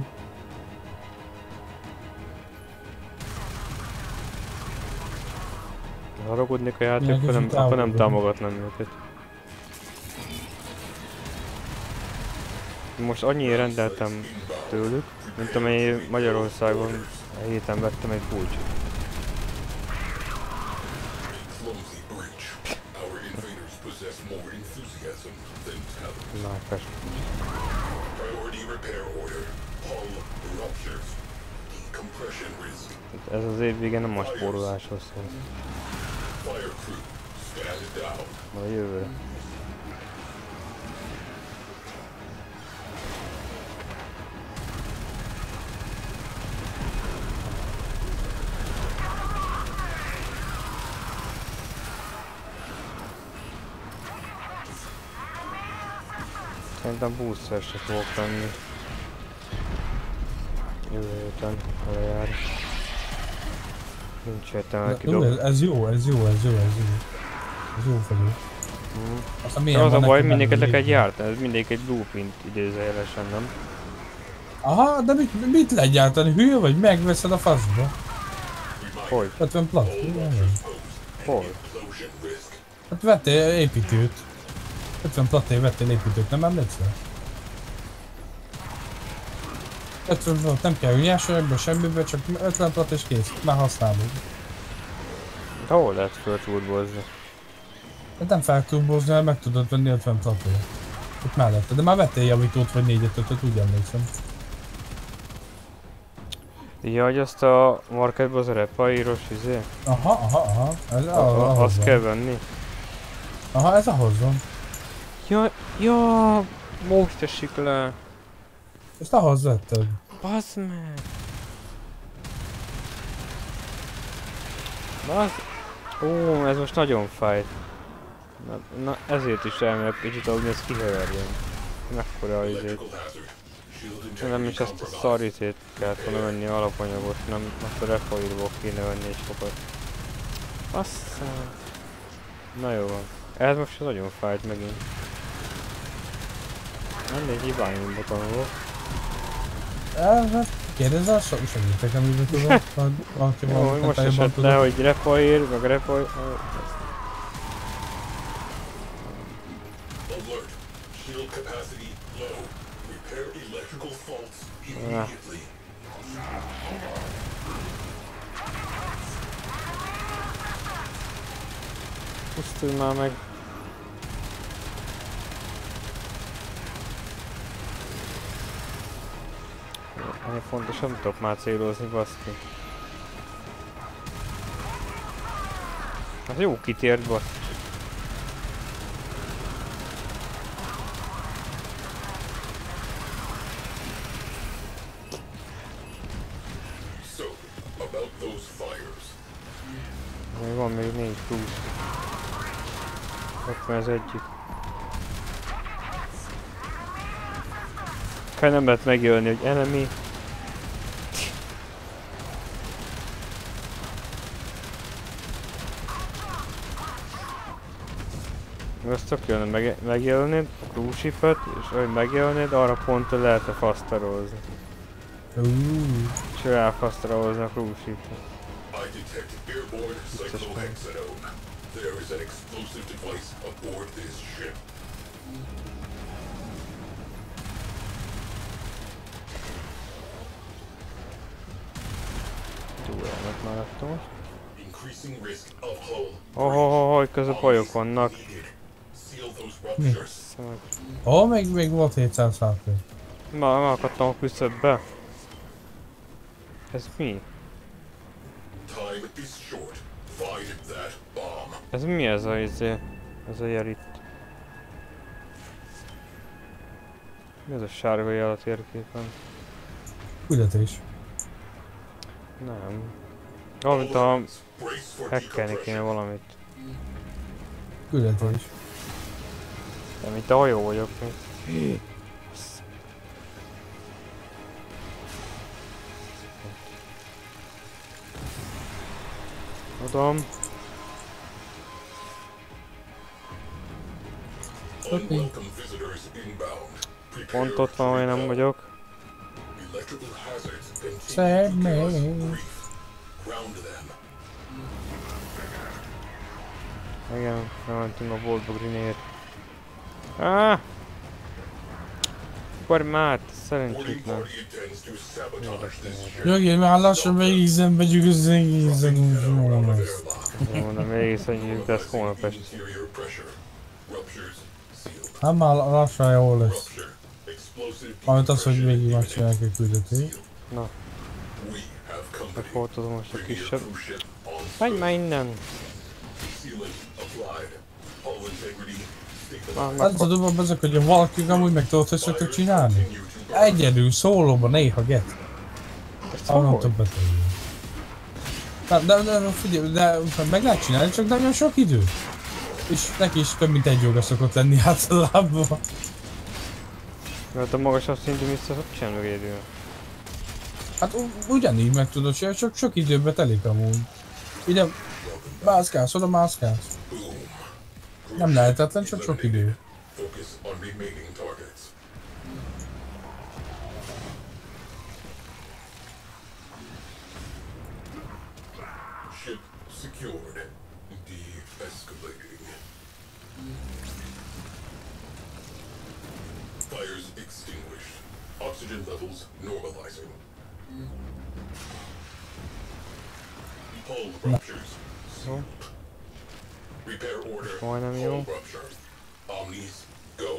Speaker 2: Ha haragudnék a játék, akkor nem támogatnám őket. Most annyi rendeltem tőlük, mint amely Magyarországon a héten vettem egy pulcsit.
Speaker 3: possess more enthusiasm than talent.
Speaker 2: Mákás.
Speaker 3: Priority repair order. Hull ruptures. Decompression risk.
Speaker 2: Ez az év vége nem a spóroláshoz szól.
Speaker 3: Fire crew, stand down.
Speaker 2: Majd a jövőre. Szerintem booster se fogok venni. Jövő héten, ha lejár. Nincs értelme kidob.
Speaker 4: Ez jó. Ez jó felé. Aztán milyen
Speaker 2: Az a
Speaker 4: van
Speaker 2: baj,
Speaker 4: neki
Speaker 2: mindéket le
Speaker 4: benne
Speaker 2: kell gyártani, ez mindegyik egy blueprint idézőjelesen, nem?
Speaker 4: Aha, de mit legyártani? Hülye vagy? Megveszed a faszba?
Speaker 2: Hogy?
Speaker 4: 50 plat.
Speaker 2: Hol?
Speaker 4: Hát vettél építőt. 50 platté vettél építőt, nem emlékszel? 50 plat, nem kell ügyásanyagba, semmibe, csak 50 plat és kész. Már használod.
Speaker 2: Hol lehet fölturbozni?
Speaker 4: Hát nem felturbozni, mert meg tudod venni 50 platté. Itt mellette, de már vettél javítót vagy 4-5-öt, úgy emlékszem.
Speaker 2: Ja, hogy azt a marketban az a repaíros izé?
Speaker 4: Aha. Ez
Speaker 2: Azt kell venni?
Speaker 4: Aha, ez ahhoz van.
Speaker 2: Ja, most esik le.
Speaker 4: Ezt ahhoz vetted.
Speaker 2: Bazd meg! Ó, ez most nagyon fájt. Na ezért is elmegyek kicsit, ahogy ez kiheverjen. Mekkora a izét. Nem is ezt a szarizét kellett volna venni alapanyagot, nem azt a refaírból kéne venni egy sokat. Aztán... Na jó van. Ez most nagyon fájt megint. Nem egy hibáim botanulok.
Speaker 4: Hát kérdezz el, segítek, amiben tudom.
Speaker 2: Jó, most esett le, hogy repaír, meg repaír...
Speaker 3: Alert. Shield capacity low. Repair electrical faults immediately.
Speaker 2: Pusztulj már meg. Annyi fontos, nem tudok már célozni, baszki. Hát jó kitért, baszki.
Speaker 3: So, about those fires.
Speaker 2: Még van még 4 plusz. Ott van az egyik. Nem lehet megjelölni, hogy enemy. Azt tök jön megjelölnéd a cruise ship-et, és ahogy megjelölnéd, arra ponton lehet-e fasztarozni. És elfasztarozni a cruise ship-et.
Speaker 3: I detect airborne cyclohexanone. There is an explosive device aboard this ship.
Speaker 2: Túlelmet már láttam most.
Speaker 3: Increasing risk of hull.
Speaker 2: Oh, közben bajok vannak.
Speaker 3: Seal those ruptures.
Speaker 4: Ó, még volt 700 százalék.
Speaker 2: Már akadtam a küszöbbe. Ez mi?
Speaker 3: Time is short. Find that bomb.
Speaker 2: Ez mi ez a izé? Ez a jel itt. Mi ez a sárga jel a térképen?
Speaker 4: Küldetés.
Speaker 2: Nem. Valamint a hackelni kéne valamit.
Speaker 4: Küldetés.
Speaker 2: Nem, itt a hajó vagyok még. Tudom.
Speaker 3: Unwelcome visitors inbound.
Speaker 2: Pont ott van, hogy nem vagyok.
Speaker 3: Electrical hazards
Speaker 4: Save
Speaker 3: continue to cause
Speaker 4: me.
Speaker 3: grief. Ground them.
Speaker 2: Igen, lementünk a boltba Grinér. Akkor már
Speaker 3: Boarding
Speaker 2: szerencsétlen.
Speaker 3: party intends to sabotage this ship.
Speaker 4: Jöjjél már lassan végigzen, vegyük az egészen úgy
Speaker 3: Out
Speaker 4: jól
Speaker 3: of
Speaker 4: lesz.
Speaker 3: airlock.
Speaker 2: Mondom, még iszonyú, de ez holnap este.
Speaker 3: Interior pressure. Ruptures sealed.
Speaker 4: Hát már lassan jó lesz.
Speaker 3: Rupture. Explosive
Speaker 4: Amit az, hogy
Speaker 3: decompression
Speaker 4: végig
Speaker 3: unit
Speaker 4: megcsinálják egy küldetést.
Speaker 2: Na,
Speaker 3: We have company.
Speaker 2: megfordulom most a
Speaker 3: Bring your
Speaker 2: kisebb.
Speaker 3: cruise ship on
Speaker 2: Menj
Speaker 3: site.
Speaker 2: már innen!
Speaker 3: Sealant applied. Hull integrity
Speaker 2: Ah,
Speaker 3: stabilized.
Speaker 4: Hát tudom, ezek, hogy valakik amúgy meg tudod, hogy szoktak csinálni. Egyedül, szólóban, néha get. Arra többet de figyelj, de meg lehet csinálni, csak nagyon sok idő. És neki is több mint egy joga szokott lenni általában.
Speaker 2: Mert a magasabb szintű vissza sem régül.
Speaker 4: Hát ugyanígy meg tudod csinálni, csak sok időbe telik amúgy. Ide mászkálsz, oda mászkálsz. Nem lehetetlen, csak sok idő.
Speaker 3: Focus on remaining targets. Ship secured. De-escalating. Fires extinguished. Oxygen levels normalizing. Hull ruptures. Sealed. Repair order.
Speaker 2: Majdnem jó.
Speaker 3: Hull rupture. Omnis, go.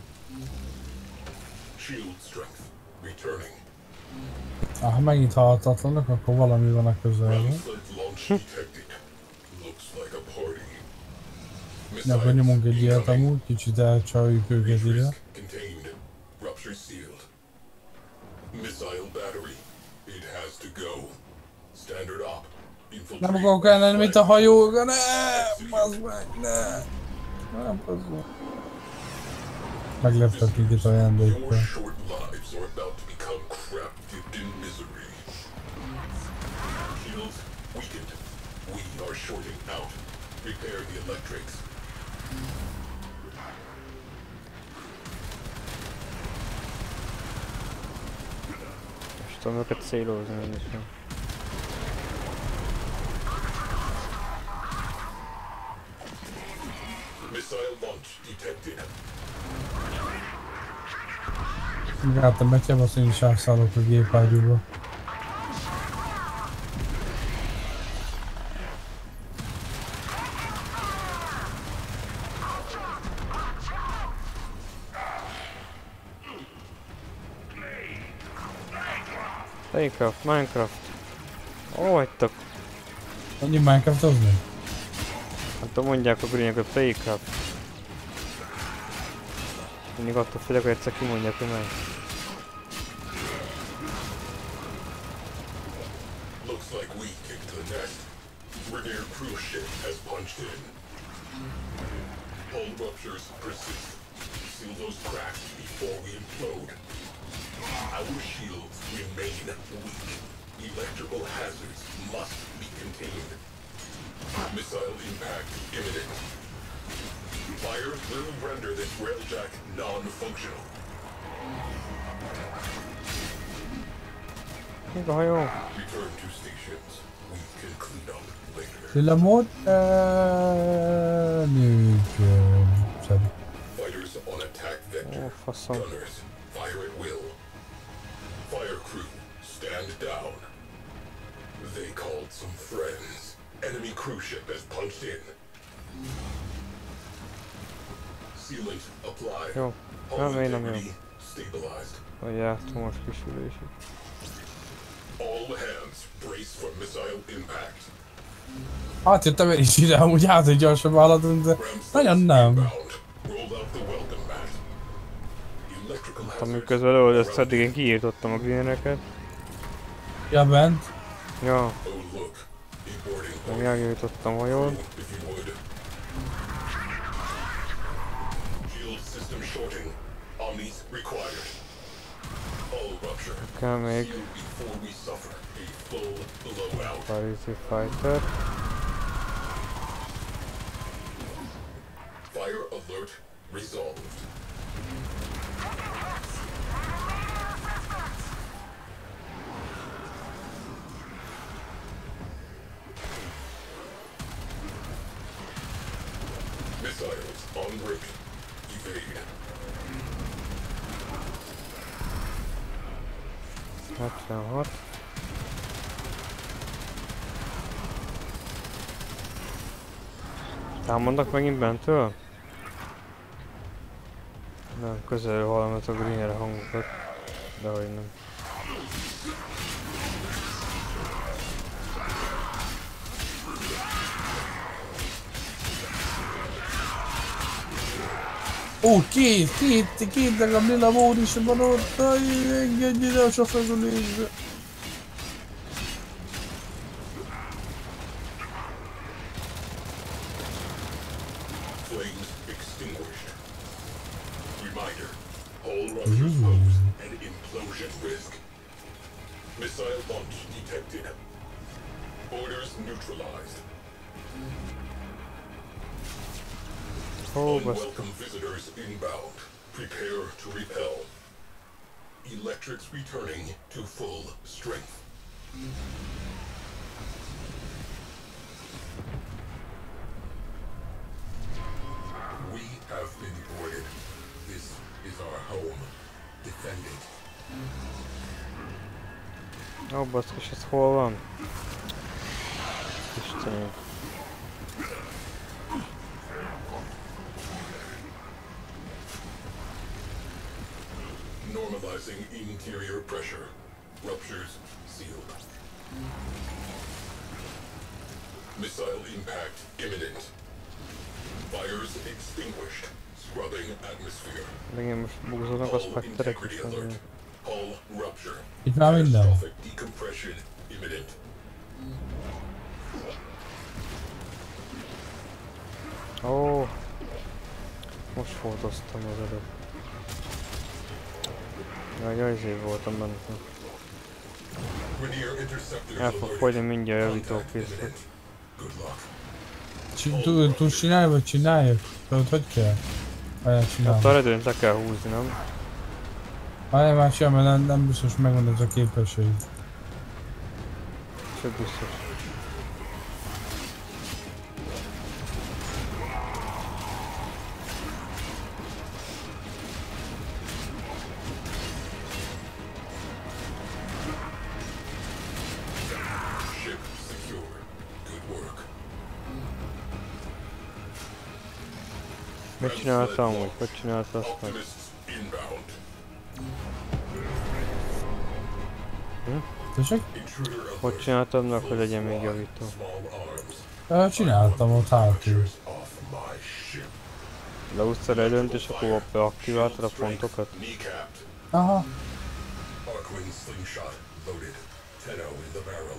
Speaker 3: Shield strength. Returning.
Speaker 4: Ha megint halhatatlanak, akkor valami van a közelben.
Speaker 3: Ramslet launch detected. Looks like a party.
Speaker 4: De akkor nyomunk egy ilyet amúgy, kicsit elcsaljuk őket ide.
Speaker 3: Risk contained. Rupture sealed. Missile battery. It has to go. Standard op.
Speaker 4: Nem akarok ellenni, mint a hajóga, ne! Bazd meg, ne! Nem, bazd meg. Megleptek minket
Speaker 3: Your
Speaker 4: ajándékkal.
Speaker 3: short lives are about to become crap-dipped in misery. Shields weakened. We are shorting out. Repair the electrics.
Speaker 2: És tudom őket célozni, nem is van.
Speaker 3: Missile launch detected.
Speaker 4: Megálltam betyebb, azt én is átszállok a gépágyúba.
Speaker 2: Minecraft. Hol vagytok?
Speaker 4: Annyi Minecraftozni?
Speaker 2: Hát mondják a greenek, hogy Playcraft. Mindig attól félek, hogy egyszer kimondják, hogy meg.
Speaker 3: Looks like we kicked the nest. Brigadier cruise ship has punched in. Hull ruptures persist. Seal those cracks before we implode. Our shields remain weak. Electrical hazards must be contained. Missile impact imminent. Fire will render this railjack non-functional.
Speaker 2: Még a hajó?
Speaker 3: Return to stations. We can clean up later.
Speaker 4: Villamód? Szedi.
Speaker 3: Fighters on attack vector.
Speaker 2: Ó, faszom.
Speaker 3: Gunners, fire at will. Fire crew, stand down. They called some friends. Enemy cruise ship has punched in. Sealant applied.
Speaker 2: Jó.
Speaker 3: Hull
Speaker 2: Nem, én nem
Speaker 3: integrity
Speaker 2: jó.
Speaker 3: stabilized.
Speaker 2: Hogy jártam most kisülésig.
Speaker 3: All hands brace for missile impact.
Speaker 4: Átjöttem én is ide, amúgy hát, hogy gyorsabban haladunk, de nagyon nem.
Speaker 3: Inbound. Roll out the welcome mat. Electrical
Speaker 2: Amíg
Speaker 3: hazards.
Speaker 2: közben előadott, addig én kiírtottam a greeneket.
Speaker 4: Ja, bent.
Speaker 2: Ja,
Speaker 3: Oh look, a boarding
Speaker 2: meg
Speaker 3: point.
Speaker 2: elgyújtottam hajót.
Speaker 3: If you would. Shield system shorting. Omnis required. Hull rupture.
Speaker 2: Kell még
Speaker 3: Sealed before we suffer a full blowout.
Speaker 2: Parisi Fighter.
Speaker 3: Fire alert resolved. Missiles en route. Evade.
Speaker 2: 76. Támadnak megint bentől? Nem, közelről hallom a greener hangokat, de hogy nem.
Speaker 4: Ó, két legalább lila mód is van ott, engedj ide a sofőzülésbe.
Speaker 3: Flames extinguished. Reminder, all ruptures pose an implosion risk. Missile launch detected. Orders neutralized.
Speaker 2: Ó, baszki.
Speaker 3: Unwelcome visitors inbound. Prepare to repel. Electrics returning to full strength. We have been boarded. This is our home. Defend it.
Speaker 2: Ó, baszki, ez hol van? Istenem.
Speaker 3: Normalizing interior pressure. Ruptures sealed. Missile impact imminent. Fires extinguished. Scrubbing atmosphere.
Speaker 2: Megint most bugzolnak a
Speaker 3: Hull
Speaker 2: spekterek
Speaker 3: integrity
Speaker 2: is.
Speaker 3: alert. Hull rupture.
Speaker 4: Itt már minden.
Speaker 3: Catastrophic decompression imminent.
Speaker 2: Ó, most fotoztam az előbb. Jaj, izé voltam benne.
Speaker 3: Rainier interceptors
Speaker 2: El fog
Speaker 3: alerted.
Speaker 2: fogyni mindjárt
Speaker 3: Contact
Speaker 2: javítókészlet.
Speaker 3: imminent. Good luck.
Speaker 4: Tudsz csinálni, vagy csináljuk? Tudod, hogy kell? Várjál,
Speaker 2: Hát a
Speaker 4: csinálom.
Speaker 2: redőnyt le kell húzni, nem?
Speaker 4: Várjál már sem, mert nem biztos megvan ez a képesség.
Speaker 2: Se biztos.
Speaker 3: Ship secure. Good work.
Speaker 2: Mit csináltam amúgy? Hogy csinálta azt meg?
Speaker 3: Optimists inbound.
Speaker 4: Tessék?
Speaker 3: Intruder alert.
Speaker 2: Hogy csináltam meg, hogy legyen még
Speaker 3: Full
Speaker 2: javító?
Speaker 3: small arms.
Speaker 4: Csináltam ott hátul.
Speaker 3: Ruptures off my ship.
Speaker 2: Leúszta a redőnyt és akkor beaktiváltad a pontokat?
Speaker 3: Kneecapped.
Speaker 4: Aha.
Speaker 3: Arcwind slingshot loaded. 10-0 in the barrel.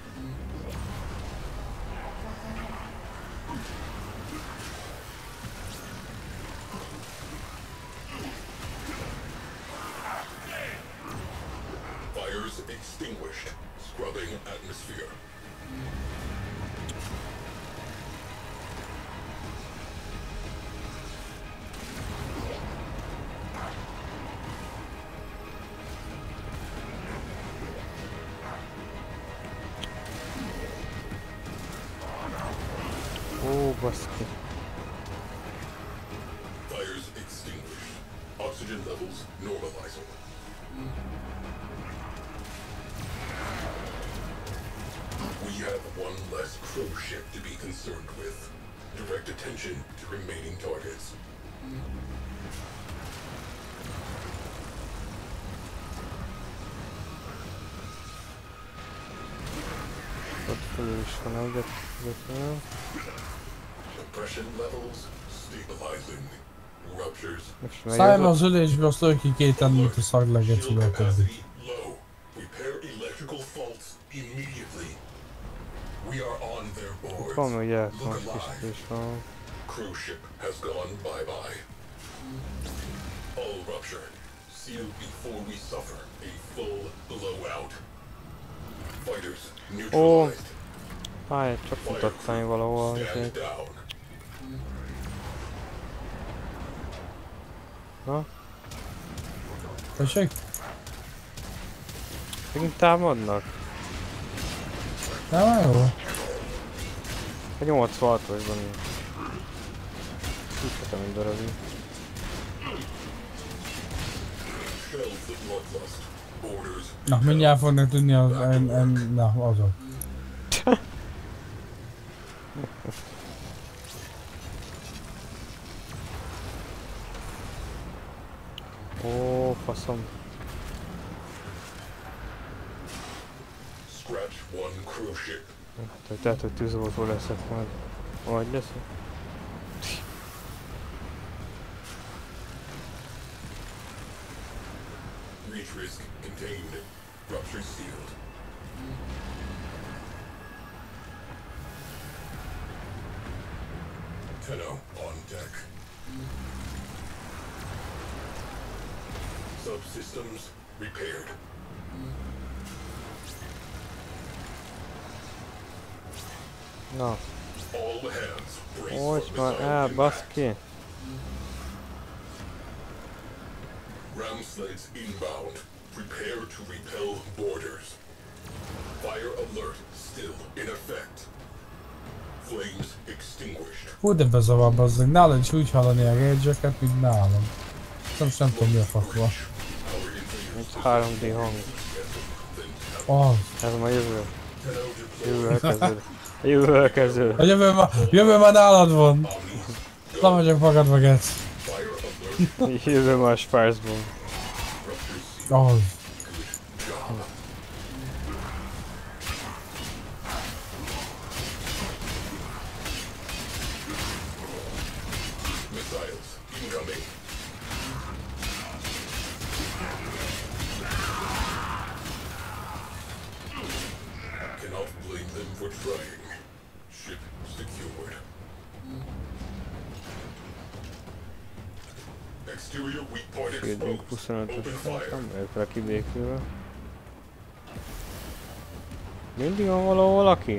Speaker 3: Fires extinguished. Scrubbing atmosphere.
Speaker 2: Ó, baszki.
Speaker 3: Fires extinguished. Oxygen levels normalizing. We have one less crew ship to be concerned with. Direct attention to remaining targets.
Speaker 2: Ott fölül is van egyet.
Speaker 3: Compression levels stabilizing. Ruptures.
Speaker 2: Most megy
Speaker 4: Szállj
Speaker 2: az
Speaker 4: az ülésbe, azt lőj ki két emlőt a szagleget
Speaker 3: Shield
Speaker 4: született.
Speaker 3: capacity low. Repair electrical faults immediately. We are on their boards.
Speaker 2: van, hogy
Speaker 3: Look
Speaker 2: eltűnt kis
Speaker 3: alive.
Speaker 2: is van.
Speaker 3: Cruise ship has gone bye-bye. Hull rupture. Sealed before we suffer a full blowout. Fighters neutralized.
Speaker 2: Pályát csak mutattam valahol.
Speaker 3: Stand
Speaker 2: Azért.
Speaker 3: down.
Speaker 2: Na,
Speaker 4: Tessék?
Speaker 2: megint támadnak?
Speaker 4: Nem, már jó.
Speaker 2: A 86-osban nincs. Hihetem, hogy darabig.
Speaker 3: Shells the bloodlust. Orders.
Speaker 4: Na, mindjárt fognak tudni az... Na, azok.
Speaker 2: Ó, faszom.
Speaker 3: Scratch one cruise ship.
Speaker 2: Tehát, hogy tűzoltó leszek majd. Vagy leszek?
Speaker 3: Reach risk contained. Rupture sealed. Tenno on deck. Subsystems repaired.
Speaker 2: Na,
Speaker 3: All hands brace
Speaker 2: hogy
Speaker 3: for
Speaker 2: már
Speaker 3: missile
Speaker 2: el,
Speaker 3: impact.
Speaker 2: baszki.
Speaker 3: Ram slates inbound. Prepare to repel boarders. Fire alert still in effect. Flames extinguished.
Speaker 4: Hú, de bezavar bazzeg. Nálad is úgy hallani a rage-eket, mint nálam. Most nem tudom mi a fakva.
Speaker 3: Our
Speaker 2: Mint
Speaker 3: inferior
Speaker 2: 3D hang.
Speaker 4: Oh,
Speaker 2: Ez ma jövő.
Speaker 3: Tenno deployed.
Speaker 2: Jövővel kezdőd. Jövővel kezdőd.
Speaker 4: a jövő már nálad van. Nem vagyok magadba, gec.
Speaker 3: Fire alert.
Speaker 2: Jövő már Spice-ból.
Speaker 3: Rupture sealed.
Speaker 4: Oh,
Speaker 3: Job. Missiles incoming. Cannot blame them for trying. Ship secured. Exterior weak point
Speaker 2: Shielding
Speaker 3: exposed.
Speaker 2: 25-ös
Speaker 3: Open fire.
Speaker 2: voltam, őkre kibékülve. Mindig van valaki?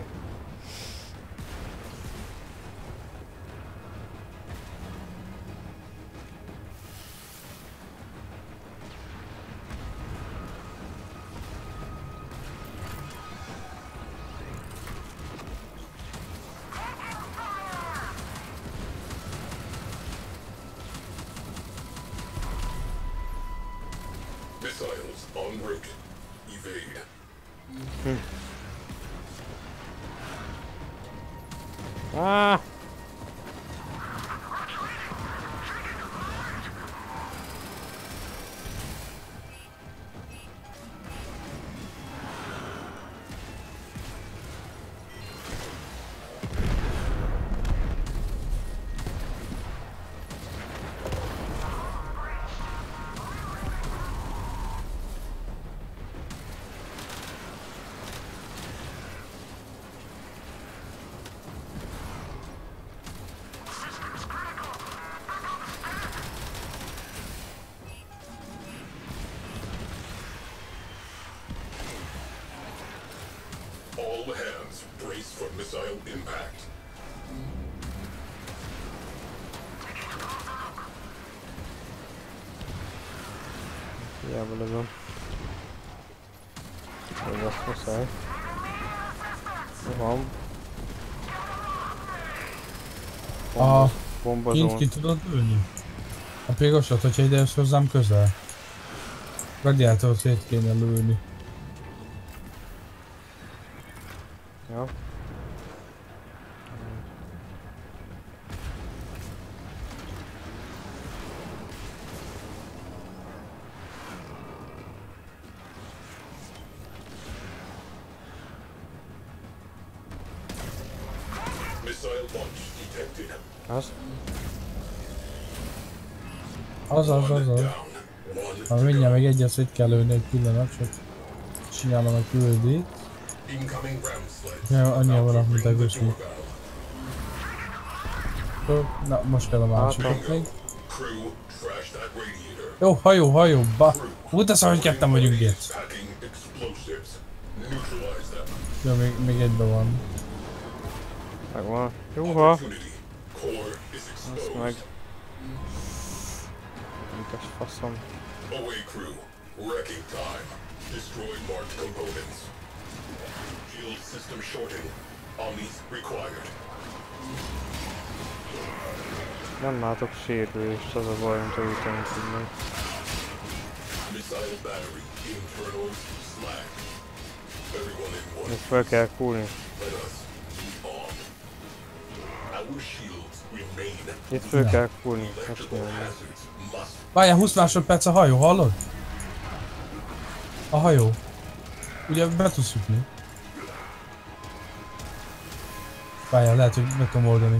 Speaker 3: Missiles en route. Evade.
Speaker 2: Ah!
Speaker 3: All hands brace for missile impact.
Speaker 2: Hiába lövöm. Ez azt muszáj. Van.
Speaker 4: a
Speaker 2: Bombazón.
Speaker 4: kint ki tudod lőni? A pirosat, hogyha ide jössz hozzám közel. Radiátort szét kéne lőni.
Speaker 2: Ja.
Speaker 3: Missile launch detected.
Speaker 2: Az?
Speaker 4: Az.
Speaker 3: Down. One
Speaker 4: Ha
Speaker 3: to
Speaker 4: mindjárt
Speaker 3: go.
Speaker 4: még egyet szét kell lőni egy pillanat, csak csinálom a küldét.
Speaker 3: Incoming ram sled.
Speaker 4: Ja, annyian
Speaker 3: About to
Speaker 4: vannak, mint
Speaker 3: ring
Speaker 4: a
Speaker 3: the
Speaker 4: Gucci.
Speaker 3: doorbell.
Speaker 4: Na, most kell a másikot még.
Speaker 3: Crew, trash that radiator.
Speaker 4: Jó, hajó, ba! Hú, de szóval, hogy ketten vagyunk itt.
Speaker 3: Packing explosives. Neutralize them.
Speaker 4: Jó, még egyben van.
Speaker 2: Megvan. Juha!
Speaker 3: Opportunity. Core is
Speaker 2: Azt
Speaker 3: exposed.
Speaker 2: meg. Mikas faszom.
Speaker 3: Away crew. Wrecking time. Destroy marked components. Shield system shorting. Omnis required.
Speaker 2: Nem látok sérülést, az a baj, mint a üteni tudnak.
Speaker 3: Missile battery. Internals slack. Everyone in one.
Speaker 2: Még fel kell kúrni.
Speaker 3: Let us move on. Our shields remain.
Speaker 2: Itt föl kell fúrni.
Speaker 3: Electrical hazards must.
Speaker 4: Várjál, 20 másodperc a hajó, hallod? A hajó. Ugye be tudsz jutni. Várjál, lehet, hogy meg tudom oldani.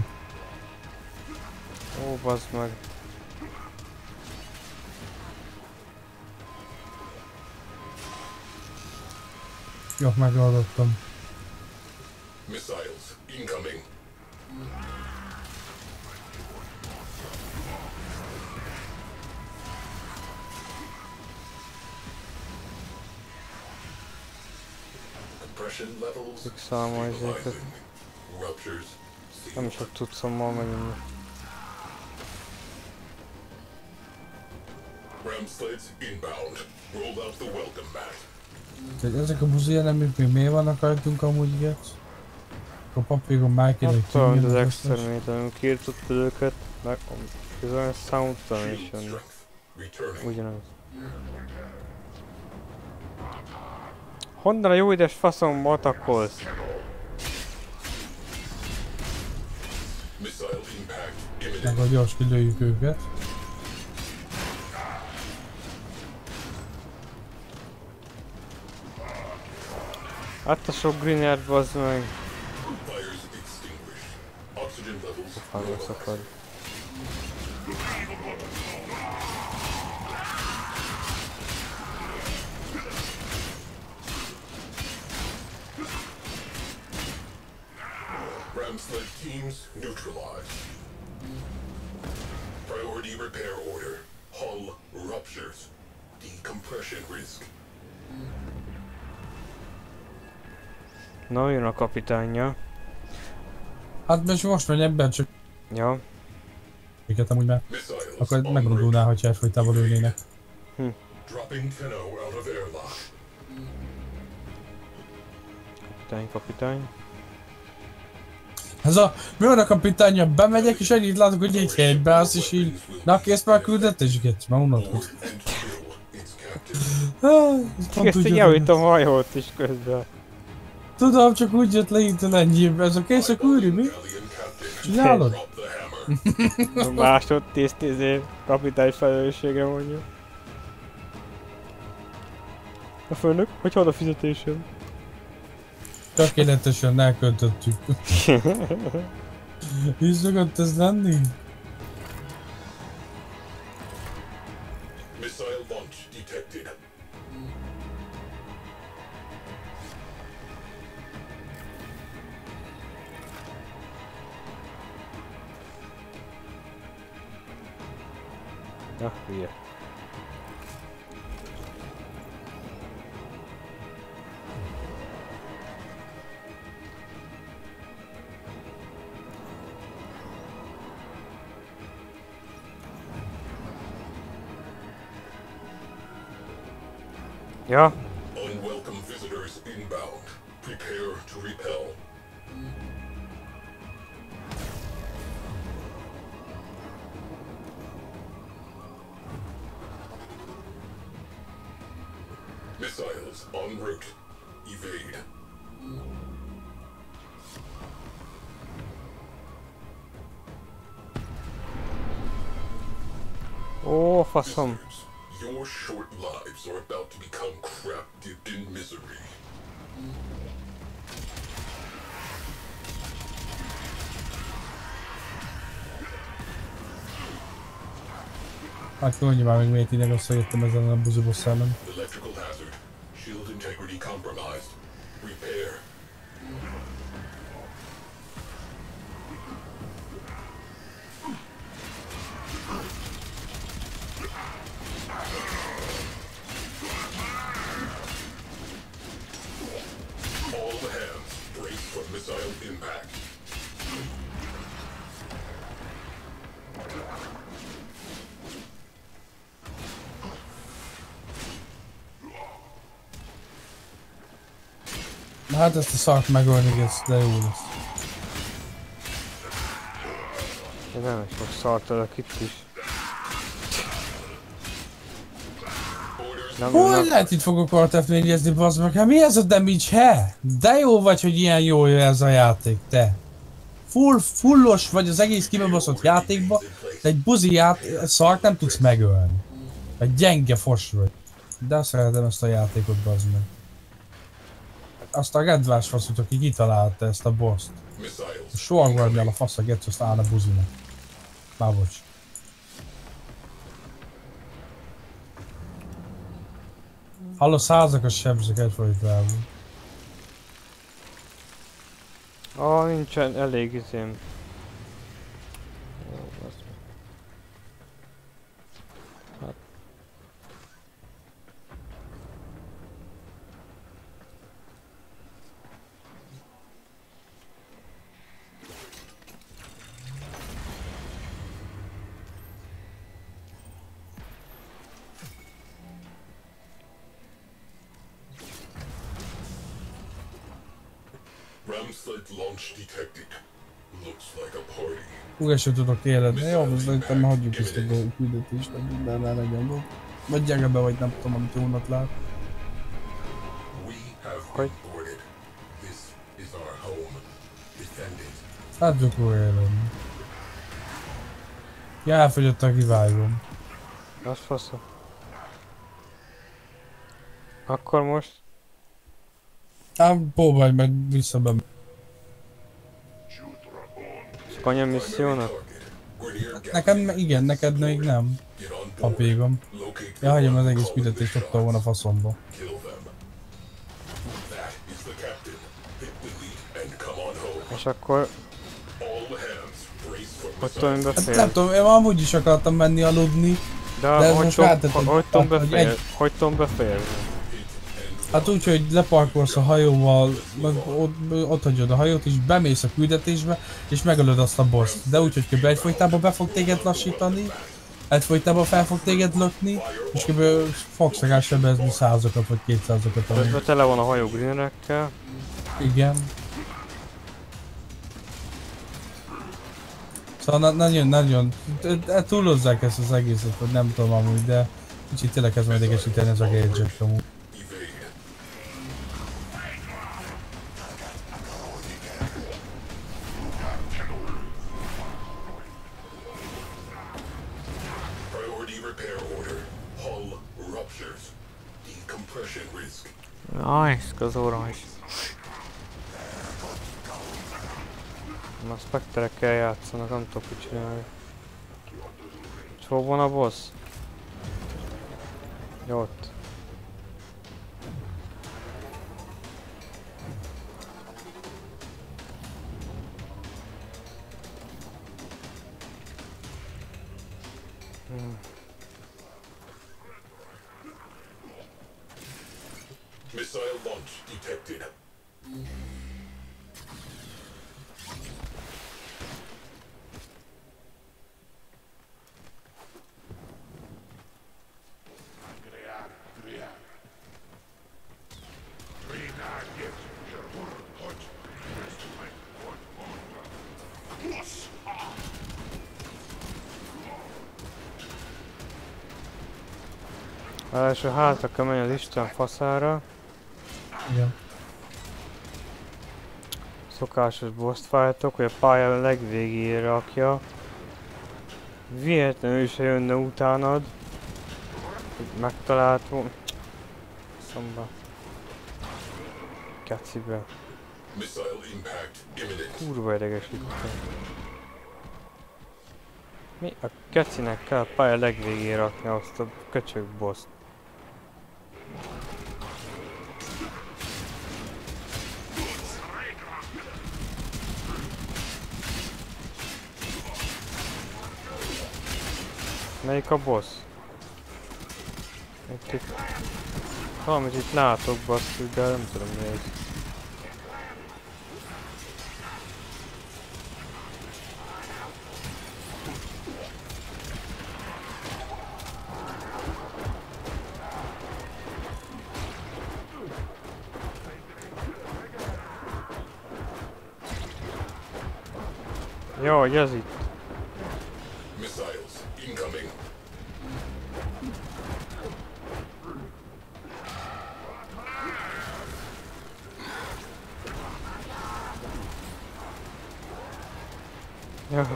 Speaker 2: Ó, bazd meg.
Speaker 4: Jó, megoldottam.
Speaker 3: Missiles incoming. Compression levels
Speaker 2: Fixálom ezeket.
Speaker 3: stabilizing. Ruptures.
Speaker 2: Nem sok tudszommal megint.
Speaker 3: Ram slates inbound. Roll out the welcome mat.
Speaker 4: Tehát ezek a buzi elemek még miért vannak rajtunk amúgy, Getsz? A papíron már kéne,
Speaker 2: Hát
Speaker 4: hogy
Speaker 2: tudom,
Speaker 4: kinyílni
Speaker 2: az
Speaker 4: az összes.
Speaker 2: exterminator, kiirtott őket, meg bizony számtalan is jönnek.
Speaker 3: Strength returning.
Speaker 2: Ugyanaz. Honnan a jó édes faszomba attackolsz?
Speaker 3: Missile impact
Speaker 4: Meg
Speaker 3: imminent.
Speaker 4: a gyors kilőjük őket.
Speaker 2: Hát a sok greenert bazd meg.
Speaker 3: Fires extinguished. Oxygen levels
Speaker 2: Fára
Speaker 3: normalized.
Speaker 2: szakad.
Speaker 3: Ram sled teams neutralized. Priority repair order. Hull ruptures. Decompression risk.
Speaker 2: Na, jön a kapitánya.
Speaker 4: Hát most megy ebben csak
Speaker 2: Ja,
Speaker 4: őket amúgy már.
Speaker 3: Missiles
Speaker 4: Akkor
Speaker 3: en route.
Speaker 4: megrudulnál, hogyha elfolytában ülnének.
Speaker 3: Dropping Tenno out of airlock.
Speaker 2: kapitány.
Speaker 4: Ez a... Mi van a kapitánya? Bemegyek és ennyit látok, hogy egy helybe állsz és így... Na kész már küldetés, Getsz? Már unod.
Speaker 3: Board and kill its captain.
Speaker 4: Pont
Speaker 2: Ezt
Speaker 4: úgy
Speaker 2: így
Speaker 4: jött
Speaker 2: javítom a hajót is közben.
Speaker 4: Tudom, csak úgy jött le itt ennyi. Ez a kész a kúri, mi?
Speaker 3: Battalion captain.
Speaker 4: Csinálod?
Speaker 3: Drop the hammer.
Speaker 2: Másodtíz kapitány felelősségre mondja. A főnök, hogy hol a fizetésem?
Speaker 4: Tökéletesen elköltöttük. Így szokott ez lenni?
Speaker 3: Missile launch detected.
Speaker 2: Na, hülye. Ja,
Speaker 3: Unwelcome visitors inbound. Prepare to repel. Missiles en route. Evade.
Speaker 2: ó, faszom.
Speaker 3: Your short lives are about to become crap dipped in misery.
Speaker 4: Hát mondja már meg miért ide összejöttem ezen a buzibossz ellen.
Speaker 3: Electrical hazard. Shield integrity compromised. Repair. All hands brace for missile impact.
Speaker 4: Na hát ezt a szart megoldni, Getsz, de jó lesz.
Speaker 2: Én nem is most szartalak itt is. Nem,
Speaker 4: Hol
Speaker 2: nem,
Speaker 4: lehet itt fogok Warcraft 4-ezni, bazd meg? Hát mi ez a damage, he? De jó vagy, hogy ilyen jó jön ez a játék, te. fullos vagy az egész kibaszott játékba, de egy buzi szart nem tudsz megölni. Egy gyenge fos vagy. De azt szeretem ezt a játékot, bazd meg. Azt a redvás faszút, aki kitalálta ezt a boss-t. A sorgardnál a fasz a gecz, azt állna buzinak. Már bocs. Halló, százakas sebzek egyfajtában.
Speaker 2: Nincsen elég izém. Hát.
Speaker 3: Ramslide launch detected. Looks like a party.
Speaker 4: Úgy sem tudok éledni. Jó, most szerintem hagyjuk ezt a küldetést, de ne legyen gond. Vagy gyenge be, vagy nem tudom, amit jónak lát.
Speaker 3: We have been boarded. This is our home. Defend it.
Speaker 4: Hát csak úgy éledni. Ja, elfogyott a kivágom.
Speaker 2: Az faszom. Akkor most?
Speaker 4: Hát próbálj meg vissza be.
Speaker 2: Spanya missziónak?
Speaker 4: Nekem igen, neked még nem. Papírom. Ja, hagyom az egész küldetést ott van a faszomba.
Speaker 2: És akkor... Hogy tudom befér?
Speaker 4: Hát nem tudom, én amúgy is akartam menni aludni.
Speaker 2: De hogy tudom beférni?
Speaker 4: Hát úgy, hogy leparkolsz a hajóval, ott hagyod a hajót és bemész a küldetésbe és megölöd azt a boss-t. De úgy, hogy kb. Egyfolytában be fog téged lassítani, egyfolytában fel fog téged lökni, és kb. Fogsz sebezni 100-okat vagy 200-okat.
Speaker 2: Közben tele van a hajó greenerekkel.
Speaker 4: Igen. Szóval nagyon túlozzák ezt az egészet, hogy nem tudom amúgy, de kicsit tényleg kezd majd idegesíteni ez a gadget amúgy.
Speaker 2: Nice, közóra is. Na, Spectre-ekkel játszanak, nem tudok mit csinálni. És hol van a boss? Jó, ott.
Speaker 3: Missile launch detected.
Speaker 2: Első hátra kell menni az Isten faszára.
Speaker 4: Igen.
Speaker 2: Szokásos boss fightok, hogy a pálya legvégére rakja. Véletlenül se jönne utánad. Megtalált volna. Szomba. Kecibe. Kurva idegesítő. Mi a kecinek kell a pálya legvégére rakni azt a köcsög boss-t? Melyik a boss? Itt valamit itt látok basszus, de nem tudom mi ez. Jó, hogy ez itt. Ja.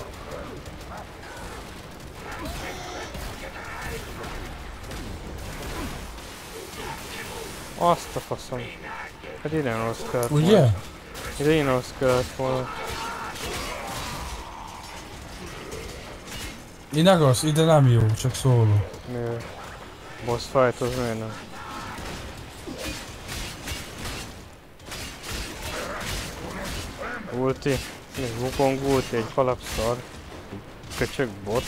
Speaker 2: Azt a faszom. Hát ide rossz kellett volna.
Speaker 4: Ugye?
Speaker 2: Ide én rossz kellett volna.
Speaker 4: Ide rossz, ide nem jó, csak szóló.
Speaker 2: Miért? Boss fight az miért nem? Ulti. Még Wukong ulti, egy kalapszar. Köcsög bot.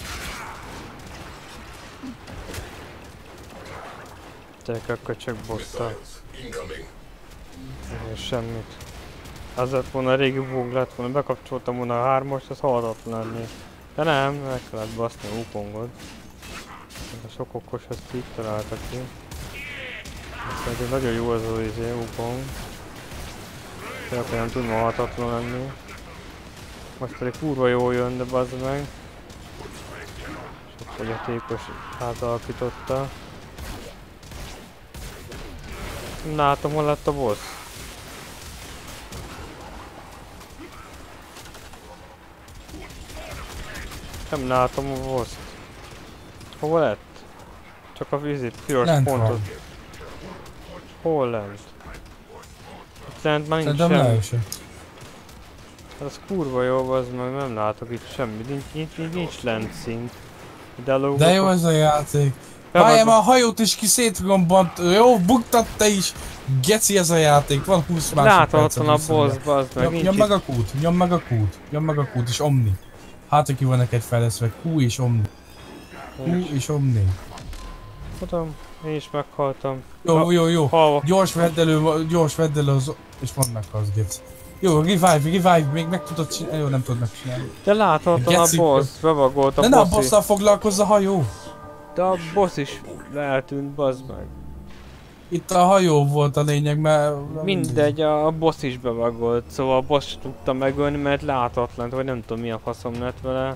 Speaker 2: Tek a köcsög bottal.
Speaker 3: Missiles incoming.
Speaker 2: És semmit. Az lett volna a régi bug lett volna, bekapcsoltam volna a 3-ast, az halhatatlan lenné. De nem, meg kellett baszni a Wukongot. A sok okos ezt így találtak ki. Szerintem nagyon jó az az Wukong. Tehát nem tud ma halhatatlan lenni. Most pedig kurva jól jön, de bazd meg. Sok fogyatékos átalakította. Látom, hol lett a boss. Nem látom a boss-t. Hol lett? Csak a vizit, piros
Speaker 4: Lent
Speaker 2: pontot.
Speaker 4: van.
Speaker 2: Hol lent? Itt lent már nincs
Speaker 4: Szerintem
Speaker 2: semmi.
Speaker 4: leesett.
Speaker 2: Az kurva jó, az meg nem látok itt semmit. Nincs lent szint. De lógok.
Speaker 4: De jó ez a játék.
Speaker 2: Ja,
Speaker 4: Várjál,
Speaker 2: meg-
Speaker 4: már a hajót is ki szétrombant. Jó, buktatta is. Geci ez a játék, van 20 másodpercet.
Speaker 2: Láthatatlan a boss, bazd meg.
Speaker 4: Nyom
Speaker 2: Nincs
Speaker 4: meg
Speaker 2: itt.
Speaker 4: a kút, nyom meg a kút, nyom meg a kút, és omni. Hát, aki van neked fejlesztve, Q és omni. Q és omni.
Speaker 2: Tudom, én is meghaltam.
Speaker 4: Jó.
Speaker 2: Halva.
Speaker 4: Gyors vedd elő az... és mondd meg az gec. Jó, revive, még meg tudod csinálni. Jó, nem tudod megcsinálni.
Speaker 2: De láthatatlan a
Speaker 4: Geci-
Speaker 2: boss, bevagolt a
Speaker 4: De ne a
Speaker 2: boss is.
Speaker 4: bosszal foglalkozz a hajó.
Speaker 2: De a boss is eltűnt, bazd meg.
Speaker 4: Itt a hajó volt a lényeg, mert...
Speaker 2: Mindegy, a boss is bevagolt, szóval a boss tudta megölni, mert láthatatlan, vagy nem tudom mi a faszom lett vele.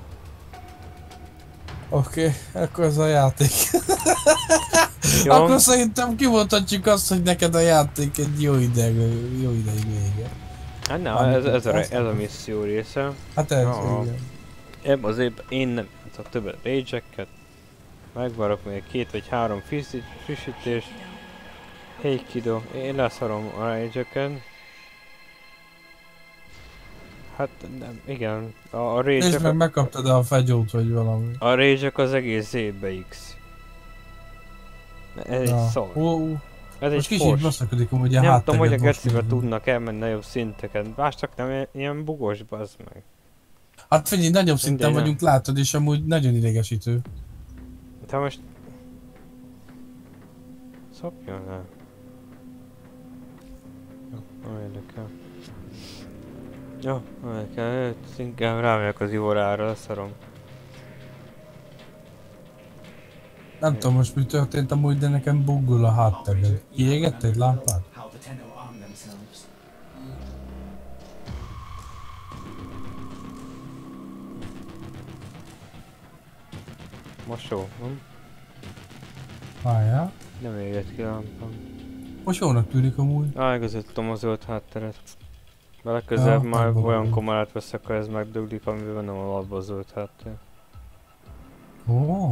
Speaker 4: Oké, akkor ez a játék.
Speaker 2: Jó,
Speaker 4: Akkor szerintem kimondhatjuk azt, hogy neked a játék egy jó ideig vége.
Speaker 2: hát ne,
Speaker 4: Valamit
Speaker 2: ez a misszió része.
Speaker 4: Hát ez,
Speaker 2: Aha.
Speaker 4: igen.
Speaker 2: Ebben az évben én nem tudok többet rage-eket. Megvárok még 2 vagy 3 frissítést. Heikido, én leszarom a rage-eket. Hát nem, igen, a
Speaker 4: Nézd
Speaker 2: rage-ek,
Speaker 4: meg, megkaptad a fegyót, vagy valami.
Speaker 2: a rage-ek az egész évben X. Ez egy szar. Ez
Speaker 4: Most
Speaker 2: egy
Speaker 4: kicsit
Speaker 2: fos.
Speaker 4: baszakodik, hogy a
Speaker 2: Nem tudom, hogy a
Speaker 4: hátteget
Speaker 2: gecibe
Speaker 4: most
Speaker 2: tudnak elmenni nagyobb szinteket. Más csak nem ilyen bugos, bazd meg.
Speaker 4: Hát figyelj, nagyobb szinten
Speaker 2: Mindegy,
Speaker 4: vagyunk, látod, és amúgy nagyon idegesítő.
Speaker 2: Te most... Szopjon le. Jó, nem érdekel. Jó, nem érdekel, inkább rámegyek az Ivorára, leszarom.
Speaker 4: Nem tudom most mi történt amúgy, de nekem buggol a hátteged. Kiégett egy lámpát?
Speaker 7: how the Tenno arm themselves.
Speaker 2: Most jó, nem?
Speaker 4: Várjál.
Speaker 2: Nem égett ki a lámpám.
Speaker 4: Most jónak tűnik amúgy.
Speaker 2: Elgözöttem a zöld hátteret. De legközelebb
Speaker 4: Ja,
Speaker 2: már
Speaker 4: megvan.
Speaker 2: olyan kamerát veszek, ha ez megdöglik, amiben nem a latba a zöld háttér.
Speaker 4: Ó.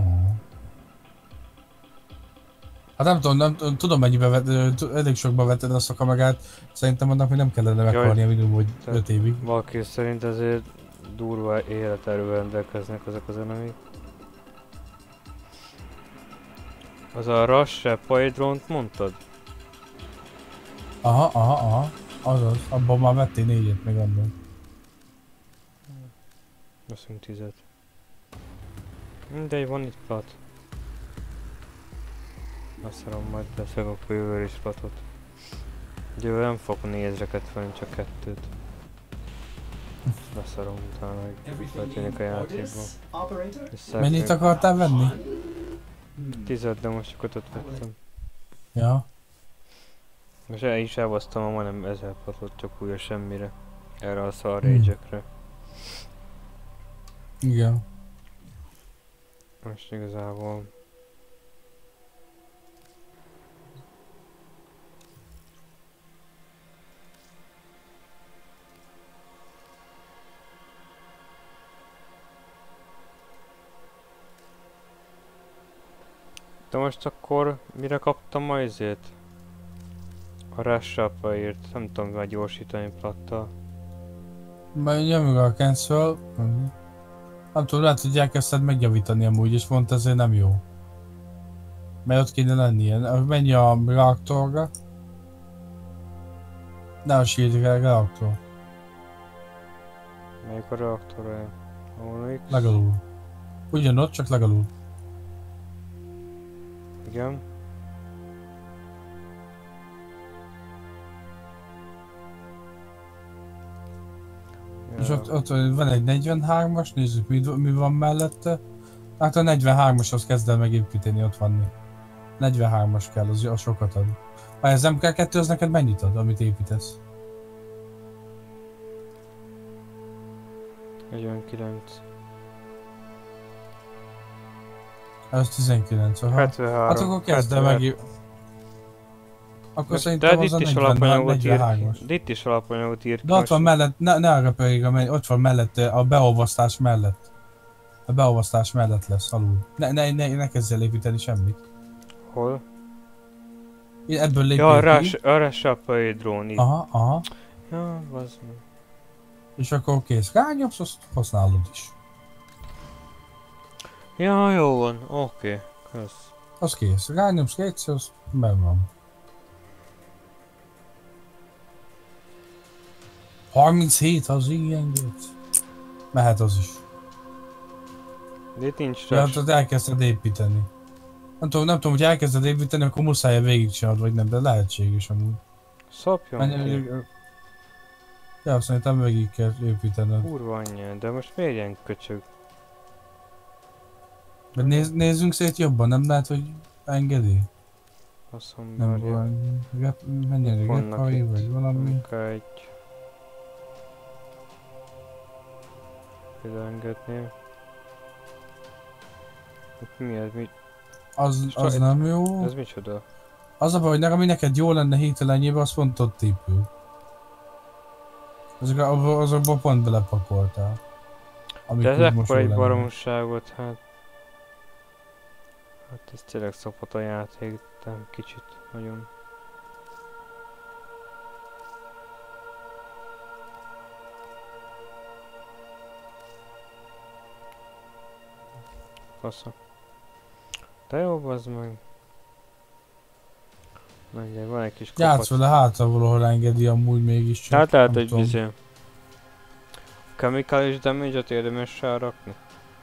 Speaker 4: Hát nem tudom mennyibe elég sokba vetted azt a kamerát. Szerintem annak még nem kellene meghalnia minimum, hogy
Speaker 2: Tehát
Speaker 4: 5 évig.
Speaker 2: Valaki szerint ezért durva életerővel rendelkeznek ezek az enemik. Az a Rush Paidront mondtad?
Speaker 4: Aha. Azaz, abban már vettél 4-et még annól.
Speaker 2: Veszünk 10-et. Mindegy, van itt plat. Azt szarom, majd beszélek akkor jövőre is platot. Jövő nem fog 4-reket venni, csak 2-t. Beszarom utána, hogy betűnik a játékban.
Speaker 7: Operator?
Speaker 2: És
Speaker 4: Mennyit akartál venni?
Speaker 2: 10-et, de most csak 5-öt vettem.
Speaker 4: Ja.
Speaker 2: Most el is elvasztam a majdnem 1000 platot csak újra semmire. Erre a szar rage-ekre.
Speaker 4: Igen.
Speaker 2: Most igazából... De most akkor mire kaptam ma izét? A Rush-ra-ért, nem tudom már gyorsítani plattal.
Speaker 4: Majd nyomjuk a cancel. Nem tudom, lehet, hogy elkezdted megjavítani amúgy, és pont ezért nem jó. Mert ott kéne lennie. Menj a reaktorra. Ne a shieldre, reaktor.
Speaker 2: Melyik a reaktorra? Onyx?
Speaker 4: Legalul. Ugyanott, csak legalul.
Speaker 2: Igen.
Speaker 4: És ott van egy 43-as, nézzük mi van mellette. Hát a 43-ashoz kezd el megépíteni, ott van mi. 43-as kell, az a sokat ad. Ha ez nem kell 2, az neked mennyit ad, amit építesz?
Speaker 2: 49.
Speaker 4: Ez 19, aha.
Speaker 2: 73.
Speaker 4: Hát akkor kezd el megépíteni. Akkor szerintem az a 43-as.
Speaker 2: De itt is alapanyagot ír ki.
Speaker 4: De ott van mellett, ne arra pedig, ott van mellette, a beolvasztás mellett. A beolvasztás mellett lesz alul. Ne kezdj el építeni semmit.
Speaker 2: Hol?
Speaker 4: Ebből lépjél
Speaker 2: Ja,
Speaker 4: ki.
Speaker 2: a Rush-apai drón itt.
Speaker 4: Aha.
Speaker 2: Ja, bazd meg.
Speaker 4: És akkor kész. Rányomsz, azt használod is.
Speaker 2: Ja, jó van, oké. Kösz.
Speaker 4: Az kész. Rányomsz kétszer, az benn van. 37 az ilyen gét. Mehet az is.
Speaker 2: De itt nincs
Speaker 4: Ja,
Speaker 2: Rush.
Speaker 4: hát elkezdted építeni. Nem tudom, hogy elkezded építeni, akkor muszáj végigcsinálod, vagy nem, de lehetséges amúgy.
Speaker 2: Szopjon ki.
Speaker 4: Ja, szerintem végig kell építened.
Speaker 2: Kurva anyja, de most miért ilyen köcsög?
Speaker 4: De nézzünk szét jobban, nem lehet, hogy engedi?
Speaker 2: Faszom
Speaker 4: Nem
Speaker 2: várja.
Speaker 4: van. Menjen a gepai, vagy valami.
Speaker 2: Egy... Például engednél. Mi ez?
Speaker 4: Az nem jó.
Speaker 2: Ez micsoda?
Speaker 4: Az a baj, hogy ami neked jó lenne hirtelenjében, az pont ott épül. Azokba pont belepakoltál.
Speaker 2: De ez ekkor egy baromságot, hát... Hát ez tényleg szopott a játék, nem kicsit, nagyon. Fasza. De jó, bazd meg. Menjél, van egy kis kapac.
Speaker 4: Játsz vele, hátra valahol engedi amúgy mégis csak.
Speaker 2: Hát lehet egy bizony. Chemical damage-et érdemes rárakni?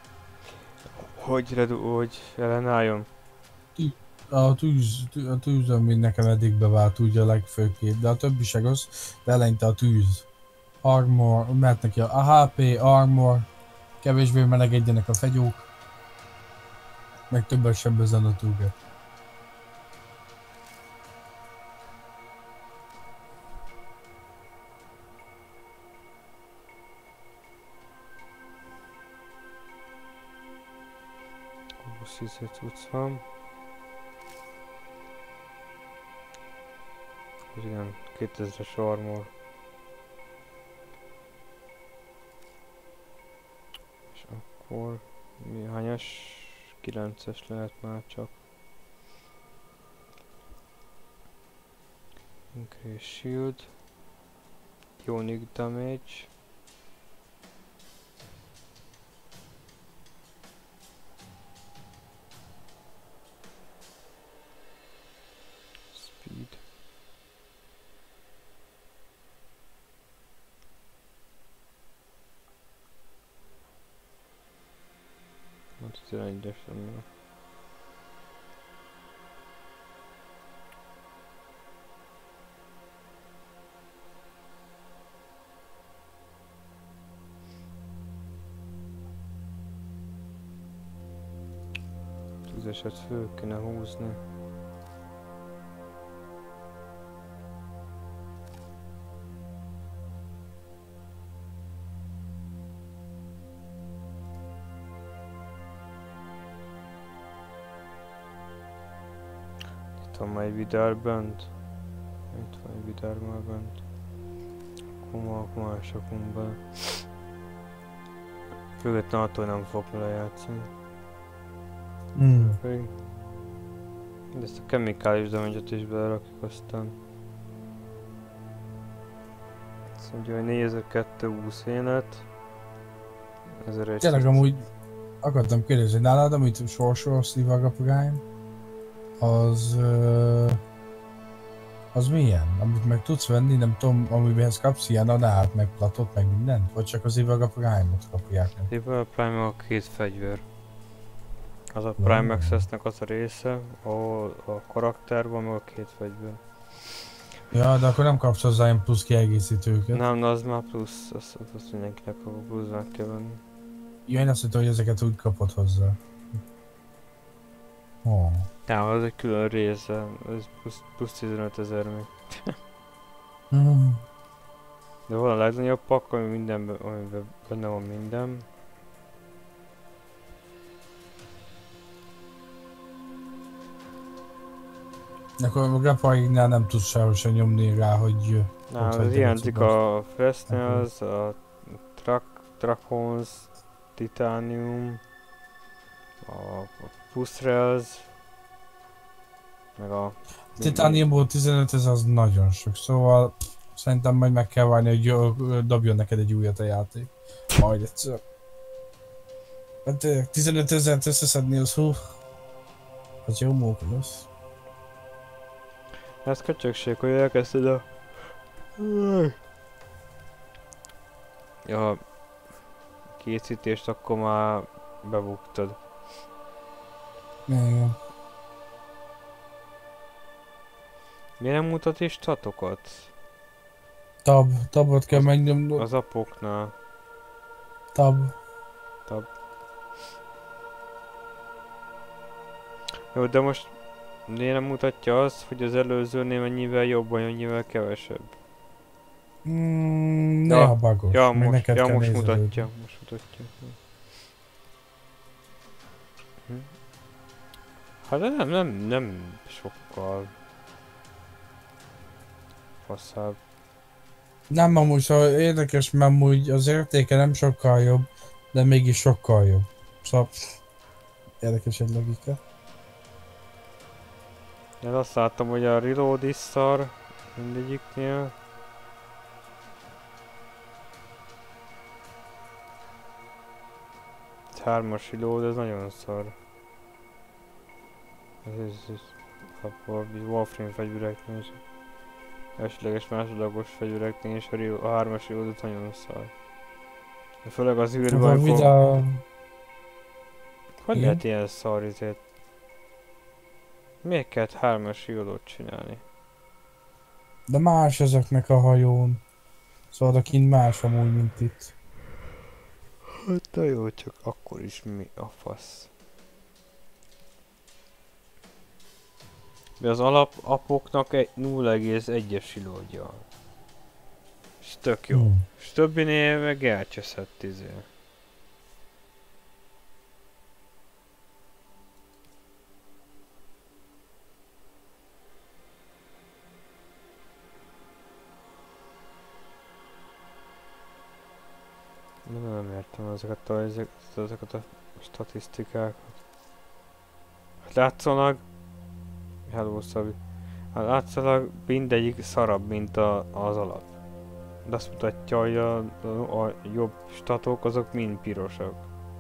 Speaker 2: Hogy ellenálljon?
Speaker 4: A tűzön mind nekem eddig bevált úgy a legfőképp, de a többi se rossz, de eleinte a tűz. Armor, mert neki a HP, armor, kevésbé melegedjenek a fegyók, meg többet sebezzen a túlget.
Speaker 2: Szízett cucc van. Igen, 2000-es armor. És akkor mi hányas? 9-es lehet már csak. Increase shield. Ionic damage. Speed. Hát 11-es lenne. Tízeset föl kéne húzni. Itt van már egy vidár bent. Itt van egy vidár már bent. Akkor más rakunk bele. Függetlenül attól nem fog vele játszani. De ezt a chemikális damage-ot is belerakjuk aztán. Azt mondja, hogy 4220 élet. 1100.
Speaker 4: Tényleg amúgy akartam kérdezni, hogy nálad, amit sorsol szívagapagáim, az milyen? Amit meg tudsz venni, nem tudom, amibenhez kapsz ilyen anát, meg platot, meg mindent? Vagy csak az szívagapagáimot kapják meg?
Speaker 2: Éppen a Prime a két fegyver. Az a Prime Access-nek az a része, ahol a karakterban, meg a két fegyver.
Speaker 4: Ja, de akkor nem kapsz hozzá ilyen plusz kiegészítőket.
Speaker 2: Nem, de az már plusz, azt mindenkinek a plusznak kell venni.
Speaker 4: Ja, én azt hittem, hogy ezeket úgy kapod hozzá. Oh.
Speaker 2: Ja, az egy külön része, ez plusz 15 000 még. De van a legnagyobb pakk, ami mindenben, amiben benne van minden.
Speaker 4: Akkor a grapaignál nem tudsz sehol sem nyomni rá, hogy...
Speaker 2: Az hiányzik a Fresnels, a Dracons, Titanium, a Pusrels, meg a...
Speaker 4: Titaniumból 15 000 az nagyon sok, szóval szerintem majd meg kell várni, hogy dobjon neked egy újat a játék. Majd egyszer. Hát 15 000-t összeszedni az hú. Az jó móka lesz.
Speaker 2: Ez köcsökség, hogy elkezdted a... Ja, készítést akkor már bebuktad.
Speaker 4: Igen.
Speaker 2: Miért nem mutat is statokat?
Speaker 4: Tabot kell megnyomnod.
Speaker 2: Az apoknál.
Speaker 4: Tab.
Speaker 2: Jó, de most miért nem mutatja azt, hogy az előzőnél mennyivel jobb, vagy mennyivel kevesebb?
Speaker 4: Néha bugos.
Speaker 2: Ja,
Speaker 4: meg
Speaker 2: most,
Speaker 4: neked kell
Speaker 2: most
Speaker 4: nézned
Speaker 2: mutatja.
Speaker 4: őt.
Speaker 2: Most mutatja. Hát de nem sokkal faszább.
Speaker 4: Nem, amúgy szóval érdekes, mert amúgy az értéke nem sokkal jobb, de mégis sokkal jobb. Szóval érdekes egy logika.
Speaker 2: Én azt láttam, hogy a reload is szar mindegyiknél. Egy 3-as reload, ez nagyon szar. Ez a Warframe fegyvereknél is. Elsőleges másodlagos fegyvereknél is a 3-as reload nagyon szar. De főleg az űrbajkon... Hogy lehet ilyen szar izét? Miért kellett 3-as reloadot csinálni?
Speaker 4: De más ezeknek a hajón. Szóval odakint más amúgy, mint itt.
Speaker 2: Hát de jó, csak akkor is mi a fasz. De az alapapoknak egy 0,1-es reloadja. És tök jó. És többinél meg elcseszett izé. Nem értem ezeket a statisztikákat. Hát látszólag... Hello, Szabi. Hát látszólag mindegyik szarabb, mint az alap. De azt mutatja, hogy a jobb statok azok mind pirosak.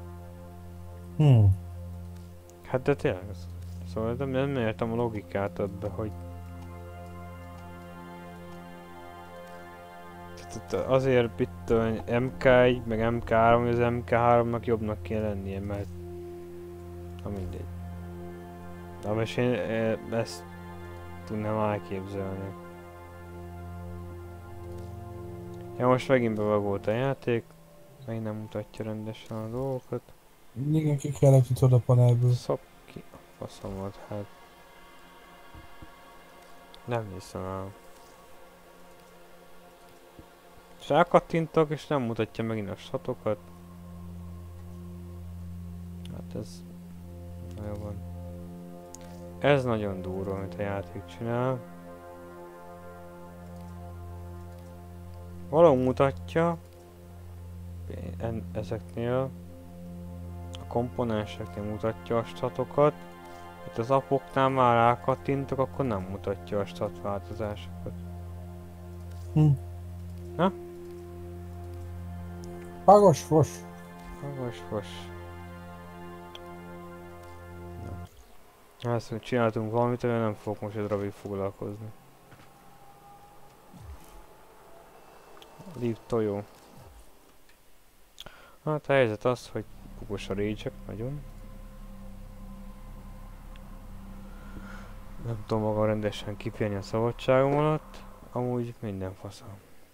Speaker 2: Hát de tényleg, szóval nem értem a logikát ebbe, hogy... Azért itt MK1 meg MK3, hogy az MK3-nak jobbnak kell lennie, mert... Na mindegy. Na most én ezt tudnám elképzelni. Ja, most megint bevagolt a játék, meg nem mutatja rendesen a dolgokat.
Speaker 4: Igen, ki kellett itt oda a panelből.
Speaker 2: Szop ki a faszomat, hát... Nem hiszem el. És elkattintok, és nem mutatja megint a statokat. Hát ez... Nagyon van. Ez nagyon durva, amit a játék csinál. Valahol mutatja ezeknél a komponenseknél mutatja a statokat, Hát az apoknál már rákattintok, akkor nem mutatja a stat változásokat. Na?
Speaker 4: Hagos fos.
Speaker 2: Hagos fos. Na. Azt mondja, csináltunk valamit, amivel nem fogok most egy darabig foglalkozni. Leave tojó. Hát a helyzet az, hogy bugos a rage-ek nagyon. Nem tudom magam rendesen kipélni a szabadságom alatt. Amúgy minden faszom.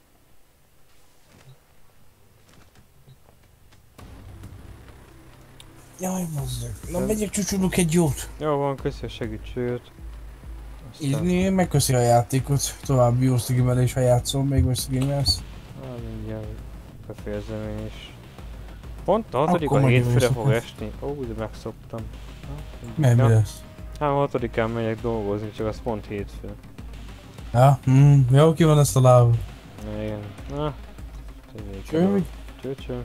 Speaker 4: Jaj, bazzeg. Na megyek csúcsolok egy jót.
Speaker 2: Jó van, köszi a segítséget.
Speaker 4: Így megköszi a játékot. További jó streamelés, ha játszol még, vagy streamelsz.
Speaker 2: Mindjárt befejezem én is. Pont a 6.
Speaker 4: Akkor
Speaker 2: a
Speaker 4: majd
Speaker 2: hétfőre fog
Speaker 4: éjszaka.
Speaker 2: esni. Ó, de megszoktam.
Speaker 4: Mi lesz?
Speaker 2: Hát a 6-án megyek dolgozni, csak az pont hétfő.
Speaker 4: Ja, jó, ki van ezt a láb.
Speaker 2: Igen. Na.
Speaker 4: Cső.
Speaker 2: Cső.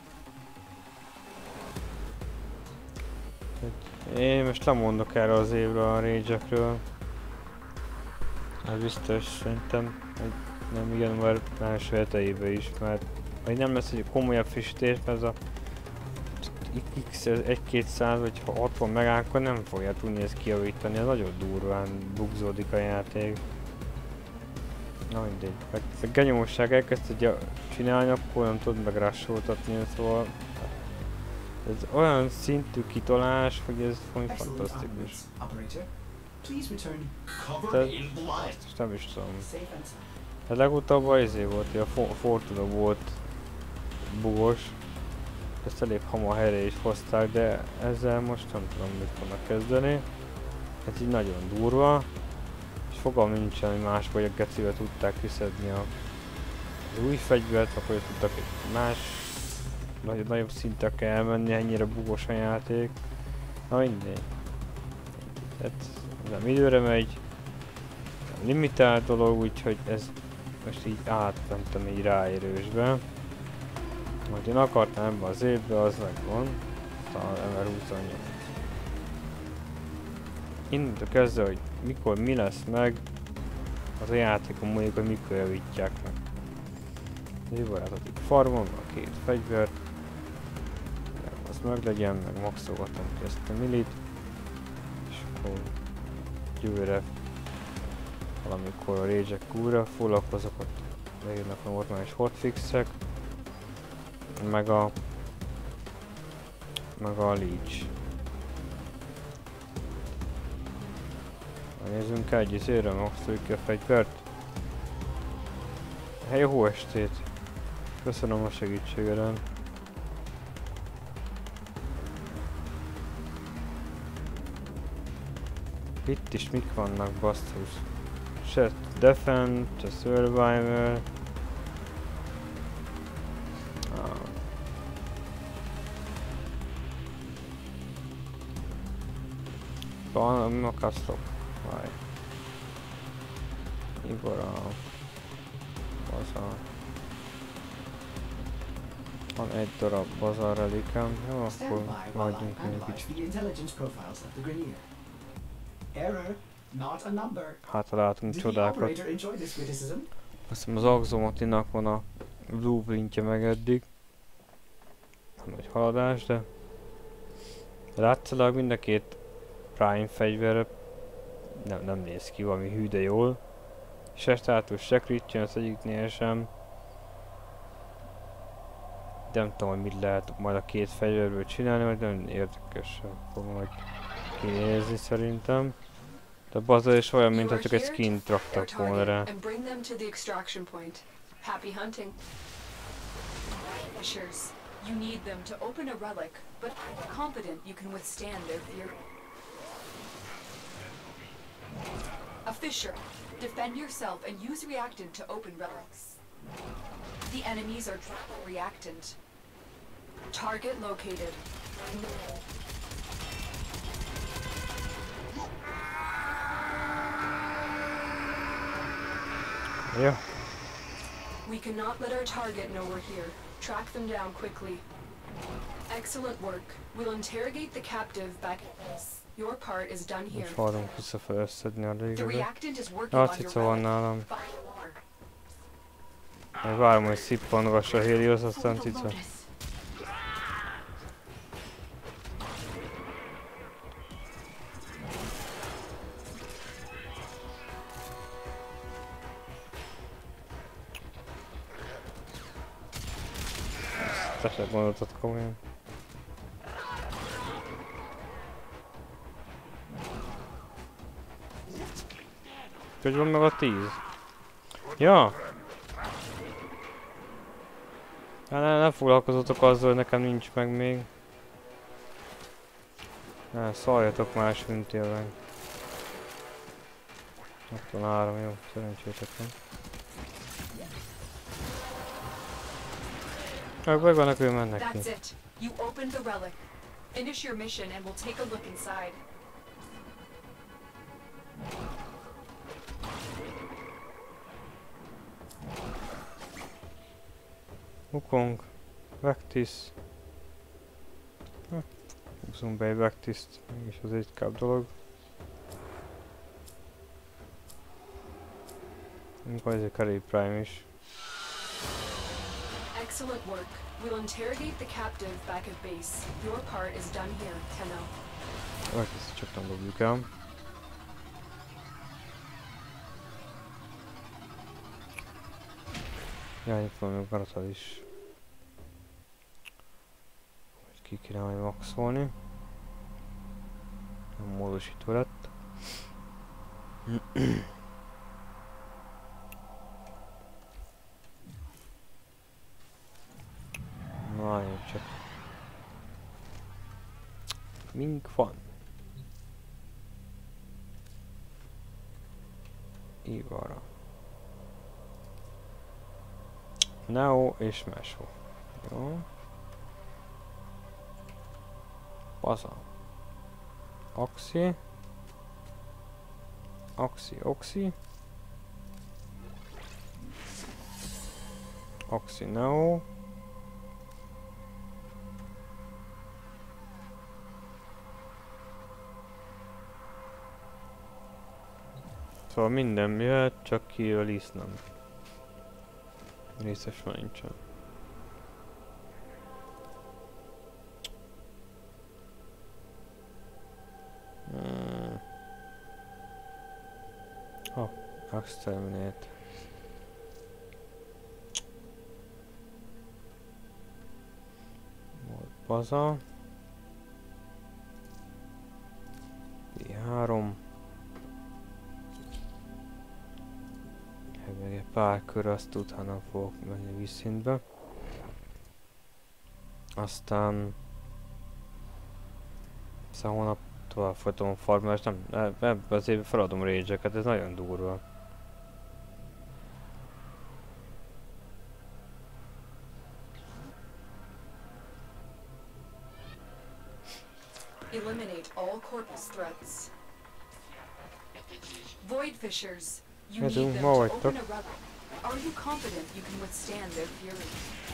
Speaker 2: Én most lemondok erre az évre a rage-ekről. Ez biztos, szerintem nem igen, már első heteibe is, mert vagy nem lesz egy komolyabb frissítés, mert ez a X 1-200 vagy 60 megánkon nem fogja tudni ezt kijavítani, ez nagyon durván bugzódik a játék. Na mindegy, a genyóság elkezdte csinálni, akkor nem tud megrássoltatni, szóval ez olyan szintű kitolás, hogy ez
Speaker 7: Excellent
Speaker 2: fantasztikus.
Speaker 7: armaments, operator. Please return
Speaker 2: Tehát,
Speaker 7: covered in blood.
Speaker 2: most nem is tudom.
Speaker 7: Safe and sound.
Speaker 2: A legutóbb az izé volt, hogy a Fortuna volt bugos. Ezt elég hamar helyre is hozták, de ezzel most nem tudom mit fognak kezdeni. Ez így nagyon durva. És fogalmam nincsen, hogy másból a gecivel tudták kiszedni az új fegyvert, akkor tudtak egy más nagyobb szintekkel elmenni, ennyire bugos a játék. Na mindegy. Tehát nem időre megy, limitált dolog, úgyhogy ez most így átmentem így ráérősbe. Hogy én akartam ebben az évben, az megvan. Talán MR28. Innentől kezdve, hogy mikor mi lesz meg, az a játékon mondjuk, hogy mikor javítják meg. Zsibarátodik farmon, a két fegyvert. Az meg legyen, meg maxolgatom ki ezt a milit. És akkor jövőre valamikor a rage-ek újra fullak, azokat leírnak a normális hotfixek. Meg a leech. Nézzünk el egy izére, maxoljuk ki a fegyvert. Hey, jó estét! Köszönöm a segítségedet. Itt is mik vannak, basszus? Se defend, se survivor. Van a kaszlok. Vaj. Igor a... Van egy darab bazar relikem, jó, akkor
Speaker 7: Stand by while I
Speaker 2: maradjunk egy
Speaker 7: analyze
Speaker 2: kicsit.
Speaker 7: the intelligence profiles of the Grenier. Error, not a number.
Speaker 2: Hát látunk
Speaker 7: Did the
Speaker 2: csodákat.
Speaker 7: operator enjoy this criticism?
Speaker 2: Azt hiszem az Axomatinak van a blueprintje meg eddig. Nem nagy haladás, de... Látszólag mind a két Prime fegyver nem néz ki valami hű, de jól. Se státus, se crit az egyiknél sem. Nem tudom, hogy mit lehet majd a két fegyverből csinálni, majd nagyon érdekes fog majd kinézni szerintem. De bazza is olyan, mintha csak egy skint raktak volna rá.
Speaker 6: And bring them to the extraction point. Happy hunting. Fishers, you need them to open a relic, but I'm confident you can withstand their fury. A fisher, defend yourself and use reactant to open relics. The enemies are reactant. Target located.
Speaker 2: Ja.
Speaker 6: We cannot let our target know we're here. Track them down quickly. Excellent work. We'll interrogate the captive back at this. Your part is done here.
Speaker 2: Most haladunk visszafelé összedni a
Speaker 6: The
Speaker 2: légeket.
Speaker 6: reactant is working on your
Speaker 2: Cica van
Speaker 6: relic.
Speaker 2: nálam.
Speaker 6: Find more.
Speaker 2: Még várom, hogy szippantgassa a Helios, aztán cica. Te se gondoltad komolyan. Hogy van meg a 10? Ja! Nem foglalkozzatok azzal, hogy nekem nincs meg még. Ne, szarjatok más, mint tényleg. 63, jó, szerencsétek van. Meg vannak, ő mennek ki.
Speaker 6: That's it. You opened the relic. Finish your mission and we'll take a look inside.
Speaker 2: Wukong, Vectis. Húzzunk be egy Vectist, mégis az egy kább dolog. Amikor ez egy Caribe Prime is.
Speaker 6: Excellent work. We'll interrogate the captive back at base. Your part is done here, Tenno.
Speaker 2: Vectist csak nem dobjuk el. Ja, itt van még Baratal is. Hogy ki kéne majd maxolni. Nem módosítva lett. Várjunk csak. Mink van. Ivara. Neo és Mesho. Jó. Baza. Oxy. Oxy. Oxy Neo. Szóval minden jöhet, csak ki a Lisz nem. Részes már nincsen. Exterminate. Volt Baza. D3. Meg egy pár kör, azt utána fogok menni vízszintbe. Aztán holnap tovább folytatom a farmát, nem, ebben az évben feladom rage-eket, ez nagyon durva.
Speaker 6: Eliminate all corpus threats. Void fissures. You
Speaker 2: Yeah,
Speaker 6: need
Speaker 2: doing
Speaker 6: them
Speaker 2: more
Speaker 6: to
Speaker 2: like
Speaker 6: open
Speaker 2: that.
Speaker 6: a relic. Are you confident you can withstand their fury?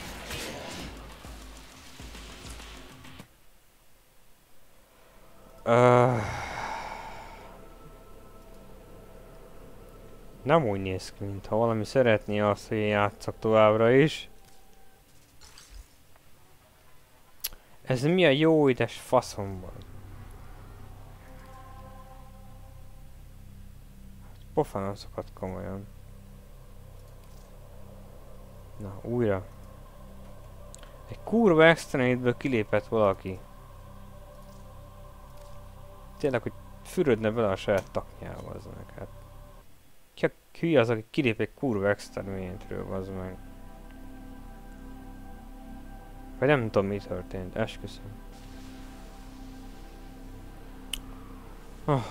Speaker 2: Nem úgy néz ki, mintha valami szeretné azt, hogy én játszak továbbra is. Ez mi a jó édes faszomban? Pofánon szakadt komolyan. Na, újra. Egy kurva extranitből kilépett valaki. Tényleg, hogy fürödne bele a saját taknyába, az meg. Hát. Ki a hülye az, aki kilép egy kurva extranitről, az meg. Vagy nem tudom, mi történt, esküszöm. Oh.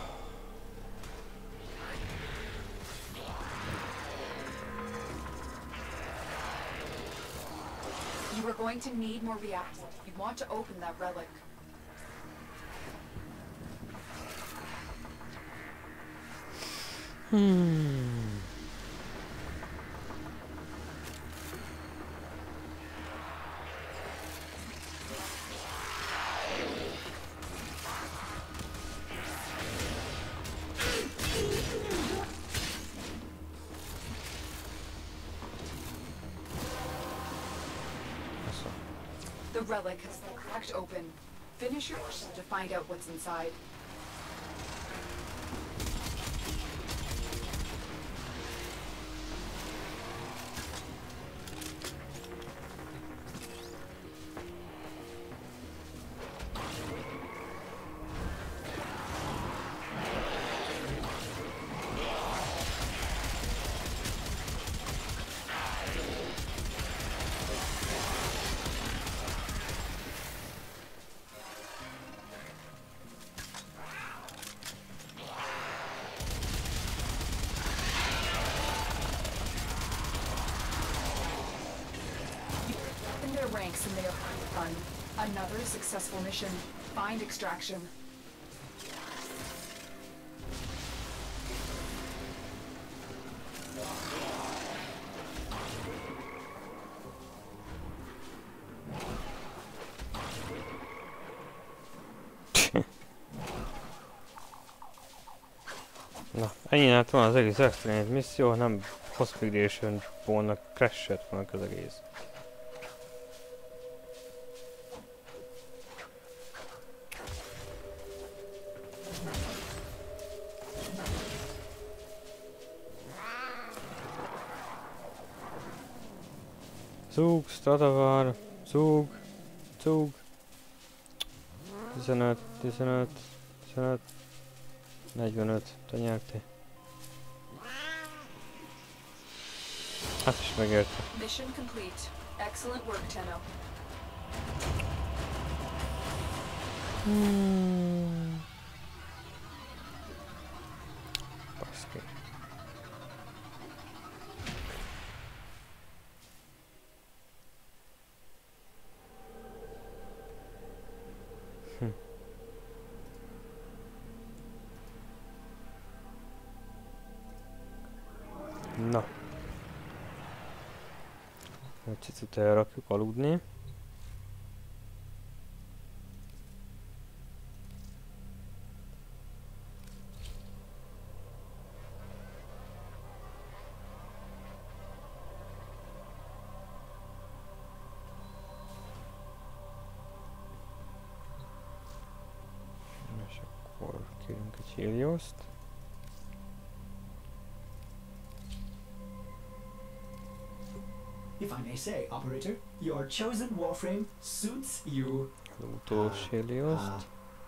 Speaker 6: You are going to need more reactants. You want to open that relic. relic has cracked open. Finish your mission to find out what's inside. Ranks and they are fun. Another successful mission. Find extraction.
Speaker 2: Na, ennyi lett van az egész extrém misszió, nem Hospitation volna, crashet volna az egész. Zug, Stradavar, Zug, 15, 45, te nyertél. Hát is megérte.
Speaker 6: Mission complete. Excellent work, Tenno.
Speaker 2: Baszki. Na. Egy cicit elrakjuk aludni. És akkor kérünk egy Helioszt.
Speaker 7: If I may say, operator, your chosen warframe suits you.
Speaker 2: Az utolsó Helioszt.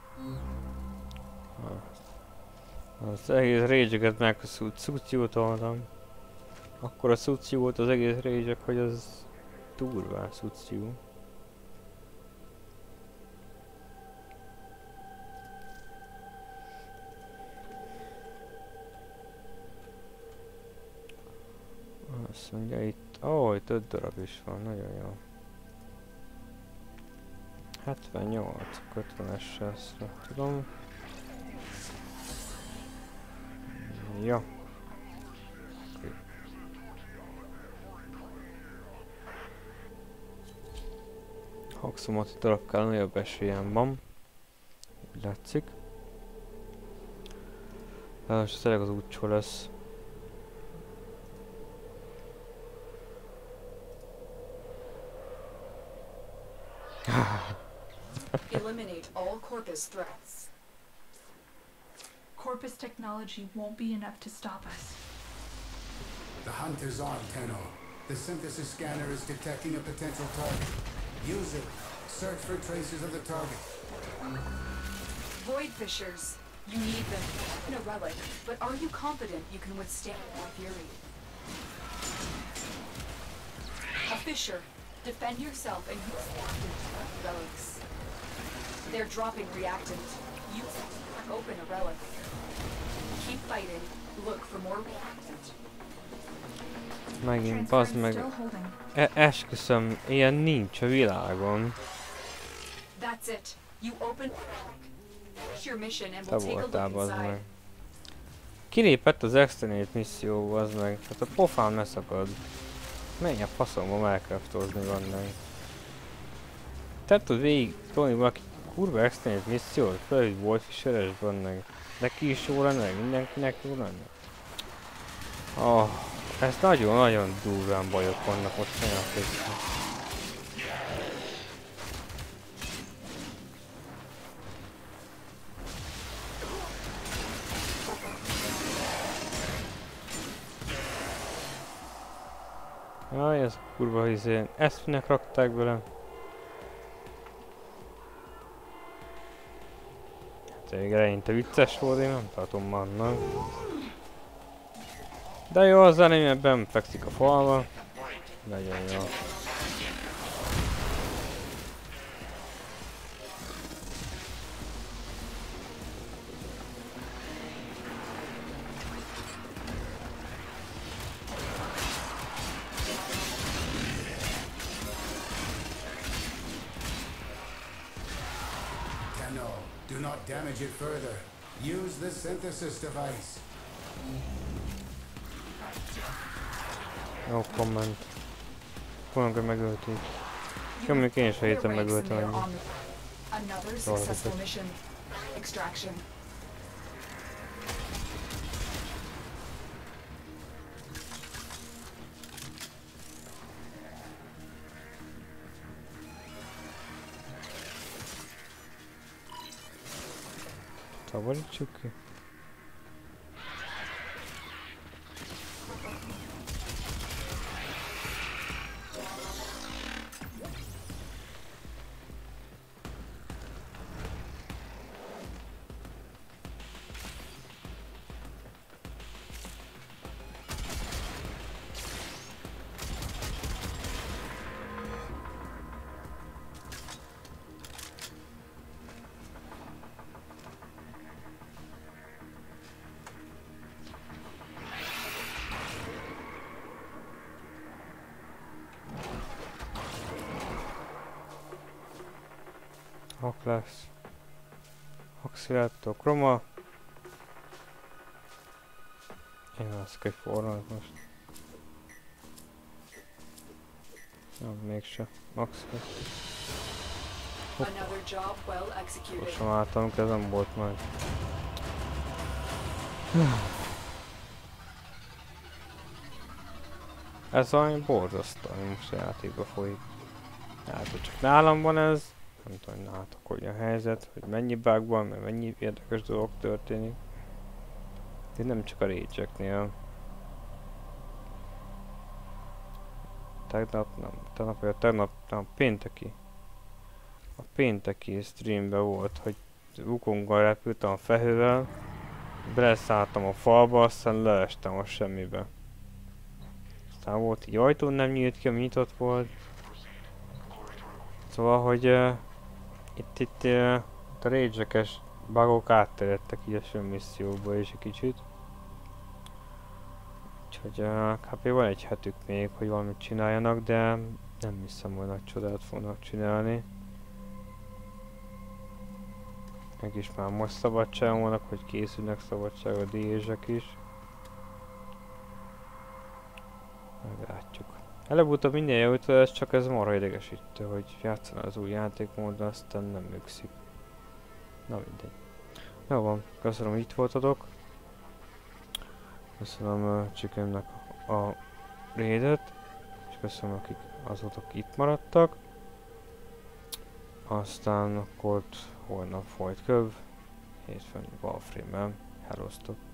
Speaker 2: Az egész rage-eket meg a Suciút voltam. Akkor a Suciú volt az egész rage, hogy az durván Suciú. Azt mondja itt, itt 5 darab is van, nagyon jó. 78, 50-essel tudom. Ja. Haxomati darabbal nagyobb esélyem van. Úgy látszik. És tényleg az útcsó lesz.
Speaker 6: Eliminate all Corpus threats.
Speaker 8: Corpus technology won't be enough to stop us.
Speaker 9: The hunt is on, Tenno. The synthesis scanner is detecting a potential target. Use it. Search for traces of the target.
Speaker 6: Void Fissures. You need them in a relic, but are you confident you can withstand their fury? A fissure. Defend yourself and use relics. They're dropping reactant. Use it to crack open a relic. Keep fighting. Look for more reactant.
Speaker 2: Megint, bazd meg. Esküszöm, ilyen nincs a világon.
Speaker 6: That's it. You open your mission and
Speaker 2: Te
Speaker 6: we'll take a
Speaker 2: voltál,
Speaker 6: look
Speaker 2: bazd
Speaker 6: inside.
Speaker 2: meg. Kilépett az externate misszió, bazd meg. Hát a pofám ne szakad. Menj a faszomba elkraftozni vannak. Te tudod végig tolni valaki kurva externate missziót? Főleg, hogy Void Fisher-es vannak. Neki is jó lenne, mindenkinek jó lenne. Ez nagyon-nagyon durván bajok vannak ott, nagyon vissza. Jaj, ez a kurva izé. Ezt minek rakták bele? Hát még eleinte vicces volt, én nem tartom mannak. De jó, az elég benn fekszik a falba. Nagyon jó.
Speaker 9: Do not damage it further. Use the synthesis device.
Speaker 2: Jó komment. Fogom, hogy megölték. Jó, mondjuk én sem hittem megöltem ennyi.
Speaker 6: Another successful mission. Extraction.
Speaker 2: Tavolítsuk ki. Hak lesz. Haksziláttól kroma. Én veszek egy forralt most. Nem, mégse. Max lesz. Most sem álltam, ez nem volt majd. Ez valami borzasztó, ami most a játékba folyik. Hát, hogy csak nálam van ez. Nem tudom, hogy nálatok hogy a helyzet, hogy mennyi bug van, mert mennyi érdekes dolog történik. De nem csak a rage-eknél. Tegnap, pénteki. A pénteki streamben volt, hogy Wukonggal repültem a fehérrel, beleszálltam a falba, aztán leestem a semmibe. Aztán volt egy ajtó, nem nyílt ki, ami nyitott volt. Szóval, hogy itt a rage-ekes bugok átterjedtek így a misszióba is egy kicsit. Úgyhogy kb. Van egy hetük még, hogy valamit csináljanak, de nem hiszem, hogy nagy csodát fognak csinálni. Meg is már most szabadságon vannak, hogy készülnek szabadságra DJ-ek is. Meglátjuk. Előbb-utóbb minden javult, ez csak ez marha idegesítő, hogy játszana az új játékmódon, aztán nem működik. Na mindegy. Jó van, köszönöm, hogy itt voltatok. Köszönöm Chickennek a raidet, és köszönöm, akik azóta itt maradtak. Aztán akkor holnap folyt köv, hétfőn Warframe-en. Hellóztok!